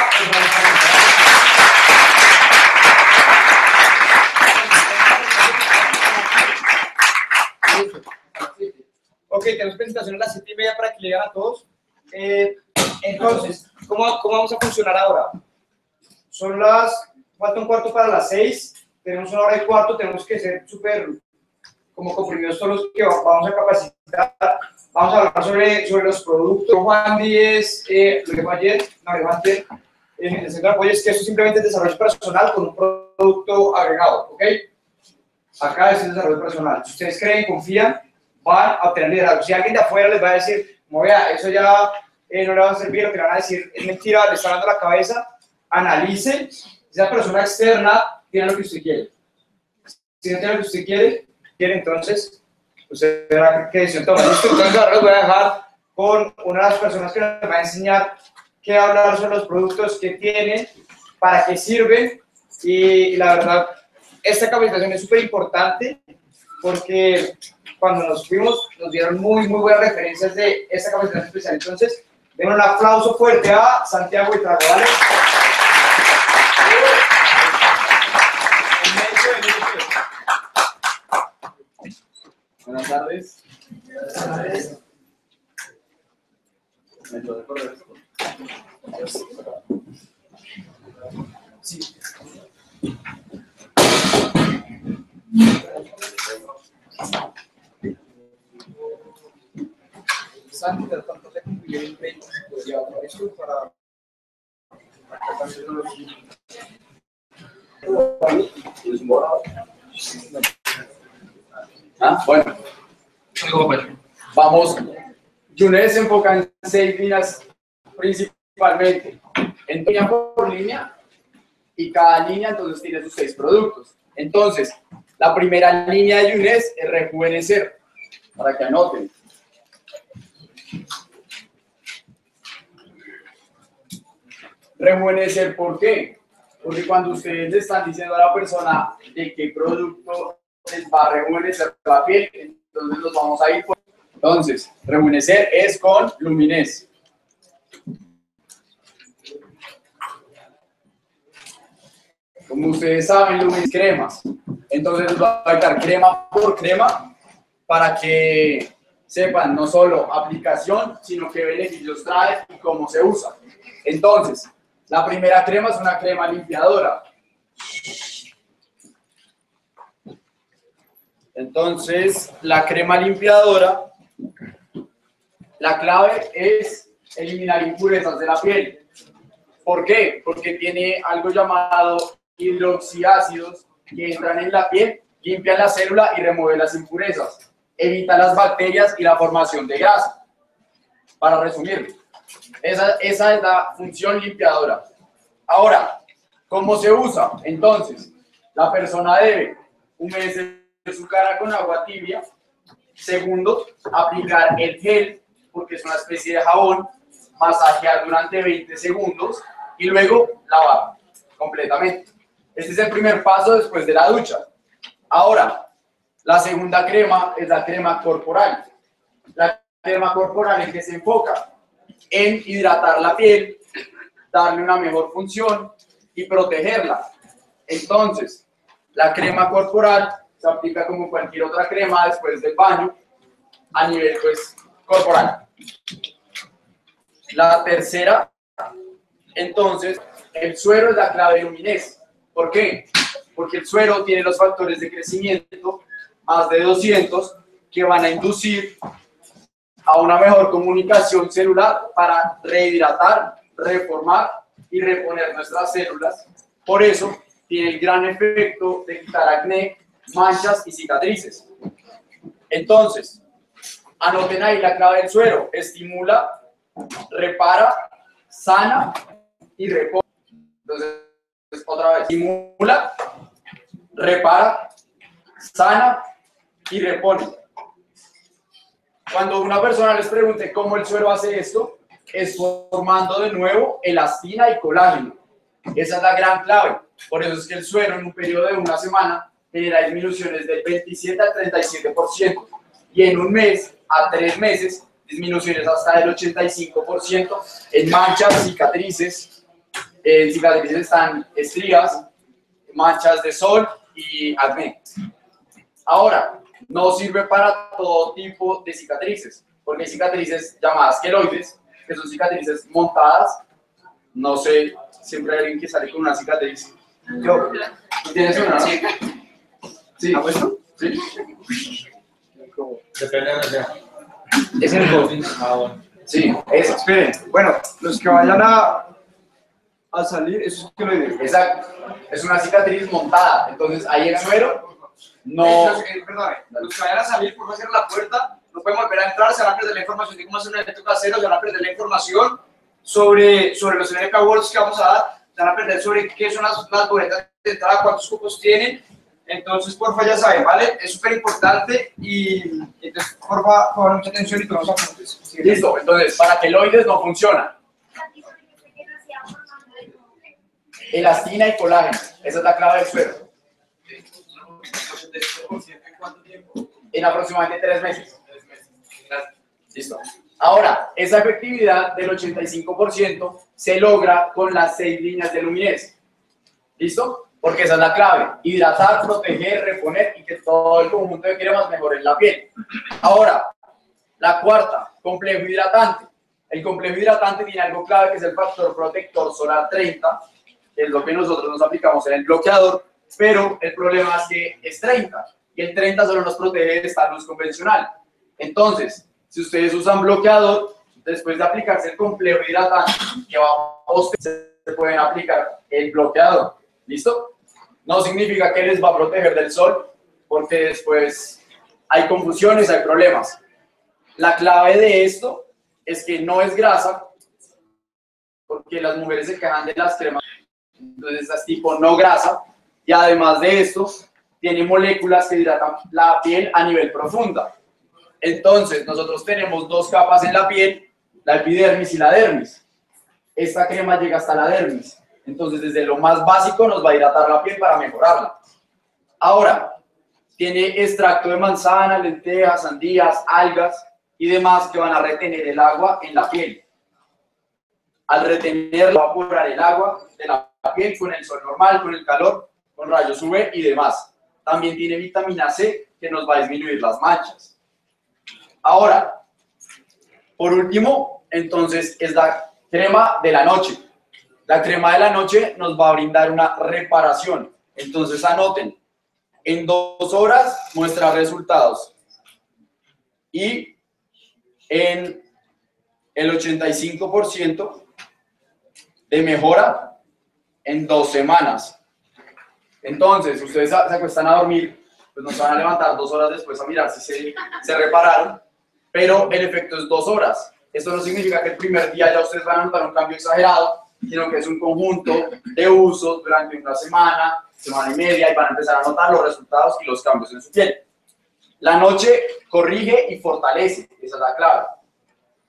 Ok, tenemos presentación a las 7:30 para que lleguen a todos. Entonces, ¿cómo vamos a funcionar ahora? Son falta un cuarto para las 6, tenemos 1 hora y cuarto, tenemos que ser súper como comprimidos todos los que vamos a capacitar. Vamos a hablar sobre los productos. Juan Díez, lo dijo ayer, en el centro de apoyo, es que esto simplemente es desarrollo personal con un producto agregado, ¿ok? Acá es el desarrollo personal. Si ustedes creen, confían, van a obtener liderazgo. Si alguien de afuera les va a decir, como vea, eso ya no le va a servir, lo que le van a decir es mentira, le está dando la cabeza, analice. Si esa persona externa tiene lo que usted quiere. Si no tiene lo que usted quiere, entonces, usted verá qué decisión toma. Listo, entonces ahora les voy a dejar con una de las personas que nos va a enseñar qué hablar sobre los productos que tienen, para qué sirven, y la verdad, esta capacitación es súper importante porque cuando nos fuimos nos dieron muy buenas referencias de esta capacitación especial. Entonces, den un aplauso fuerte a Santiago y Trago, ¿vale? Buenas tardes. Buenas tardes. Sí. Santi, tratando de cumplir el reto de esto para bueno, vamos. Yunes se enfoca en 6 líneas principalmente, en línea por línea, y cada línea entonces tiene sus 6 productos. Entonces, la primera línea de Yunes es rejuvenecer, para que anoten. Rejuvenecer, ¿por qué? Porque cuando ustedes le están diciendo a la persona de qué producto les va a rejuvenecer la piel, entonces nos vamos a ir por... Entonces, rejuvenecer es con Luminez. Como ustedes saben, Luminez cremas. Entonces nos va a dar crema por crema para que sepan no solo aplicación, sino qué beneficios trae y cómo se usa. Entonces, la primera crema es una crema limpiadora. Entonces, la crema limpiadora, la clave es eliminar impurezas de la piel. ¿Por qué? Porque tiene algo llamado hidroxiácidos que entran en la piel, limpian la célula y remueven las impurezas. Evita las bacterias y la formación de grasa. Para resumir, esa es la función limpiadora. Ahora, ¿cómo se usa? Entonces, la persona debe humedecer su cara con agua tibia. Segundo, aplicar el gel porque es una especie de jabón, masajear durante 20 segundos y luego lavar completamente. Este es el primer paso después de la ducha. Ahora, la segunda crema es la crema corporal. La crema corporal en que se enfoca en hidratar la piel, darle una mejor función y protegerla. Entonces, la crema corporal se aplica como cualquier otra crema después del baño a nivel pues corporal. La tercera, entonces, el suero es la clave de luminez. ¿Por qué? Porque el suero tiene los factores de crecimiento, más de 200, que van a inducir a una mejor comunicación celular para rehidratar, reformar y reponer nuestras células. Por eso tiene el gran efecto de quitar acné, manchas y cicatrices. Entonces, anoten ahí la clave del suero: estimula, repara, sana y repone. Entonces, otra vez, estimula, repara, sana y repone. Cuando una persona les pregunte cómo el suero hace esto, es formando de nuevo elastina y colágeno. Esa es la gran clave. Por eso es que el suero en un periodo de una semana genera disminuciones del 27 al 37% y en un mes a 3 meses disminuciones hasta del 85% en manchas, cicatrices. En cicatrices están estrías, manchas de sol y acné. Ahora, no sirve para todo tipo de cicatrices, porque hay cicatrices llamadas queloides, que son cicatrices montadas. No sé, siempre hay alguien que sale con una cicatriz. Yo, ¿tú tienes una? Sí. ¿Sí? ¿Ha puesto? Sí. Depende de la idea. Es el coffee. Ah, bueno. Sí, eso. Esperen, bueno, los que vayan a salir, eso es queloide. Exacto. Es una cicatriz montada. Entonces, ahí el suero no. Perdón, los que vayan a salir, por no cerrar la puerta, no pueden volver a entrar, se van a perder la información de cómo hacer un evento casero, se van a perder la información sobre los NLP Awards que vamos a dar, se van a perder sobre qué son las boletas de entrada, cuántos cupos tienen. Entonces, porfa, ya saben, ¿vale? Es súper importante y entonces, porfa, pongan mucha atención y tomamos apuntes. ¿Sí? Listo, entonces, para queloides no funciona. Elastina y colágeno, esa es la clave del suero. ¿En cuánto tiempo? En aproximadamente 3 meses. Listo. Ahora, esa efectividad del 85% se logra con las 6 líneas de luminez. ¿Listo? Porque esa es la clave: hidratar, proteger, reponer y que todo el conjunto de cremas mejore en la piel. Ahora, la cuarta, complejo hidratante. El complejo hidratante tiene algo clave, que es el factor protector solar 30, que es lo que nosotros nos aplicamos en el bloqueador, pero el problema es que es 30, y el 30 solo nos protege de esta luz convencional. Entonces, si ustedes usan bloqueador, después de aplicarse el complejo hidratante que va a ustedes, se pueden aplicar el bloqueador. ¿Listo? No significa que les va a proteger del sol, porque después hay confusiones, hay problemas. La clave de esto es que no es grasa, porque las mujeres se quejan de las cremas, entonces es tipo no grasa, y además de esto, tiene moléculas que hidratan la piel a nivel profunda. Entonces, nosotros tenemos 2 capas en la piel, la epidermis y la dermis. Esta crema llega hasta la dermis. Entonces, desde lo más básico nos va a hidratar la piel para mejorarla. Ahora, tiene extracto de manzana, lentejas, sandías, algas y demás que van a retener el agua en la piel. Al retenerlo, va a evaporar el agua de la piel con el sol normal, con el calor, con rayos UV y demás. También tiene vitamina C que nos va a disminuir las manchas. Ahora, por último, entonces es la crema de la noche. La crema de la noche nos va a brindar una reparación. Entonces anoten, en 2 horas muestra resultados. Y en el 85% de mejora en 2 semanas. Entonces, ustedes se acuestan a dormir, pues no se van a levantar 2 horas después a mirar si se repararon, pero el efecto es 2 horas. Esto no significa que el primer día ya ustedes van a notar un cambio exagerado, sino que es un conjunto de usos durante una semana, semana y media, y van a empezar a notar los resultados y los cambios en su piel. La noche corrige y fortalece, esa es la clave.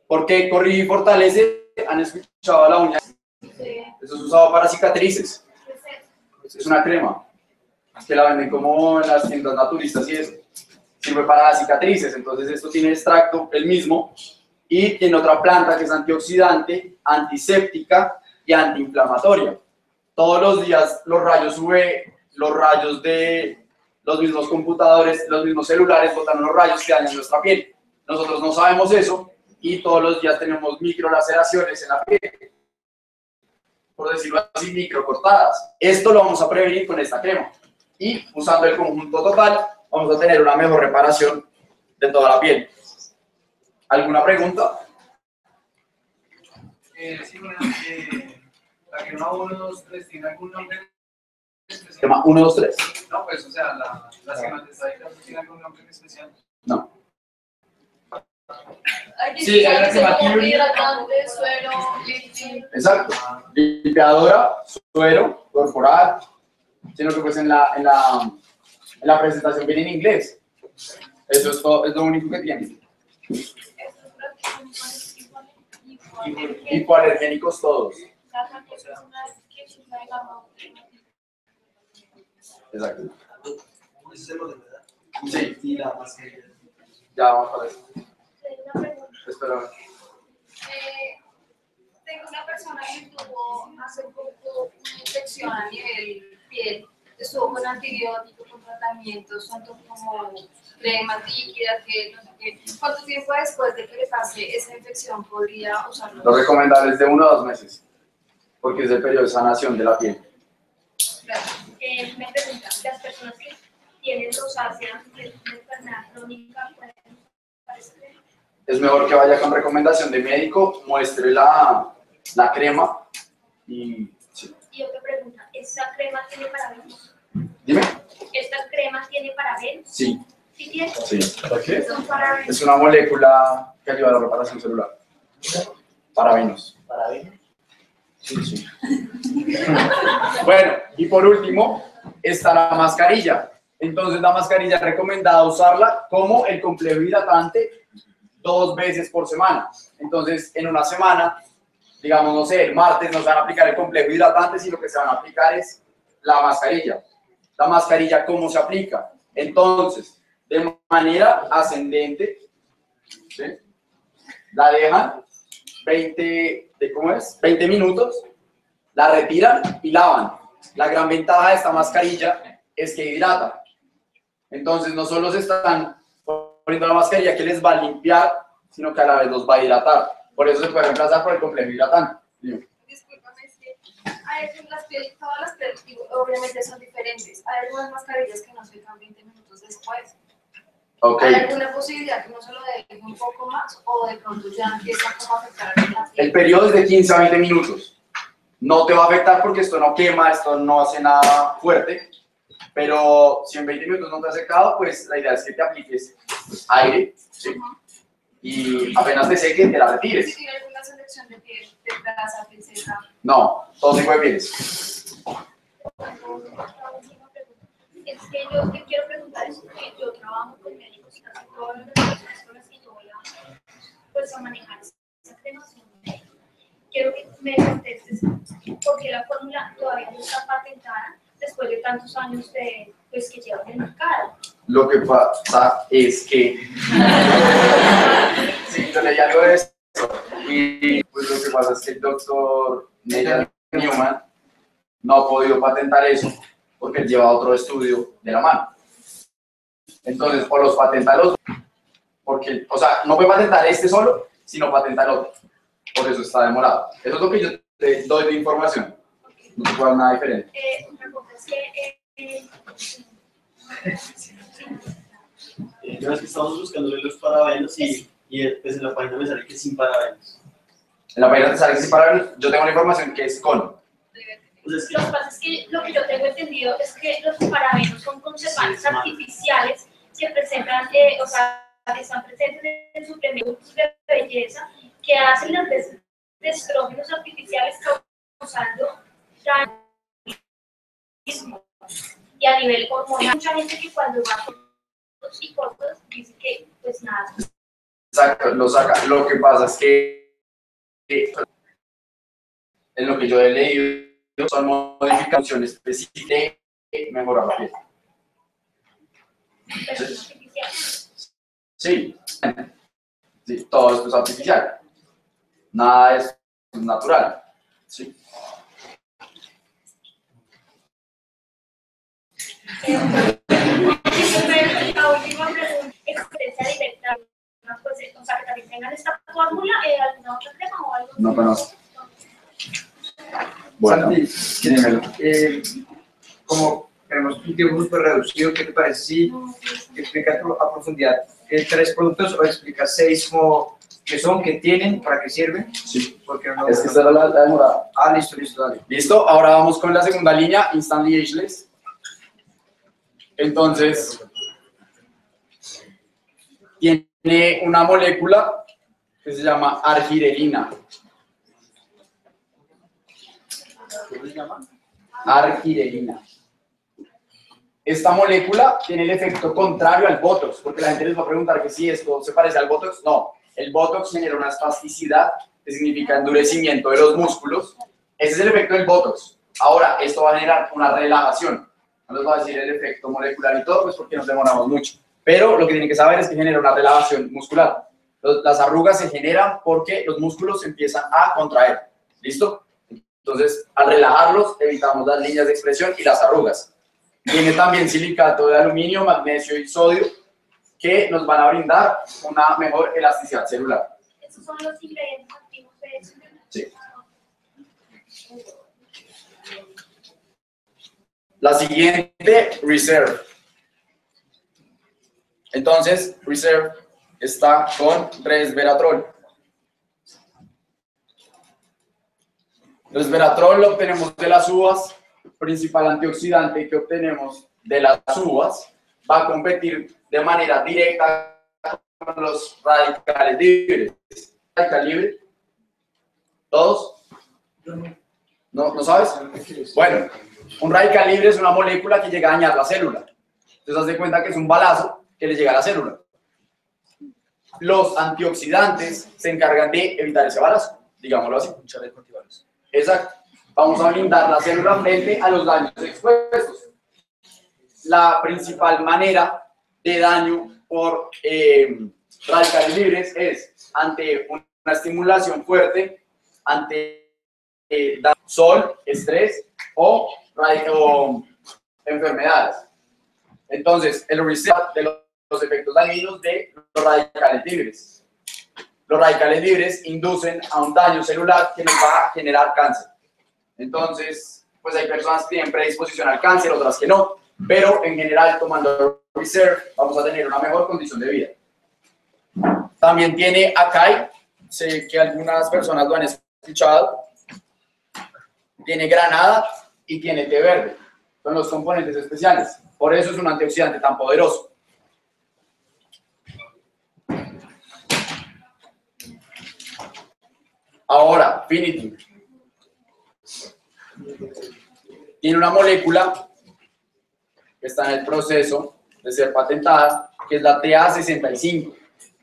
Porque corrige y fortalece, ¿han escuchado la uña? Eso es usado para cicatrices. Es una crema que la venden como en las tiendas naturistas y eso. Sirve para las cicatrices, entonces esto tiene extracto, el mismo, y tiene otra planta que es antioxidante, antiséptica y antiinflamatoria. Todos los días los rayos UV, los rayos de los mismos computadores, los mismos celulares botan unos rayos que dañan nuestra piel. Nosotros no sabemos eso y todos los días tenemos microlaceraciones en la piel, por decirlo así, microcortadas. Esto lo vamos a prevenir con esta crema. Y usando el conjunto total, vamos a tener una mejor reparación de toda la piel. ¿Alguna pregunta? Sí, la crema 1, 2, 3, ¿tiene algún nombre especial? Crema 1, 2, 3. No, pues, o sea, las que me está diciendo, ¿tiene algún nombre en especial? No. Sí, hay una crema hidratante, suero, líquido. Exacto. Limpiadora, suero, corporal. Sino que pues en la presentación viene en inglés. Eso es todo, es lo único que tiene. Hipoalergénicos todos. Exacto. Sí. Y la mascarilla. Ya vamos para eso. Una pregunta. Espera. Tengo una persona que tuvo hace poco una infección a nivel piel. Estuvo con antibióticos, con tratamientos, tanto como cremas líquidas, que no sé qué. ¿Cuánto tiempo después de que le pase esa infección podría usarlo? Lo recomendable es de 1 a 2 meses, porque es el periodo de sanación de la piel. Gracias. Me preguntan, las personas que tienen rosácea, que es una enfermedad crónica, ¿pueden usar esa crema? Es mejor que vaya con recomendación de médico, muestre la crema y... Sí. Y otra pregunta, ¿esta crema tiene parabenos? Dime. ¿Esta crema tiene parabenos? Sí. ¿Sí tiene? Sí. ¿Qué son parabenos? Es una molécula que ayuda a la reparación celular. Parabenos. ¿Parabenos? Sí, sí. Bueno, y por último está la mascarilla. Entonces la mascarilla es recomendada usarla como el complejo hidratante 2 veces por semana. Entonces en una semana, digamos, no sé, el martes nos van a aplicar el complejo hidratante, sino que se van a aplicar es la mascarilla. La mascarilla, ¿cómo se aplica? Entonces, de manera ascendente, ¿sí? La dejan 20 minutos, la retiran y lavan. La gran ventaja de esta mascarilla es que hidrata. Entonces, no solo se están poniendo la mascarilla que les va a limpiar, sino que a la vez los va a hidratar. Por eso se puede reemplazar por el complejo hidratante. Discúlpame, es que todas las pieles obviamente son diferentes. Hay algunas mascarillas que no se secan 20 minutos después. Okay. ¿Hay alguna posibilidad que no se lo deje un poco más o de pronto ya empieza como a afectar a la piel? El periodo es de 15 a 20 minutos. No te va a afectar porque esto no quema, esto no hace nada fuerte. Pero si en 20 minutos no te has secado, pues la idea es que te apliques aire, ¿sí? Y apenas te seque, te la retires. ¿Si tiene alguna selección de piel, de grasa, piel seca? No, todo tipo de pieles. Es que yo te quiero preguntar es que yo trabajo con médicos y casi todas las personas con las que yo voy a manejar esa cremación. Quiero que me contestes por qué la fórmula todavía no está patentada después de tantos años de, pues, que lleva en el mercado. Lo que pasa es que sí, yo leí algo de eso y pues lo que pasa es que el doctor Newman no ha podido patentar eso porque él lleva otro estudio de la mano. Entonces, o los patenta el otro, porque, o sea, no puede patentar este solo, sino patenta el otro. Por eso está demorado. Eso es lo que yo te doy de información. No te puedo dar nada diferente. Otra cosa es que... Yo es que estamos buscándole los parabenos y pues en la página me sale que sin parabenos. En la página te sale que sin parabenos. Yo tengo la información que es con. Lo que pasa es que lo que yo tengo entendido es que los parabenos son conservantes artificiales que presentan, o sea, que están presentes en suplementos de belleza que hacen las veces de estrógenos artificiales causando daño. Y a nivel hormonal, mucha gente que cuando va con psicólogos dice que pues nada, Exacto, lo saca. Lo que pasa es que en lo que yo he leído son modificaciones específicas de mejorar la piel. Sí, sí, todo esto es artificial. Nada es natural. Sí. La última pregunta, existencia directa, pues, o sea, que también tengan esta fórmula, ¿alguna otra crema o algo? No conozco. Bueno, dímelo. Como tenemos un tiempo súper reducido, ¿qué te parece si explicas a profundidad 3 productos o explicas 6 como qué son, qué tienen, para qué sirven? Sí. Porque no, Es que esta era la demorada. Ah, listo, dale. Listo, ahora vamos con la segunda línea, Instantly Ageless. Entonces, tiene una molécula que se llama arginina. ¿Cómo se llama? Arginina. Esta molécula tiene el efecto contrario al Botox, porque la gente les va a preguntar que si esto se parece al Botox. No, el Botox genera una espasticidad, que significa endurecimiento de los músculos. Ese es el efecto del Botox. Ahora, esto va a generar una relajación. No les voy a decir el efecto molecular y todo, pues porque nos demoramos mucho. Pero lo que tienen que saber es que genera una relajación muscular. Las arrugas se generan porque los músculos empiezan a contraer. ¿Listo? Entonces, al relajarlos, evitamos las líneas de expresión y las arrugas. Tiene también silicato de aluminio, magnesio y sodio, que nos van a brindar una mejor elasticidad celular. ¿Esos son los ingredientes activos de eso? Sí. La siguiente, Reserve. Entonces, Reserve está con resveratrol. Resveratrol lo obtenemos de las uvas, principal antioxidante que obtenemos de las uvas, va a competir de manera directa con los radicales libres. ¿Radical libre? ¿Todos? ¿No sabes? Bueno, un radical libre es una molécula que llega a dañar la célula. Entonces, haz de cuenta que es un balazo que le llega a la célula. Los antioxidantes se encargan de evitar ese balazo, digámoslo así. Exacto. Vamos a blindar la célula frente a los daños expuestos. La principal manera de daño por radicales libres es ante una estimulación fuerte, ante sol, estrés o enfermedades. Entonces, el reset de los efectos dañinos de los radicales libres. Los radicales libres inducen a un daño celular que nos va a generar cáncer. Entonces, pues hay personas que tienen predisposición al cáncer, otras que no, pero en general, tomando Reserve, vamos a tener una mejor condición de vida. También tiene Acai, sé que algunas personas lo han escuchado. Tiene granada y tiene té verde. Son los componentes especiales. Por eso es un antioxidante tan poderoso. Ahora, Finity. Tiene una molécula que está en el proceso de ser patentada, que es la TA65.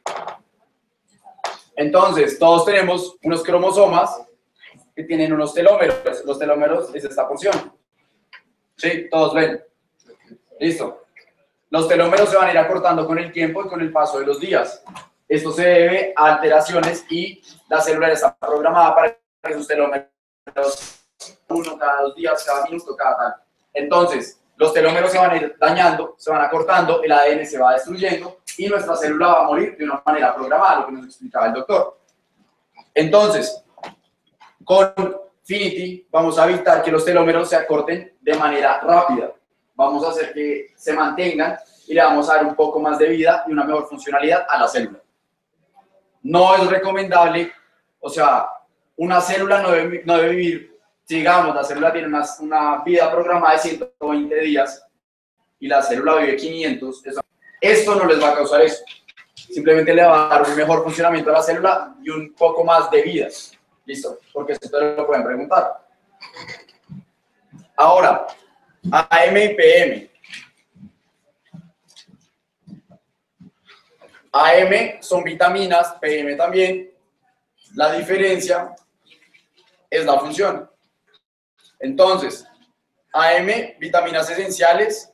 Entonces, todos tenemos unos cromosomas que tienen unos telómeros. Los telómeros es esta porción. ¿Sí? ¿Todos ven? Listo. Los telómeros se van a ir acortando con el tiempo y con el paso de los días. Esto se debe a alteraciones y la célula está programada para que sus telómeros uno cada 2 días, cada minuto, cada tal. Entonces, los telómeros se van a ir dañando, se van acortando, el ADN se va destruyendo y nuestra célula va a morir de una manera programada, lo que nos explicaba el doctor. Entonces, con Finity vamos a evitar que los telómeros se acorten de manera rápida. Vamos a hacer que se mantengan y le vamos a dar un poco más de vida y una mejor funcionalidad a la célula. No es recomendable, o sea, una célula no debe vivir, digamos, la célula tiene una vida programada de 120 días y la célula vive 500. Esto no les va a causar eso. Simplemente le va a dar un mejor funcionamiento a la célula y un poco más de vida. ¿Listo? Porque esto lo pueden preguntar. Ahora, AM y PM. AM son vitaminas, PM también. La diferencia es la función. Entonces, AM, vitaminas esenciales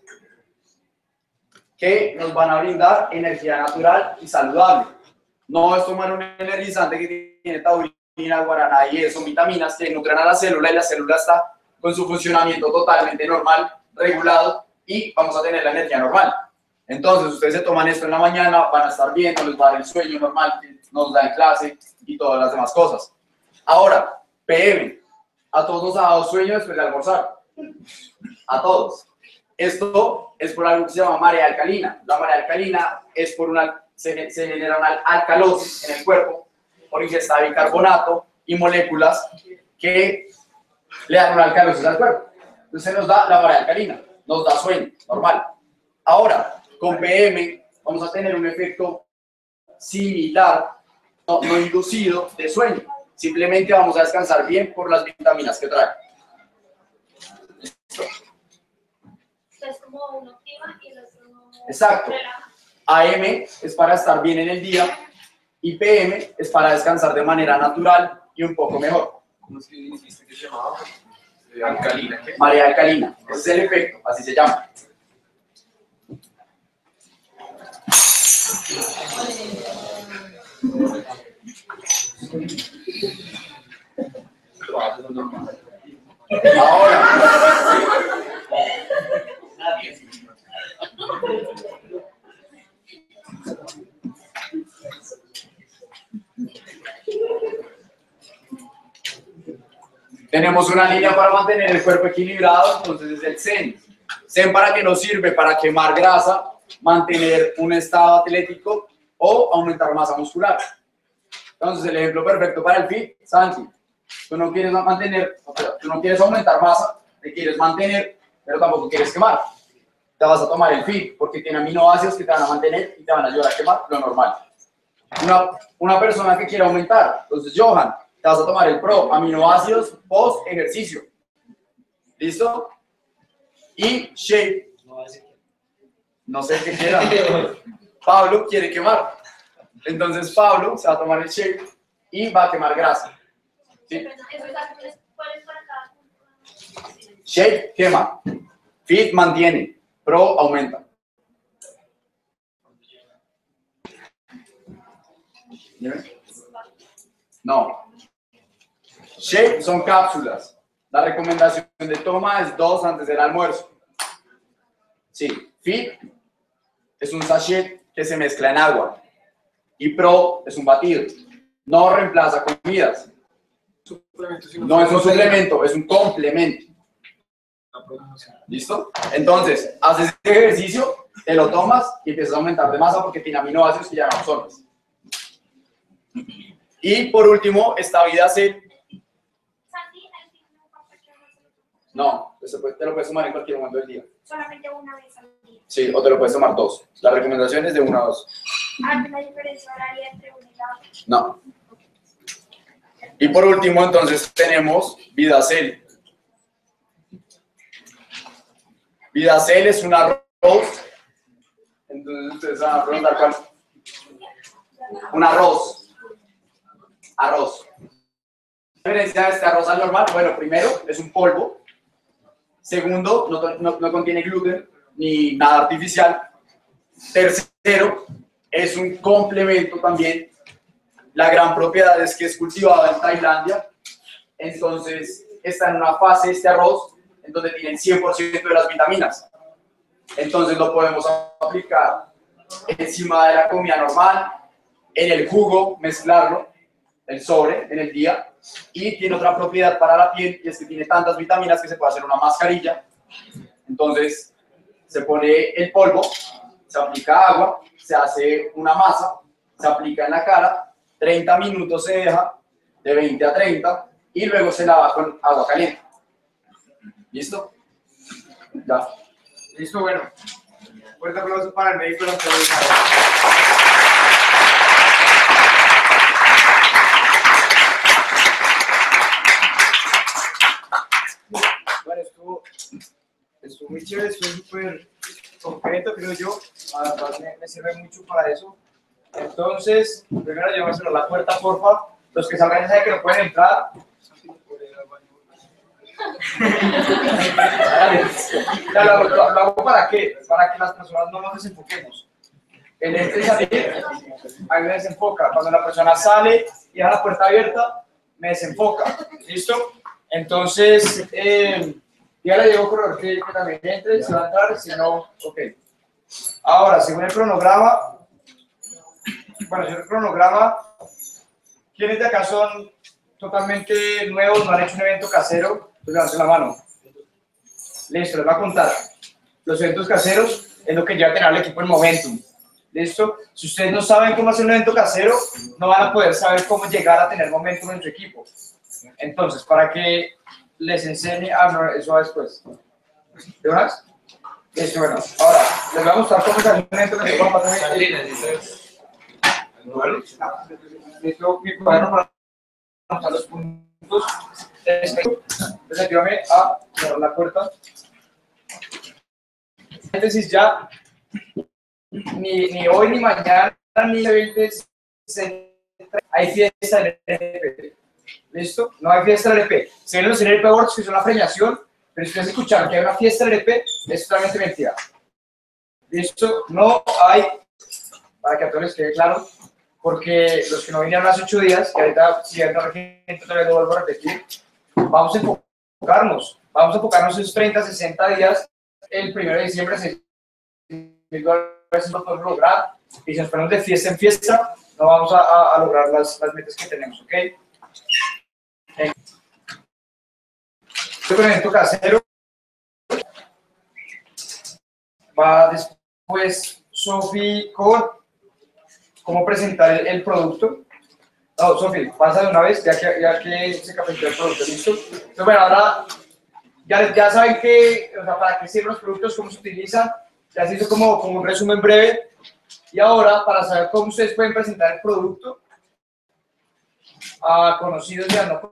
que nos van a brindar energía natural y saludable. No es tomar un energizante que tiene taurina, guaraná y eso, son vitaminas que nutren a la célula y la célula está con su funcionamiento totalmente normal, regulado y vamos a tener la energía normal. Entonces, ustedes se toman esto en la mañana, van a estar bien, no les va a dar el sueño normal que nos da en clase y todas las demás cosas. Ahora, PM. A todos nos ha dado sueño después de almorzar. A todos. Esto es por algo que se llama marea alcalina. La marea alcalina es por se genera una alcalosis en el cuerpo por ingesta de bicarbonato y moléculas que le dan una alcalosis al cuerpo. Entonces nos da la marea alcalina, nos da sueño, normal. Ahora, con PM vamos a tener un efecto similar, no inducido, de sueño. Simplemente vamos a descansar bien por las vitaminas que trae. Es como uno activa y el otro no. Exacto. AM es para estar bien en el día y PM es para descansar de manera natural y un poco mejor. ¿Cómo es que dijiste que se llamaba? Alcalina. ¿Qué? Marea alcalina. Ese es el efecto, así se llama. Ahora. Tenemos una línea para mantener el cuerpo equilibrado, entonces es el Zen. Zen para qué nos sirve, para quemar grasa, mantener un estado atlético o aumentar masa muscular. Entonces el ejemplo perfecto para el fit, Santi. Tú no quieres aumentar masa, te quieres mantener, pero tampoco quieres quemar. Te vas a tomar el fit porque tiene aminoácidos que te van a mantener y te van a ayudar a quemar lo normal. Una persona que quiere aumentar, entonces Johan, te vas a tomar el pro, aminoácidos post ejercicio. ¿Listo? Y shape. No sé qué quiera. Pablo quiere quemar. Entonces Pablo se va a tomar el shape y va a quemar grasa. ¿Sí? Shape quema. Fit mantiene. Pro aumenta. No. Shape son cápsulas. La recomendación de toma es 2 antes del almuerzo. Sí. Fit es un sachet que se mezcla en agua. Y Pro es un batido. No reemplaza comidas. No es un suplemento, es un complemento. ¿Listo? Entonces, haces este ejercicio, te lo tomas y empiezas a aumentar de masa porque tiene aminoácidos que ya no absorbes. Y por último, esta vida C. No, te lo puedes tomar en cualquier momento del día. Solamente una vez al día. Sí, o te lo puedes tomar 2. La recomendación es de 1 a 2. ¿Alguna diferencia horaria entre una y la otra? No. Y por último, entonces, tenemos Vidacel. Vidacel es un arroz. Entonces, ustedes van a preguntar cuál. Un arroz. Arroz. ¿La diferencia de este arroz al normal? Bueno, primero, es un polvo. Segundo, no contiene gluten ni nada artificial. Tercero, es un complemento también. La gran propiedad es que es cultivado en Tailandia. Entonces, está en una fase este arroz en donde tiene el 100% de las vitaminas. Entonces, lo podemos aplicar encima de la comida normal, en el jugo, mezclarlo, el sobre, en el día. Y tiene otra propiedad para la piel, y es que tiene tantas vitaminas que se puede hacer una mascarilla. Entonces, se pone el polvo, se aplica agua, se hace una masa, se aplica en la cara, 30 minutos se deja, de 20 a 30, y luego se lava con agua caliente. ¿Listo? Ya. Listo, bueno. Fuerte aplauso para el médico. Bueno, estuvo muy chévere, estuvo súper concreto, creo yo. Además, me sirve mucho para eso. Entonces, primero yo voy a cerrar la puerta, porfa. Los que salgan ya saben que no pueden entrar. Ya, lo hago para qué? Para que las personas no nos desenfoquemos. El entrar y salir, a mí me desenfoca. Cuando la persona sale y deja la puerta abierta, me desenfoca. ¿Listo? Entonces, ya le digo corredor que también entre, si va a entrar, si no, ok. Ahora, según el cronograma, ¿quiénes de acá son totalmente nuevos, no han hecho un evento casero? Pues levanten la mano. Listo, les voy a contar. Los eventos caseros es lo que lleva a tener al equipo en Momentum. ¿Listo? Si ustedes no saben cómo hacer un evento casero, no van a poder saber cómo llegar a tener Momentum en su equipo. Entonces, para que les enseñe... no, eso va después. ¿De una vez? Listo, bueno. Ahora, les voy a mostrar cómo se hace un evento casero. Listo, mi cuaderno para mostrar los puntos. Entonces, ayúdame a cerrar la puerta. Entonces, ya ni hoy, ni mañana, ni el 20 hay fiesta en el LP. ¿Listo? No hay fiesta en el LP. Se vienen los LP Awards, que son la premiación, pero si ustedes escuchan que hay una fiesta en el LP, es totalmente mentira. ¿Listo? No hay, para que a todos les quede claro, porque los que no vinieron hace 8 días, que ahorita si entra gente otra vez lo vuelvo a repetir, vamos a enfocarnos en 30, 60 días, el 1 de diciembre, $6,000 no podemos lograr, y si nos ponemos de fiesta en fiesta, no vamos a lograr las metas que tenemos, ¿ok? Este evento casero va después Sofi con cómo presentar el producto. No, Sofi, pasa de una vez, ya que se capacitó el producto, ¿listo? Entonces, bueno, ahora ya saben que, o sea, para qué sirven los productos, cómo se utilizan, ya se hizo como un resumen breve. Y ahora, para saber cómo ustedes pueden presentar el producto a conocidos y a no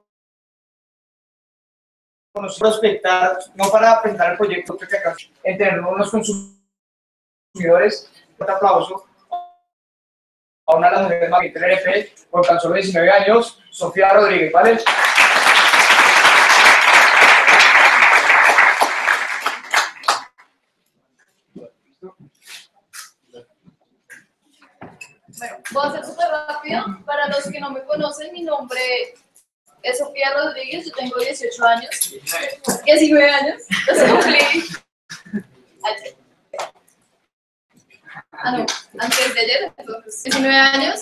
conocidos, prospectar, no para presentar el proyecto que acá, en tener unos consumidores. Un aplauso a una de las mujeres más del LP, con tan solo 19 años, Sofía Rodríguez, ¿vale? Bueno, voy a ser súper rápido. Para los que no me conocen, mi nombre es Sofía Rodríguez, yo tengo 18 años, 19 años, los cumplí ayer. No, antes de ayer, entonces 19 años.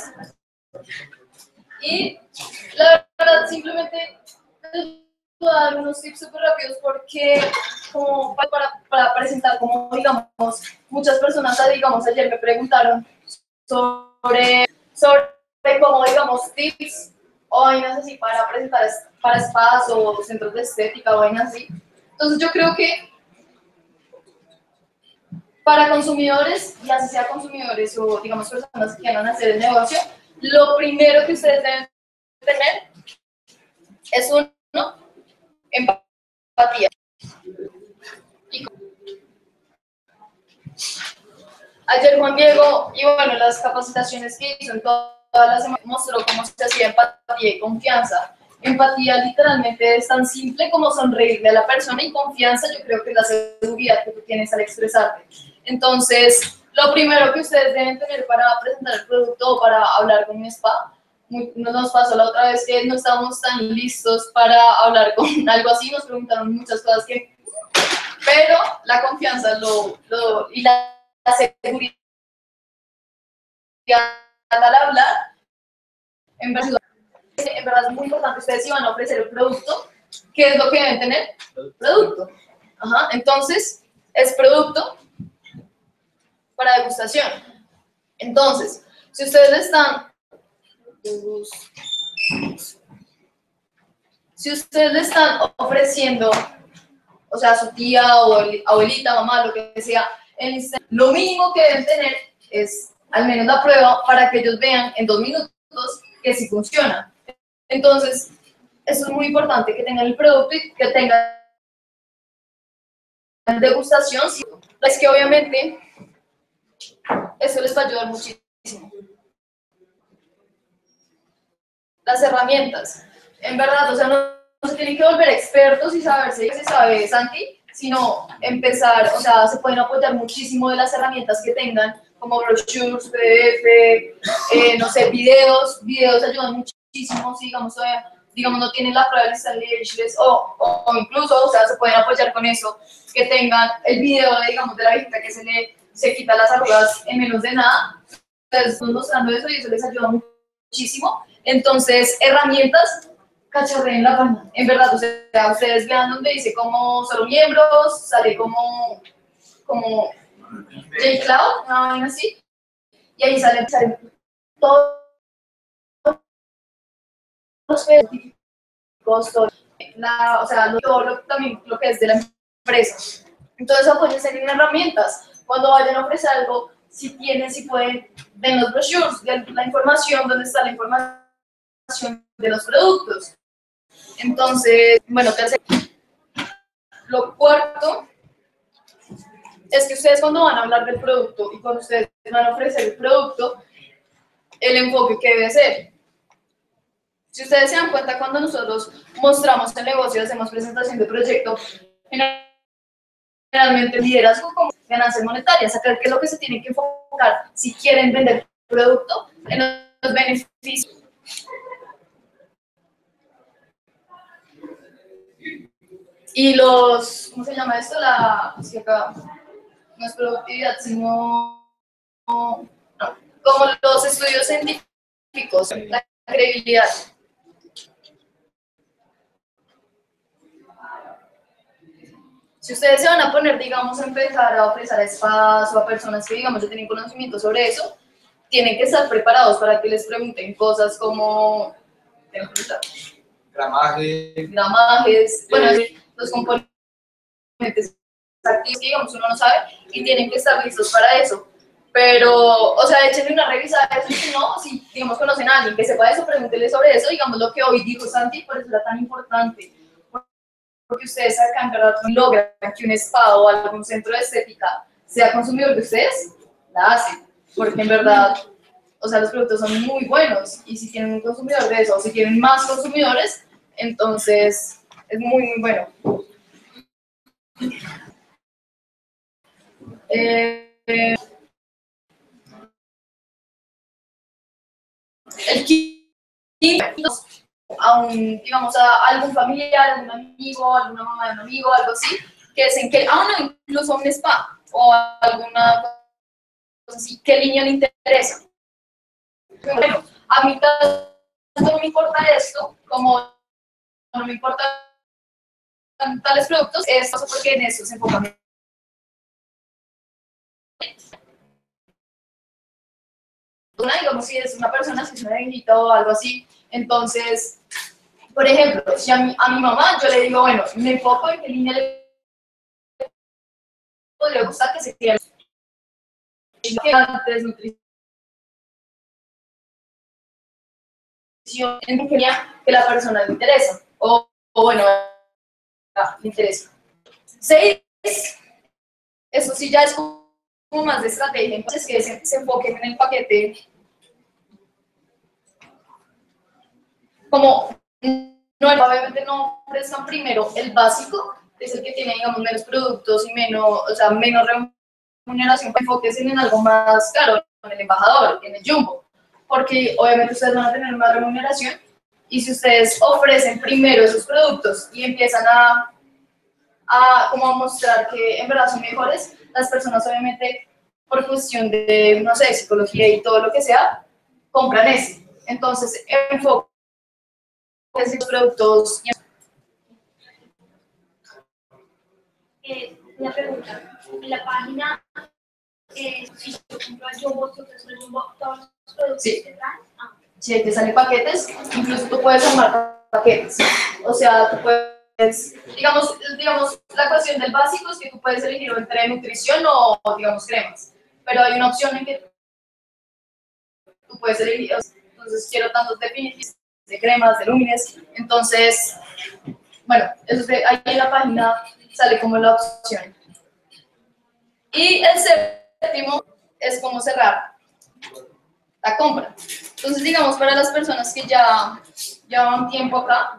Y la verdad, simplemente les voy a dar unos tips súper rápidos porque como para presentar, como digamos, muchas personas, digamos, ayer me preguntaron sobre cómo, digamos, tips o vainas así para presentar para spas o centros de estética o vainas así. Entonces yo creo que para consumidores, y así sea consumidores o digamos personas que quieran hacer el negocio, lo primero que ustedes deben tener es empatía. Ayer Juan Diego, y bueno, las capacitaciones que hizo en todas las semanas, mostró cómo se hacía empatía y confianza. Empatía literalmente es tan simple como sonreírle a la persona, y confianza yo creo que es la seguridad que tú tienes al expresarte. Entonces, lo primero que ustedes deben tener para presentar el producto o para hablar con un spa, nos pasó la otra vez que no estábamos tan listos para hablar con algo así, nos preguntaron muchas cosas pero la confianza y la seguridad al hablar, en verdad es muy importante. Ustedes iban a ofrecer el producto, ¿qué es lo que deben tener? Producto. Ajá. Entonces, es producto para degustación. Entonces, si ustedes le están ofreciendo, o sea, a su tía o abuelita, mamá, lo que sea, lo mínimo que deben tener es al menos la prueba para que ellos vean en 2 minutos que sí funciona. Entonces, eso es muy importante, que tengan el producto y que tengan degustación. Es que obviamente eso les va a ayudar muchísimo. las herramientas. En verdad, o sea, no se tienen que volver expertos y saberse que se sabe Santi, sino empezar, o sea, se pueden apoyar muchísimo de las herramientas que tengan, como brochures, PDF, no sé, videos ayudan muchísimo, si digamos no tienen la prueba de Stanley o incluso, o sea, se pueden apoyar con eso, que tengan el video, digamos, de la viejita que se quita las arrugas en menos de nada. Entonces, están mostrando eso y eso les ayuda muchísimo. Entonces, herramientas, cacharreen la página. En verdad, o sea, ustedes vean donde dice como solo miembros, sale como JCloud, una vaina así, y ahí sale todos los costos, o sea, también lo que es de la empresa. Entonces, apóyense en herramientas. Cuando vayan a ofrecer algo, si pueden, den los brochures, den la información, dónde está la información de los productos. Entonces, bueno, tercero. Lo cuarto es que ustedes cuando van a hablar del producto y cuando ustedes van a ofrecer el producto, el enfoque que debe ser. Si ustedes se dan cuenta, cuando nosotros mostramos el negocio, hacemos presentación de proyecto, generalmente liderazgo como ganancias monetarias, saber qué es lo que se tiene que enfocar si quieren vender producto en los beneficios. Y ¿cómo se llama esto? Es que acá no es productividad, sino como los estudios científicos, la credibilidad. Si ustedes se van a poner, digamos, a empezar a ofrecer a spas o a personas que, digamos, ya tienen conocimiento sobre eso, tienen que estar preparados para que les pregunten cosas como gramajes, bueno, los componentes activos que, digamos, uno no sabe y tienen que estar listos para eso. Pero, o sea, échenle una revisada a eso y si no, si, digamos, conocen a alguien que sepa eso, pregúntenle sobre eso, digamos, lo que hoy dijo Santi, por eso era tan importante. Porque ustedes acá en verdad logran que un spa o algún centro de estética sea consumidor de ustedes, la hacen. Porque en verdad, o sea, los productos son muy buenos y si tienen un consumidor de eso, o si tienen más consumidores, entonces es muy, muy bueno. El quinto, digamos, a algún familiar, algún amigo, alguna mamá de un amigo, algo así, que dicen que, no, incluso un spa o alguna cosa así, ¿qué línea le interesa? Bueno, a mí tanto no me importa esto, como no me importan tales productos, es porque en eso se enfoca. Digamos, si es una persona, si es una viejita o algo así, entonces, por ejemplo, si a mi mamá yo le digo, bueno, me enfoco en qué línea le podría gustar que se quiera. Antes, nutrición, en ingeniería que la persona le interesa, o bueno, le interesa. 6, eso sí ya es como más de estrategia, entonces que se enfoquen en el paquete. Como obviamente no prestan primero el básico, que es el que tiene, digamos, menos productos y menos remuneración, enfoques en algo más caro, en el embajador, en el jumbo, porque obviamente ustedes van a tener más remuneración y si ustedes ofrecen primero esos productos y empiezan como a mostrar que en verdad son mejores, las personas obviamente por cuestión de, no sé, psicología y todo lo que sea, compran ese. Entonces, enfoque los productos. Una pregunta, en la página, si yo compro el jumbo, todos los productos que traen. Si te salen paquetes, incluso tú puedes armar paquetes. O sea, tú puedes, digamos, la cuestión del básico es que tú puedes elegir entre nutrición o, digamos, cremas. Pero hay una opción en que tú puedes elegir, entonces quiero tantos definitivos, de cremas, de lúmines, entonces, bueno, eso ahí en la página sale como la opción. Y el séptimo es cómo cerrar la compra. Entonces, digamos, para las personas que ya llevan tiempo acá,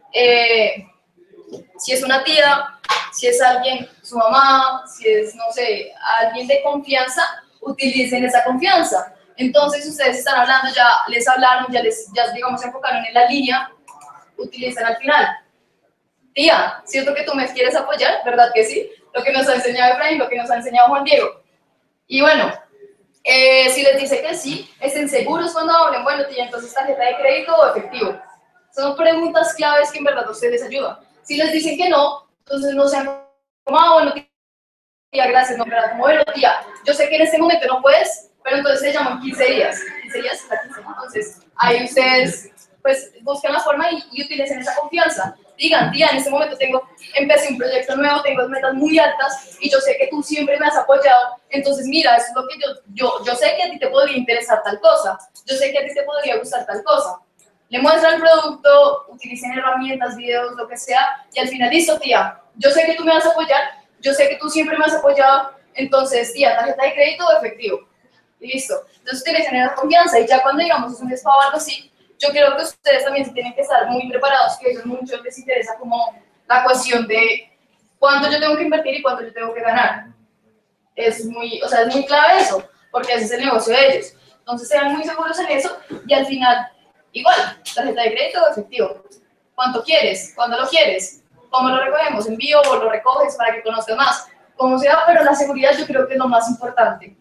si es una tía, si es alguien, su mamá, si es, no sé, alguien de confianza, utilicen esa confianza. Entonces, ustedes están hablando, ya les hablaron, ya digamos, se enfocaron en la línea, utilizan al final. Tía, ¿cierto que tú me quieres apoyar? ¿Verdad que sí? Lo que nos ha enseñado Efraín, lo que nos ha enseñado Juan Diego. Y bueno, si les dice que sí, estén seguros cuando hablen, bueno, tía, entonces tarjeta de crédito o efectivo. Son preguntas claves que en verdad a ustedes ayudan. Si les dicen que no, entonces no sean como, bueno, tía, gracias, no, ¿verdad? Como, bueno, tía, yo sé que en este momento no puedes, pero entonces te llamo en 15 días. 15 días es la quincena. Entonces, ahí ustedes, pues, buscan la forma y utilicen esa confianza. Digan, tía, en este momento empecé un proyecto nuevo, tengo metas muy altas y yo sé que tú siempre me has apoyado. Entonces, mira, eso es lo que yo sé que a ti te podría interesar tal cosa. Yo sé que a ti te podría gustar tal cosa. Le muestran el producto, utilicen herramientas, videos, lo que sea, y al final, listo, tía, yo sé que tú me vas a apoyar, yo sé que tú siempre me has apoyado, entonces, tía, tarjeta de crédito o efectivo. Y listo. Entonces, utilicen esa confianza, y ya cuando, digamos, es un despago o algo así, yo creo que ustedes también se tienen que estar muy preparados, que eso es mucho les interesa como la cuestión de cuánto yo tengo que invertir y cuánto yo tengo que ganar. Es muy clave eso, porque ese es el negocio de ellos. Entonces, sean muy seguros en eso, y al final, igual, tarjeta de crédito o efectivo. ¿Cuánto quieres? ¿Cuándo lo quieres? ¿Cómo lo recogemos? ¿Envío o lo recoges para que conozcas más? Como sea, pero la seguridad yo creo que es lo más importante.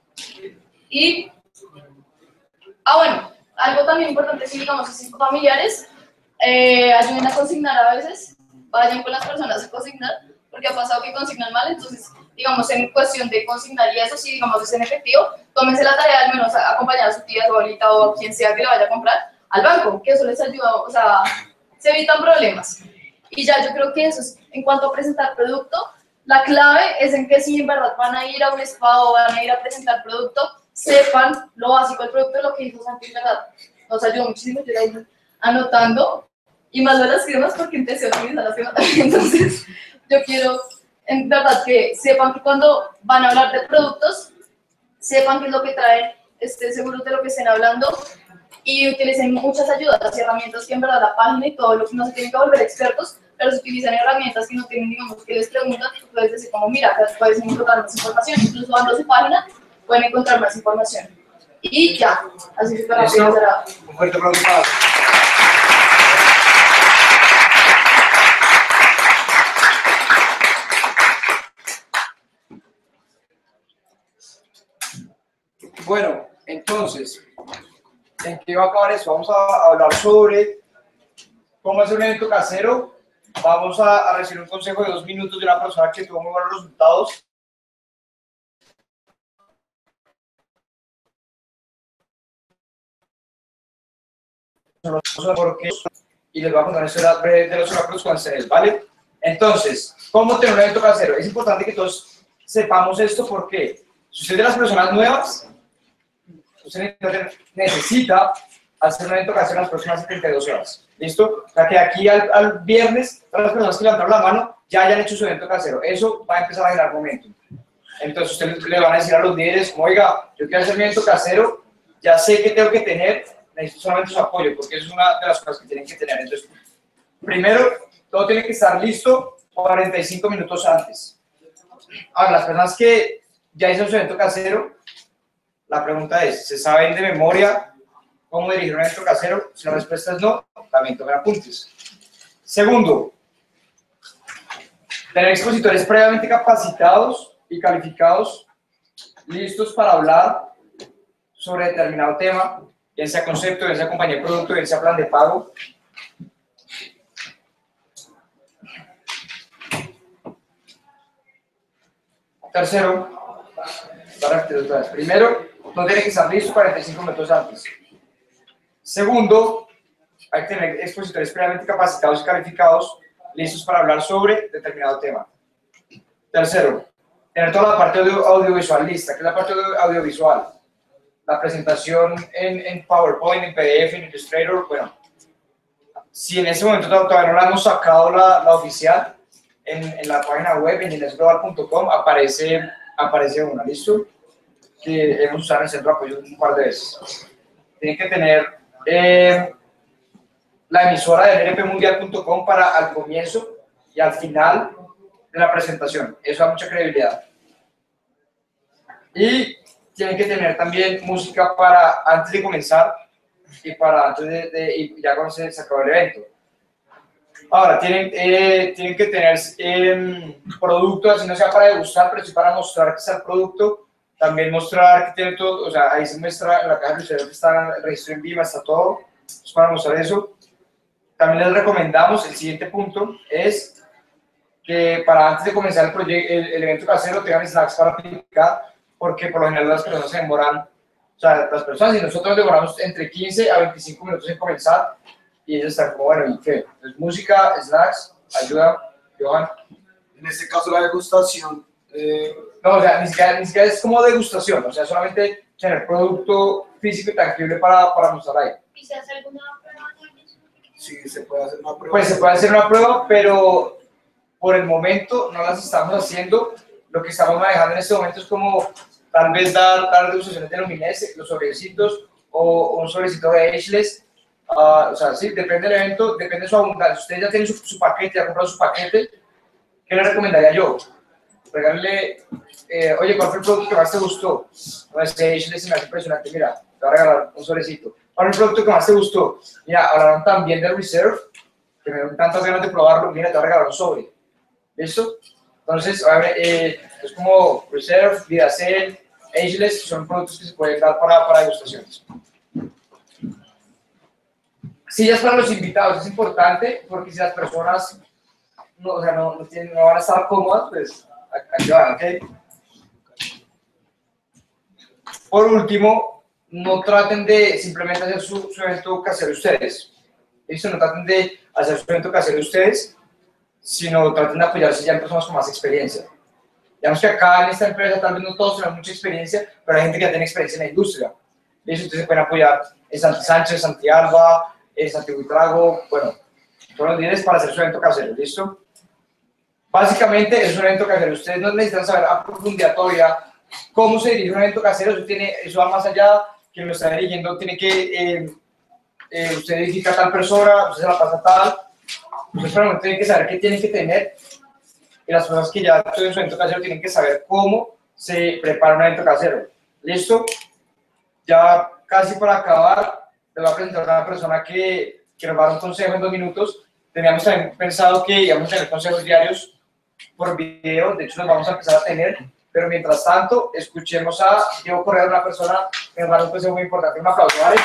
Y, bueno, algo también importante, si digamos, si son familiares, ayuden a consignar a veces, vayan con las personas a consignar, porque ha pasado que consignan mal, entonces, digamos, en cuestión de consignar y eso, si digamos es en efectivo, tómense la tarea al menos a acompañar a su tía, su abuelita o a quien sea que le vaya a comprar al banco, que eso les ayuda, o sea, se evitan problemas. Y ya yo creo que eso es, en cuanto a presentar producto, la clave es en que si en verdad van a ir a un spa o van a ir a presentar producto, sepan lo básico del producto, lo que dijo Santi, en verdad, nos ayudó muchísimo, yo la anotando, y más de las firmas porque empecé a utilizar las firmas también, entonces yo quiero, en verdad, que sepan que cuando van a hablar de productos, sepan qué es lo que traen, estén seguros de lo que estén hablando, y utilicen muchas ayudas y herramientas que en verdad la página y todo lo que no se tienen que volver expertos, pero se utilizan herramientas que no tienen, digamos, que les preguntan, tú puedes decir como, mira, puedes encontrar más información, incluso dando su página, pueden encontrar más información. Y ya, así súper rápido será. Un fuerte aplauso para Bueno, entonces, ¿en qué va a acabar eso? Vamos a hablar sobre cómo hacer un evento casero. Vamos a recibir un consejo de 2 minutos de una persona que tuvo muy buenos resultados. Y les voy a contar una historia breve de los oráculos con ustedes, ¿vale? Entonces, ¿cómo tener un evento casero? Es importante que todos sepamos esto porque si usted es de las personas nuevas, usted necesita hacer un evento casero en las próximas 72 horas. ¿Listo? O sea que aquí al viernes, todas las personas que levantaron la mano ya hayan hecho su evento casero. Eso va a empezar a generar momentum. Entonces ustedes le van a decir a los líderes, como, oiga, yo quiero hacer mi evento casero, ya sé que tengo que tener, necesito solamente su apoyo, porque eso es una de las cosas que tienen que tener. Entonces, primero, todo tiene que estar listo 45 minutos antes. Ahora, las personas que ya hicieron su evento casero, la pregunta es, ¿se saben de memoria cómo dirigir un evento casero? Si la respuesta es no, también tomen apuntes. Segundo, tener expositores previamente capacitados y calificados, listos para hablar sobre determinado tema, bien sea concepto, bien sea compañía de producto, bien sea plan de pago. Tercero, para repetir otra vez. Primero, no tiene que estar listo 45 minutos antes. Segundo, hay que tener expositores previamente capacitados y calificados, listos para hablar sobre determinado tema. Tercero, tener toda la parte audiovisual lista. ¿Qué es la parte audiovisual? La presentación en PowerPoint, en PDF, en Illustrator. Bueno, si en ese momento todavía no la hemos sacado la oficial, en la página web, en ginesglobal.com, aparece una, ¿listo? Que hemos usado en el centro de apoyo un par de veces. tienen que tener la emisora de nrpmundial.com para al comienzo y al final de la presentación. Eso da mucha credibilidad. Y tienen que tener también música para antes de comenzar y para antes y ya cuando se acabó el evento. Ahora, tienen que tener producto, así no sea para degustar, pero sí para mostrar que está el producto. También mostrar que tiene todo, o sea, ahí se muestra en la caja de usuario que está el registro en Vima, está todo. Es para mostrar eso. También les recomendamos, el siguiente punto es que para antes de comenzar el evento casero tengan snacks para aplicar, porque por lo general las personas se demoran, o sea, las personas y nosotros demoramos entre 15 a 25 minutos en comenzar, y ellos están como, bueno, ¿y qué? Entonces, música, snacks, ayuda, Johan. En este caso la degustación. No, o sea, ni siquiera es como degustación, o sea, solamente tener producto físico y tangible para mostrar ahí. ¿Y se hace alguna prueba? Sí, se puede hacer una prueba. Pues se puede hacer una prueba, pero por el momento no las estamos haciendo. Lo que estamos manejando en este momento es como tal vez dar degustaciones de Luminese, los sobrecitos o un sobrecito de Ageless. O sea, sí, depende del evento, depende de su abundancia. Si ustedes ya tienen su paquete, ya compraron su paquete, ¿qué le recomendaría yo? Regálenle, oye, ¿cuál fue el producto que más te gustó? No, es que Ageless se me hace impresionante, mira, te voy a regalar un sobrecito. ¿Cuál fue el producto que más te gustó? Mira, hablaron también del Reserve, que me dan tantas ganas de probarlo, mira, te voy a regalar un sobre. ¿Listo? Entonces, es como Reserve, Vidacel, Ageless, son productos que se pueden dar para degustaciones. Sillas para los invitados es importante, porque si las personas no van a estar cómodas, pues aquí van, ¿ok? Por último, no traten de simplemente hacer su evento casero ustedes. ¿Listo? No traten de hacer su evento casero ustedes, sino traten de apoyarse ya en personas con más experiencia. Digamos que acá en esta empresa tal vez no todos tengan mucha experiencia, pero hay gente que ya tiene experiencia en la industria. ¿Listo? Ustedes se pueden apoyar en Santi Sánchez, Santi Alba, en Santi Buitrago, bueno, todos los días para hacer su evento casero. ¿Listo? Básicamente es un evento casero. Ustedes no necesitan saber a profundidad todavía cómo se dirige un evento casero. Eso va más allá. Quien lo está dirigiendo tiene que, usted edifica a tal persona, usted se la pasa a tal. Ustedes solamente tienen que saber qué tienen que tener, y las personas que ya estuvieron en su evento casero tienen que saber cómo se prepara un evento casero. ¿Listo? Ya casi para acabar, les voy a presentar a una persona que nos va a dar un consejo en 2 minutos. Teníamos también pensado que íbamos a tener consejos diarios por video, de hecho los vamos a empezar a tener, pero mientras tanto, escuchemos a Diego Correa, una persona que nos va a dar un consejo muy importante. Un aplauso, ¿vale?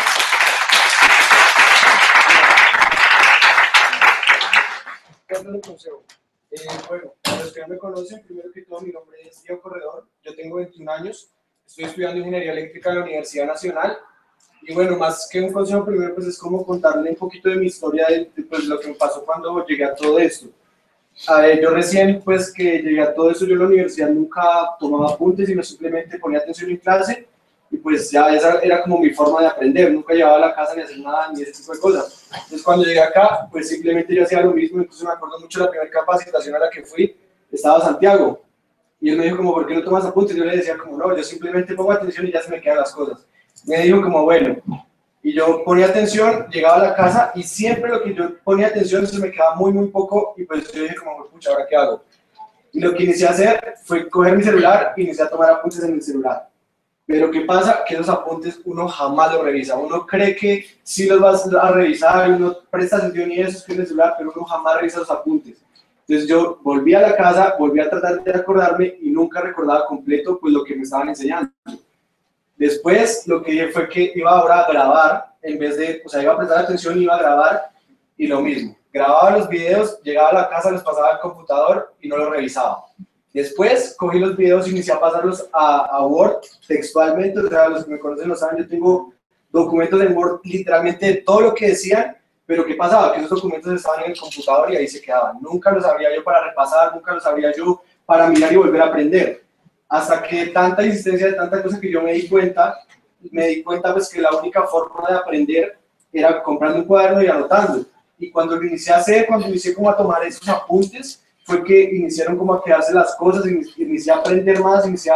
¿Qué es el consejo? Bueno, para los que no me conocen, primero que todo, mi nombre es Diego Corredor, yo tengo 21 años, estoy estudiando Ingeniería Eléctrica en la Universidad Nacional, y bueno, más que un consejo primero, pues es como contarle un poquito de mi historia, de pues, lo que me pasó cuando llegué a todo esto. Yo recién, pues que llegué a todo esto, yo en la universidad nunca tomaba apuntes, sino simplemente ponía atención en clase, y pues ya esa era como mi forma de aprender, nunca llevaba a la casa ni hacer nada, ni ese tipo de cosas. Entonces cuando llegué acá, pues simplemente yo hacía lo mismo. Incluso me acuerdo mucho de la primera capacitación a la que fui, estaba Santiago, y él me dijo como, ¿por qué no tomas apuntes? Yo le decía como, no, yo simplemente pongo atención y ya se me quedan las cosas. Me dijo como, bueno, y yo ponía atención, llegaba a la casa, y siempre lo que yo ponía atención se me quedaba muy, muy poco, y pues yo dije como, pucha, ¿ahora qué hago? Y lo que inicié a hacer fue coger mi celular y inicié a tomar apuntes en el celular. Pero ¿qué pasa? Que esos apuntes uno jamás los revisa. Uno cree que sí los vas a revisar, uno presta atención y eso es que en el celular, pero uno jamás revisa los apuntes. Entonces yo volví a la casa, volví a tratar de acordarme y nunca recordaba completo pues lo que me estaban enseñando. Después lo que dije fue que iba ahora a grabar, en vez de, o sea, iba a prestar atención y iba a grabar, y lo mismo. Grababa los videos, llegaba a la casa, los pasaba al computador y no los revisaba. Después cogí los videos y inicié a pasarlos a Word textualmente. O sea, los que me conocen lo saben, yo tengo documentos en Word literalmente de todo lo que decían, pero ¿qué pasaba? Que esos documentos estaban en el computador y ahí se quedaban. Nunca los abría yo para repasar, nunca los abría yo para mirar y volver a aprender. Hasta que tanta insistencia de tanta cosa que yo me di cuenta pues que la única forma de aprender era comprando un cuaderno y anotando. Y cuando lo inicié a hacer, cuando inicié como a tomar esos apuntes, fue que iniciaron como a quedarse las cosas, inicié a aprender más, inicié a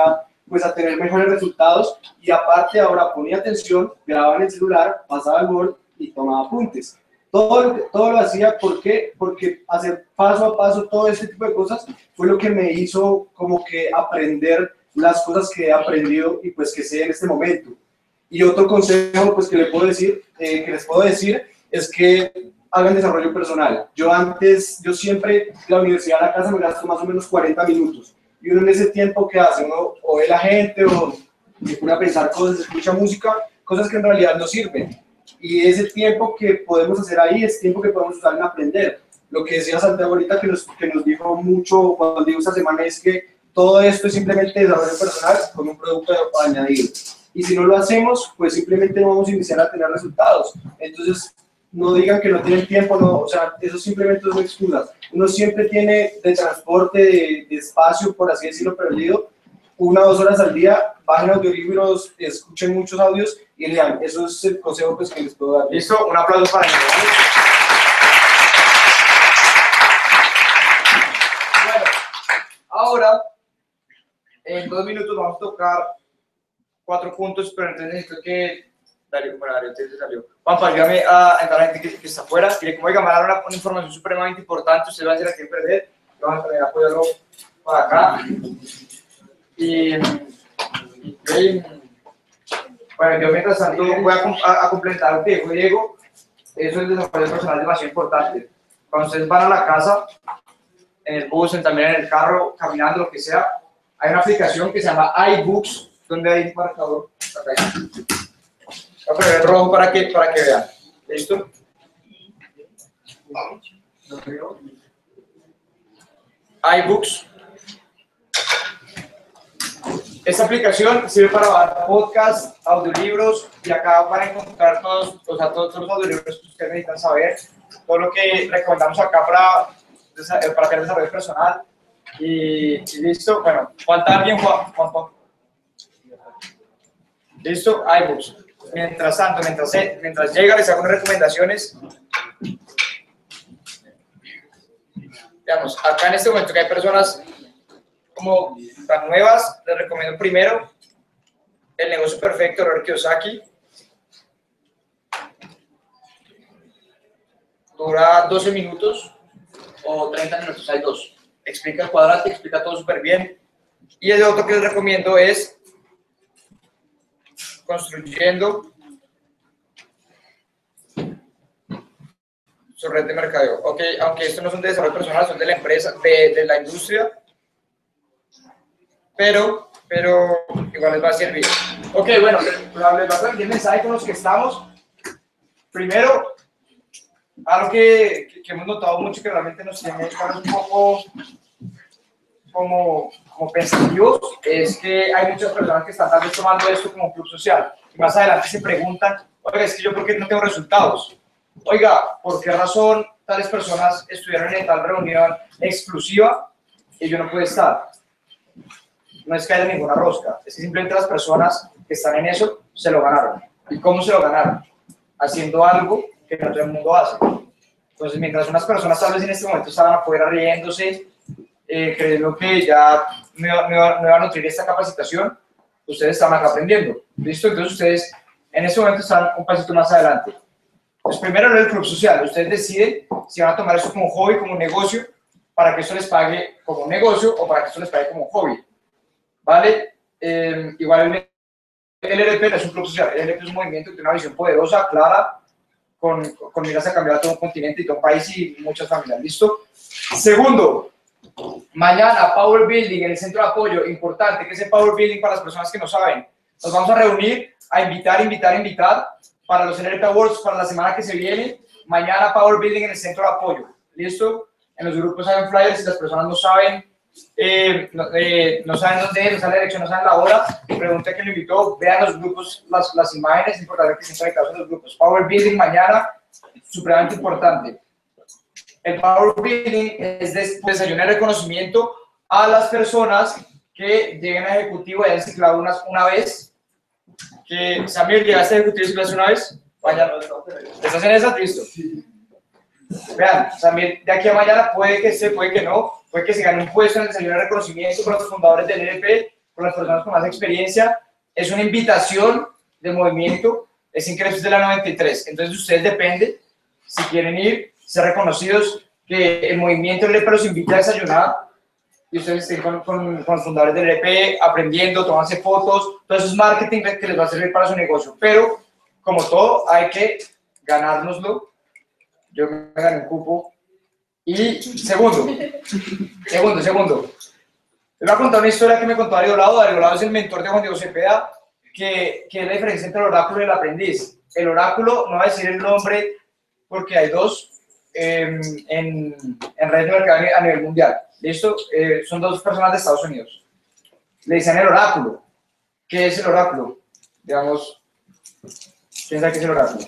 pues a tener mejores resultados, y aparte ahora ponía atención, grababa en el celular, pasaba el Word y tomaba apuntes. Todo lo hacía, ¿por qué? Porque hacer paso a paso todo este tipo de cosas fue lo que me hizo como que aprender las cosas que he aprendido y pues que sé en este momento. Y otro consejo pues que les puedo decir es que hagan desarrollo personal. Yo siempre, la universidad a la casa me gasto más o menos 40 minutos. Y uno en ese tiempo, ¿qué hace? Uno o ve la gente o se pone a pensar cosas, escucha música, cosas que en realidad no sirven. Y ese tiempo que podemos hacer ahí es tiempo que podemos usar en aprender. Lo que decía Santiago ahorita, que nos dijo mucho cuando dijo esta semana, es que todo esto es simplemente desarrollo personal con un producto añadido. Y si no lo hacemos, pues simplemente no vamos a iniciar a tener resultados. Entonces, no digan que no tienen tiempo, no, o sea, eso simplemente son excusas. Uno siempre tiene de transporte, de espacio, por así decirlo, perdido, 1 o 2 horas al día, bajen audiolibros, escuchen muchos audios y lean. Eso es el consejo pues, que les puedo dar. Listo, un aplauso para ellos. Bueno, ahora, en 2 minutos vamos a tocar 4 puntos, pero entonces necesito que Darío, entonces salió. Juanpa, ayúdame a entrar a la gente que está afuera. Y como oiga, me van a dar una información supremamente importante, ustedes van a decir a quién perder, vamos a tener apoyarlo para acá. Bueno, yo mientras tanto voy a complementar lo que dijo Diego. Eso es el desarrollo personal demasiado importante. Cuando ustedes van a la casa, en el bus, también en el carro, caminando, lo que sea, hay una aplicación que se llama iBooks, donde hay un marcador. Voy a poner el rojo para que vean. ¿Listo? iBooks. Esta aplicación sirve para bajar podcasts, audiolibros, y acá van a encontrar todos los audiolibros que ustedes necesitan saber, todo lo que recomendamos acá para hacer desarrollo personal. Y listo. Bueno, ¿falta alguien, Juan? ¿Listo? iBooks. Mientras tanto, mientras llega, les hago unas recomendaciones. Veamos, acá en este momento que hay personas como tan nuevas, les recomiendo primero El negocio perfecto de Robert Kiyosaki. Dura 12 minutos o 30 minutos, hay 2. Explica el cuadrante, explica todo súper bien. Y el otro que les recomiendo es Construyendo su red de mercadeo. Ok, aunque estos no son de desarrollo personal, son de la empresa, de la industria, pero igual les va a servir. Ok, bueno, les va a transmitir el mensaje con los que estamos. Primero, algo que hemos notado mucho que realmente nos tiene un poco como pensativos, es que hay muchas personas que están tal vez tomando esto como un club social y más adelante se preguntan, oiga, es que yo ¿por qué no tengo resultados? Oiga, ¿por qué razón tales personas estuvieron en tal reunión exclusiva y yo no puedo estar? No es que haya ninguna rosca, es que simplemente las personas que están en eso se lo ganaron. ¿Y cómo se lo ganaron? Haciendo algo que no todo el mundo hace. Entonces, mientras unas personas tal vez en este momento estaban afuera riéndose, creyendo que ya me va a nutrir esta capacitación, ustedes están acá aprendiendo. ¿Listo? Entonces, ustedes en este momento están un pasito más adelante. Pues primero el club social. Ustedes deciden si van a tomar esto como un hobby, como un negocio, para que esto les pague como un negocio o para que esto les pague como un hobby. ¿Vale? Igual el LRP no es un club social. El LRP es un movimiento que tiene una visión poderosa, clara, con miras a cambiar a todo un continente y todo un país y muchas familias. ¿Listo? Segundo, mañana Power Building en el centro de apoyo. Importante, ¿qué es el Power Building para las personas que no saben? Nos vamos a reunir, a invitar para los LRP Awards para la semana que se viene. Mañana Power Building en el centro de apoyo. ¿Listo? En los grupos hay un flyer, si las personas no saben, no saben dónde es, no saben la dirección, no saben la hora, pregunten que lo invitó, vean los grupos, las imágenes, es importante que estén conectados en los grupos. Power Building mañana, supremamente importante. El Power Building es desayuno de reconocimiento a las personas que lleguen a ejecutivo y hayan ciclado una vez. Que Samir, ¿llegaste a ejecutivo y ciclaste una vez? Vaya, ¿estás en esa? Listo. Vean, Samir, de aquí a mañana puede que se, puede que no, puede que se gane un puesto en el desayuno de reconocimiento con los fundadores del LP, por las personas con más experiencia. Es una invitación de movimiento, es ingresos de la 93. Entonces, de ustedes depende si quieren ir, ser reconocidos, que el movimiento del LP los invita a desayunar y ustedes estén con los fundadores del LP aprendiendo, tomarse fotos, todo eso es marketing que les va a servir para su negocio. Pero, como todo, hay que ganárnoslo. Yo me gané un cupo. Y segundo. Les voy a contar una historia que me contó Darío Lado. Darío Lado es el mentor de Juan Diego Cepeda, que es la diferencia entre el oráculo y el aprendiz. El oráculo, no va a decir el nombre porque hay dos en redes de mercado a nivel mundial. ¿Listo? Son dos personas de Estados Unidos. Le dicen el oráculo. ¿Qué es el oráculo? Digamos, ¿quién sabe qué es el oráculo?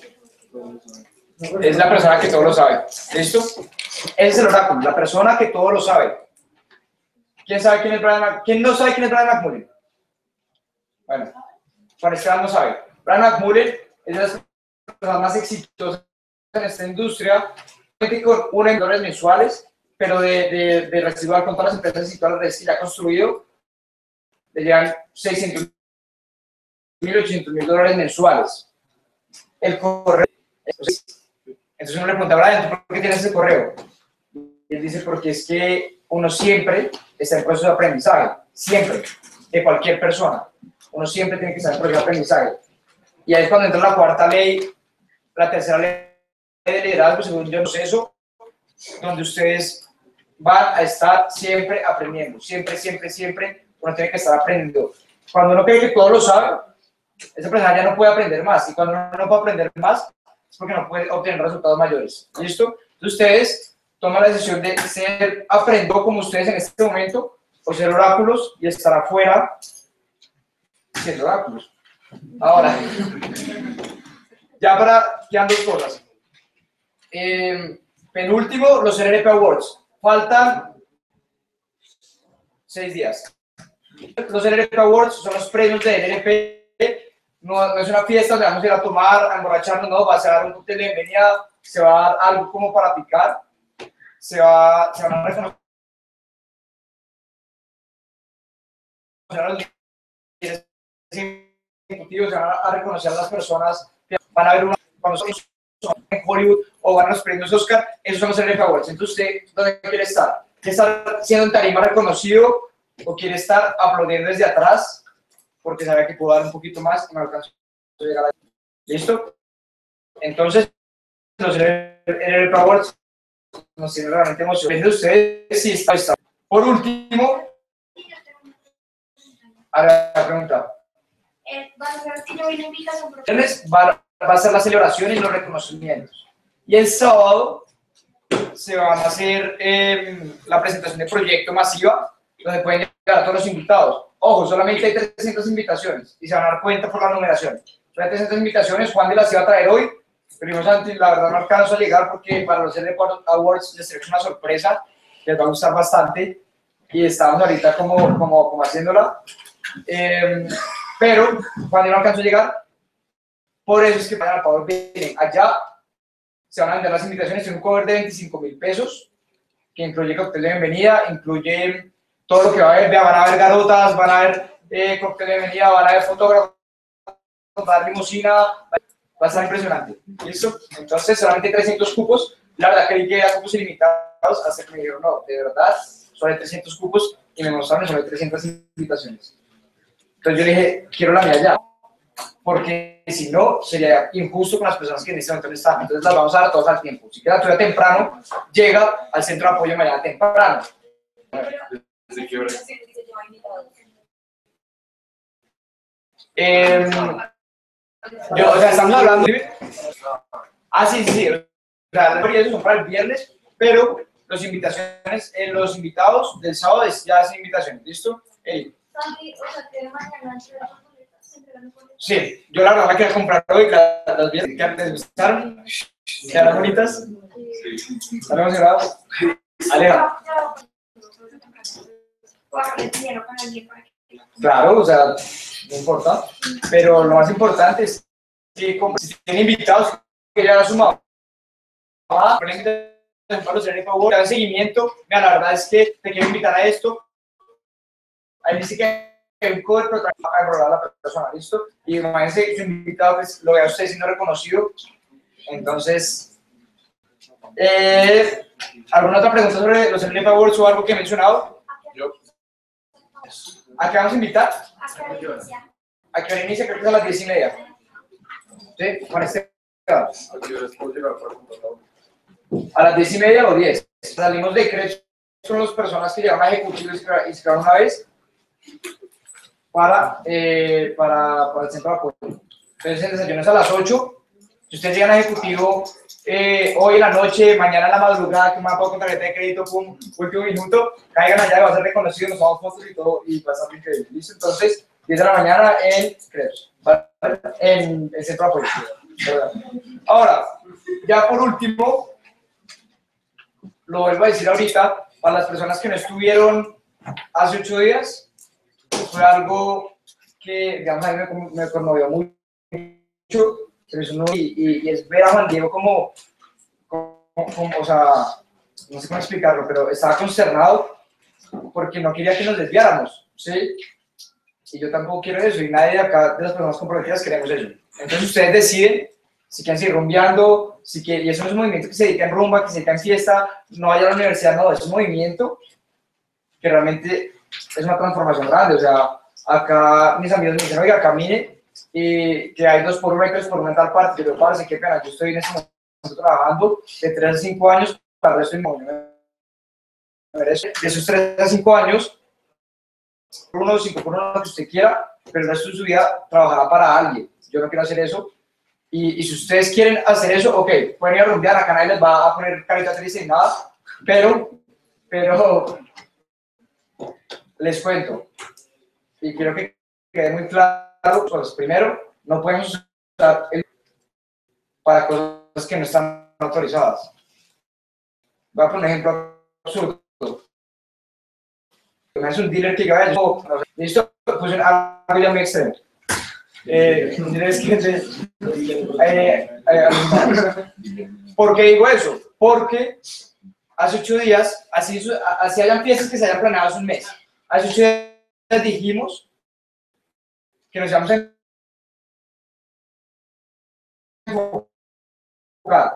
Es la persona que todo lo sabe. ¿Listo? Ese es el oráculo, la persona que todo lo sabe. ¿Quién sabe quién es Brian McMullen? ¿Quién no sabe quién es Brian McMullen? Bueno, Juan Esteban no sabe. Brian McMullen es de las personas más exitosas en esta industria, con $1 mensuales, pero de residual con todas las empresas y todas las redes que ya ha construido, le llegan $600,000, $800,000 mensuales. El correo. Entonces uno le pregunta a Brian, ¿por qué tienes ese correo? Y él dice, porque es que uno siempre está en proceso de aprendizaje, siempre, de cualquier persona. Uno siempre tiene que estar en proceso de aprendizaje. Y ahí es cuando entra la cuarta ley, la tercera ley de liderazgo, según yo no sé eso, donde ustedes van a estar siempre aprendiendo, siempre, uno tiene que estar aprendiendo. Cuando uno cree que todo lo sabe, esa persona ya no puede aprender más, y cuando uno no puede aprender más, es porque no puede obtener resultados mayores. ¿Listo? Entonces ustedes toman la decisión de ser aprendido como ustedes en este momento, o ser oráculos y estar afuera siendo oráculos. Ahora, ya para quedan dos cosas. Penúltimo, los LP Awards. Faltan 6 días. Los LP Awards son los premios de LP. No es una fiesta donde vamos a ir a tomar, a emborracharnos, no, va a ser un cóctel de bienvenida, se va a dar algo como para picar, se van a reconocer a los líderes ejecutivos, se van a reconocer a las personas, van a ver cuando son en Hollywood o van a los premios Oscar, esos son los LP Awards. Entonces, ¿usted dónde quiere estar? ¿Quiere estar siendo en tarima reconocido o quiere estar aplaudiendo desde atrás? Porque sabía que puedo dar un poquito más y me alcanzó a llegar ahí. ¿Listo? Entonces, los LP Awards nos tienen realmente emocionados. Ustedes sí está. Por último, a la pregunta. Va a ser que yo vi la invitación. Va a ser la celebración y los reconocimientos. Y el sábado se van a hacer la presentación de proyecto masiva, donde pueden llegar a todos los invitados. Ojo, solamente hay 300 invitaciones y se van a dar cuenta por la numeración. Hay 300 invitaciones, Juan de las iba a traer hoy, pero la verdad no alcanzo a llegar porque para los LP Awards les traigo una sorpresa que les va a gustar bastante y estamos ahorita como haciéndola. Pero Juan no alcanzó a llegar, por eso es que vayan al Power Building. Allá se van a vender las invitaciones en un cover de $25,000, que incluye cóctel de bienvenida, incluye todo lo que va a haber, van a haber garotas, van a haber cóctel de bienvenida, van a haber fotógrafos, van a haber limusina, va a estar impresionante. ¿Listo? Entonces, solamente 300 cupos. La verdad creí que eran cupos ilimitados, hasta que me dijeron, no, de verdad, solo hay 300 cupos y me mostraron solo hay 300 invitaciones. Entonces yo dije, quiero la mía ya, porque si no, sería injusto con las personas que en este momento no están. Entonces las vamos a dar a todas al tiempo. Si queda todavía temprano, llega al centro de apoyo mañana temprano. ¿Desde qué hora? O sea, estamos hablando de... sí. O sea, las prioridades son para el viernes, pero los invitados del sábado ya hacen invitaciones. ¿Listo? Sí, yo la verdad la quería comprar hoy, las vi que les gustaron, quedaron bonitas. ¿Están emocionados? Aleja. Claro, o sea, no importa, pero lo más importante es que si tienen invitados que ya han sumado, para los favor, dan seguimiento. Mira, la verdad es que te quiero invitar a esto. Ahí dice que un cover, pero también va a enrolar a la persona, ¿listo? Y imagínense, su invitado, pues, lo vea usted siendo reconocido. Entonces, ¿alguna otra pregunta sobre los LNP Awards o algo que he mencionado? Yo. ¿A qué vamos a invitar? ¿A qué hora inicia? ¿A qué hora inicia? Creo que es a las 10:30. ¿Sí? Juan Esteban. ¿A qué horas puedo llegar para contarlo? A las 10:30 o 10. Salimos de CREP, son las personas que llegaron a ejecutivo y se quedaron una vez para el centro de apoyo. Entonces el desayuno es a las 8. Si ustedes llegan a ejecutivo hoy en la noche, mañana en la madrugada, que me pago con tarjeta de crédito, pum, último minuto, caigan allá, va a ser reconocido, nos tomamos fotos y todo, y va a estar increíble. ¿Listo? Entonces, 10 de la mañana en CREPS, en el centro de apoyo. Ahora, ya por último, lo vuelvo a decir ahorita, para las personas que no estuvieron hace 8 días, fue algo que, digamos, a mí me conmovió mucho, y es ver a Juan Diego como, o sea, no sé cómo explicarlo, pero estaba consternado porque no quería que nos desviáramos, ¿sí? Y yo tampoco quiero eso, y nadie de acá, de las personas comprometidas, queremos eso. Entonces ustedes deciden si quieren seguir rumbeando, y eso no es un movimiento que se dedica en rumba, que se dedica en fiesta, no vaya a la universidad, no, es un movimiento que realmente es una transformación grande. O sea, acá mis amigos me dicen, oiga, camine, y que hay 2x1 records por una tal parte, pero parece que pena, yo estoy en ese momento trabajando de 3 a 5 años para el resto de mi vida. De esos 3 a 5 años, por 1 o 5 por 1 lo que usted quiera, pero el resto de su vida trabajará para alguien. Yo no quiero hacer eso. Y si ustedes quieren hacer eso, ok, pueden ir a rumbear, acá nadie les va a poner carita triste ni nada, pero les cuento, y quiero que quede muy claro, pues primero, no podemos usar el para cosas que no están autorizadas. Voy a poner un ejemplo absurdo. Es un dealer que vaya, listo, puse algo ya muy extremo. ¿Por qué digo eso? Porque hace 8 días, así hayan fiestas que se hayan planeado hace un mes, hace 8 días dijimos que nos íbamos a enfocar.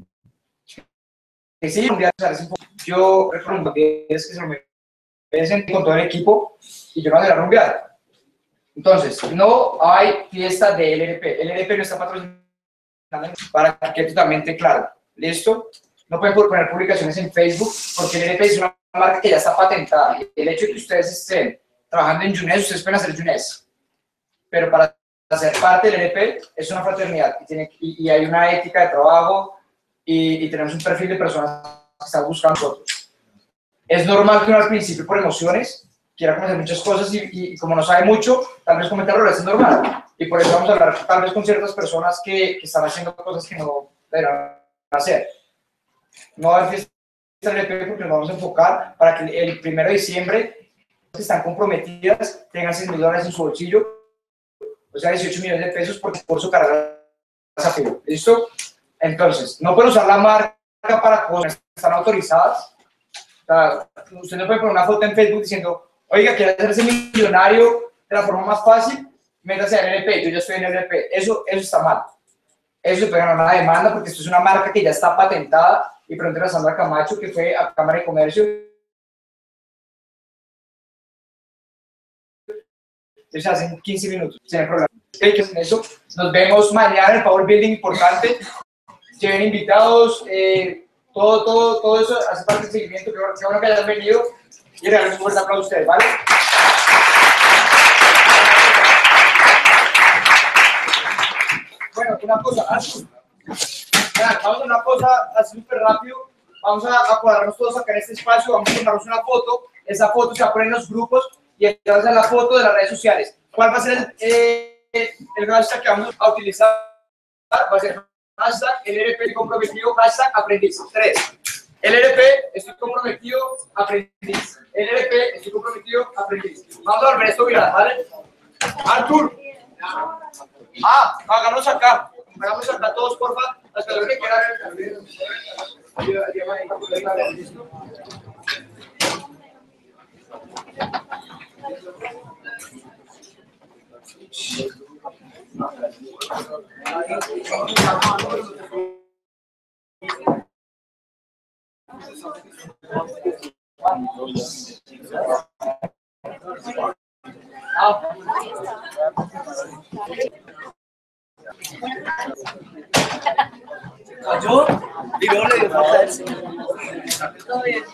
Que sí, yo recuerdo que es que se me merecen con todo el equipo y yo no voy a rumbear. Entonces, no hay fiesta de LRP. LRP no está patrocinando para que quede totalmente claro. ¿Listo? No pueden poner publicaciones en Facebook porque LRP es una marca que ya está patentada. El hecho de que ustedes estén trabajando en Younes, ustedes pueden hacer Younes. Pero para ser parte del LRP es una fraternidad y hay una ética de trabajo y tenemos un perfil de personas que están buscando nosotros. Es normal que uno al principio por emociones quiera conocer muchas cosas y como no sabe mucho, tal vez cometer errores, es normal. Y por eso vamos a hablar tal vez con ciertas personas que están haciendo cosas que no deberán hacer. No va a haber fiesta LP porque nos vamos a enfocar para que el 1 de diciembre que están comprometidas tengan $6.000 en su bolsillo, o sea, 18 millones de pesos por su carrera de desafío. ¿Listo? Entonces, no pueden usar la marca para cosas que están autorizadas. O sea, usted no puede poner una foto en Facebook diciendo, oiga, quiere hacerse millonario de la forma más fácil, métase a LP, yo ya estoy en LP. Eso está mal. Eso se puede ganar una demanda porque esto es una marca que ya está patentada. Y pregúntale a Sandra Camacho, que fue a Cámara de Comercio. Entonces hacen 15 minutos, sin problema. Eso. Nos vemos mañana en el Power Building importante. Lleven invitados, todo eso hace parte del seguimiento. Qué bueno que hayan venido y regalen un fuerte aplauso a ustedes, ¿vale? Bueno, una cosa, vamos a una cosa así súper rápido. Vamos a cuadrarnos todos acá en este espacio, vamos a tomarnos una foto. Esa foto se va a poner en los grupos y esta va a ser la foto de las redes sociales. ¿Cuál va a ser el hashtag que vamos a utilizar? Va a ser hashtag LRP comprometido, hashtag aprendiz. 3. LRP, estoy comprometido, aprendiz. LRP, estoy comprometido, aprendiz. Vamos a volver esto viral, ¿vale? Artur. Hagamos acá. Hagamos acá todos, porfa. Las personas que quieran. Yo, y luego le dio falta el señor. Todo bien.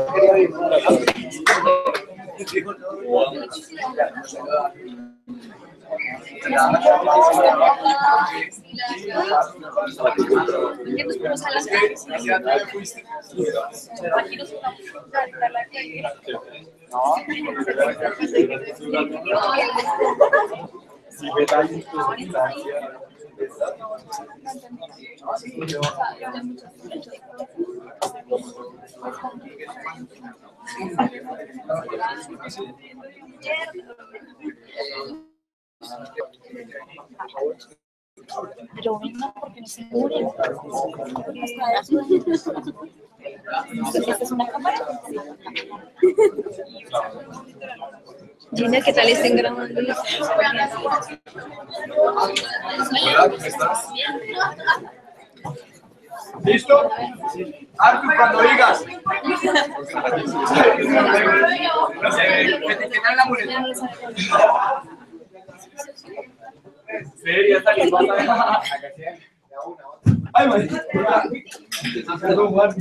Pero venga, porque no se muere. ¿Esta es una cámara? Gina, ¿qué tal estén grabando? Hola, ¿cómo estás? ¿Listo? Artur, cuando digas. ¿Qué tal la muleta? Sí, ya está listo. Ay, marica. Perdón, Juan.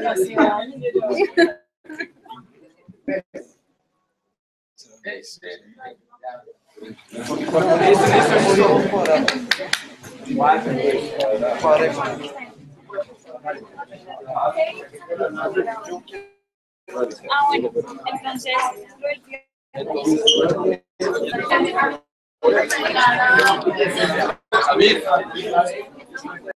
Ah, bueno, entonces, Amir.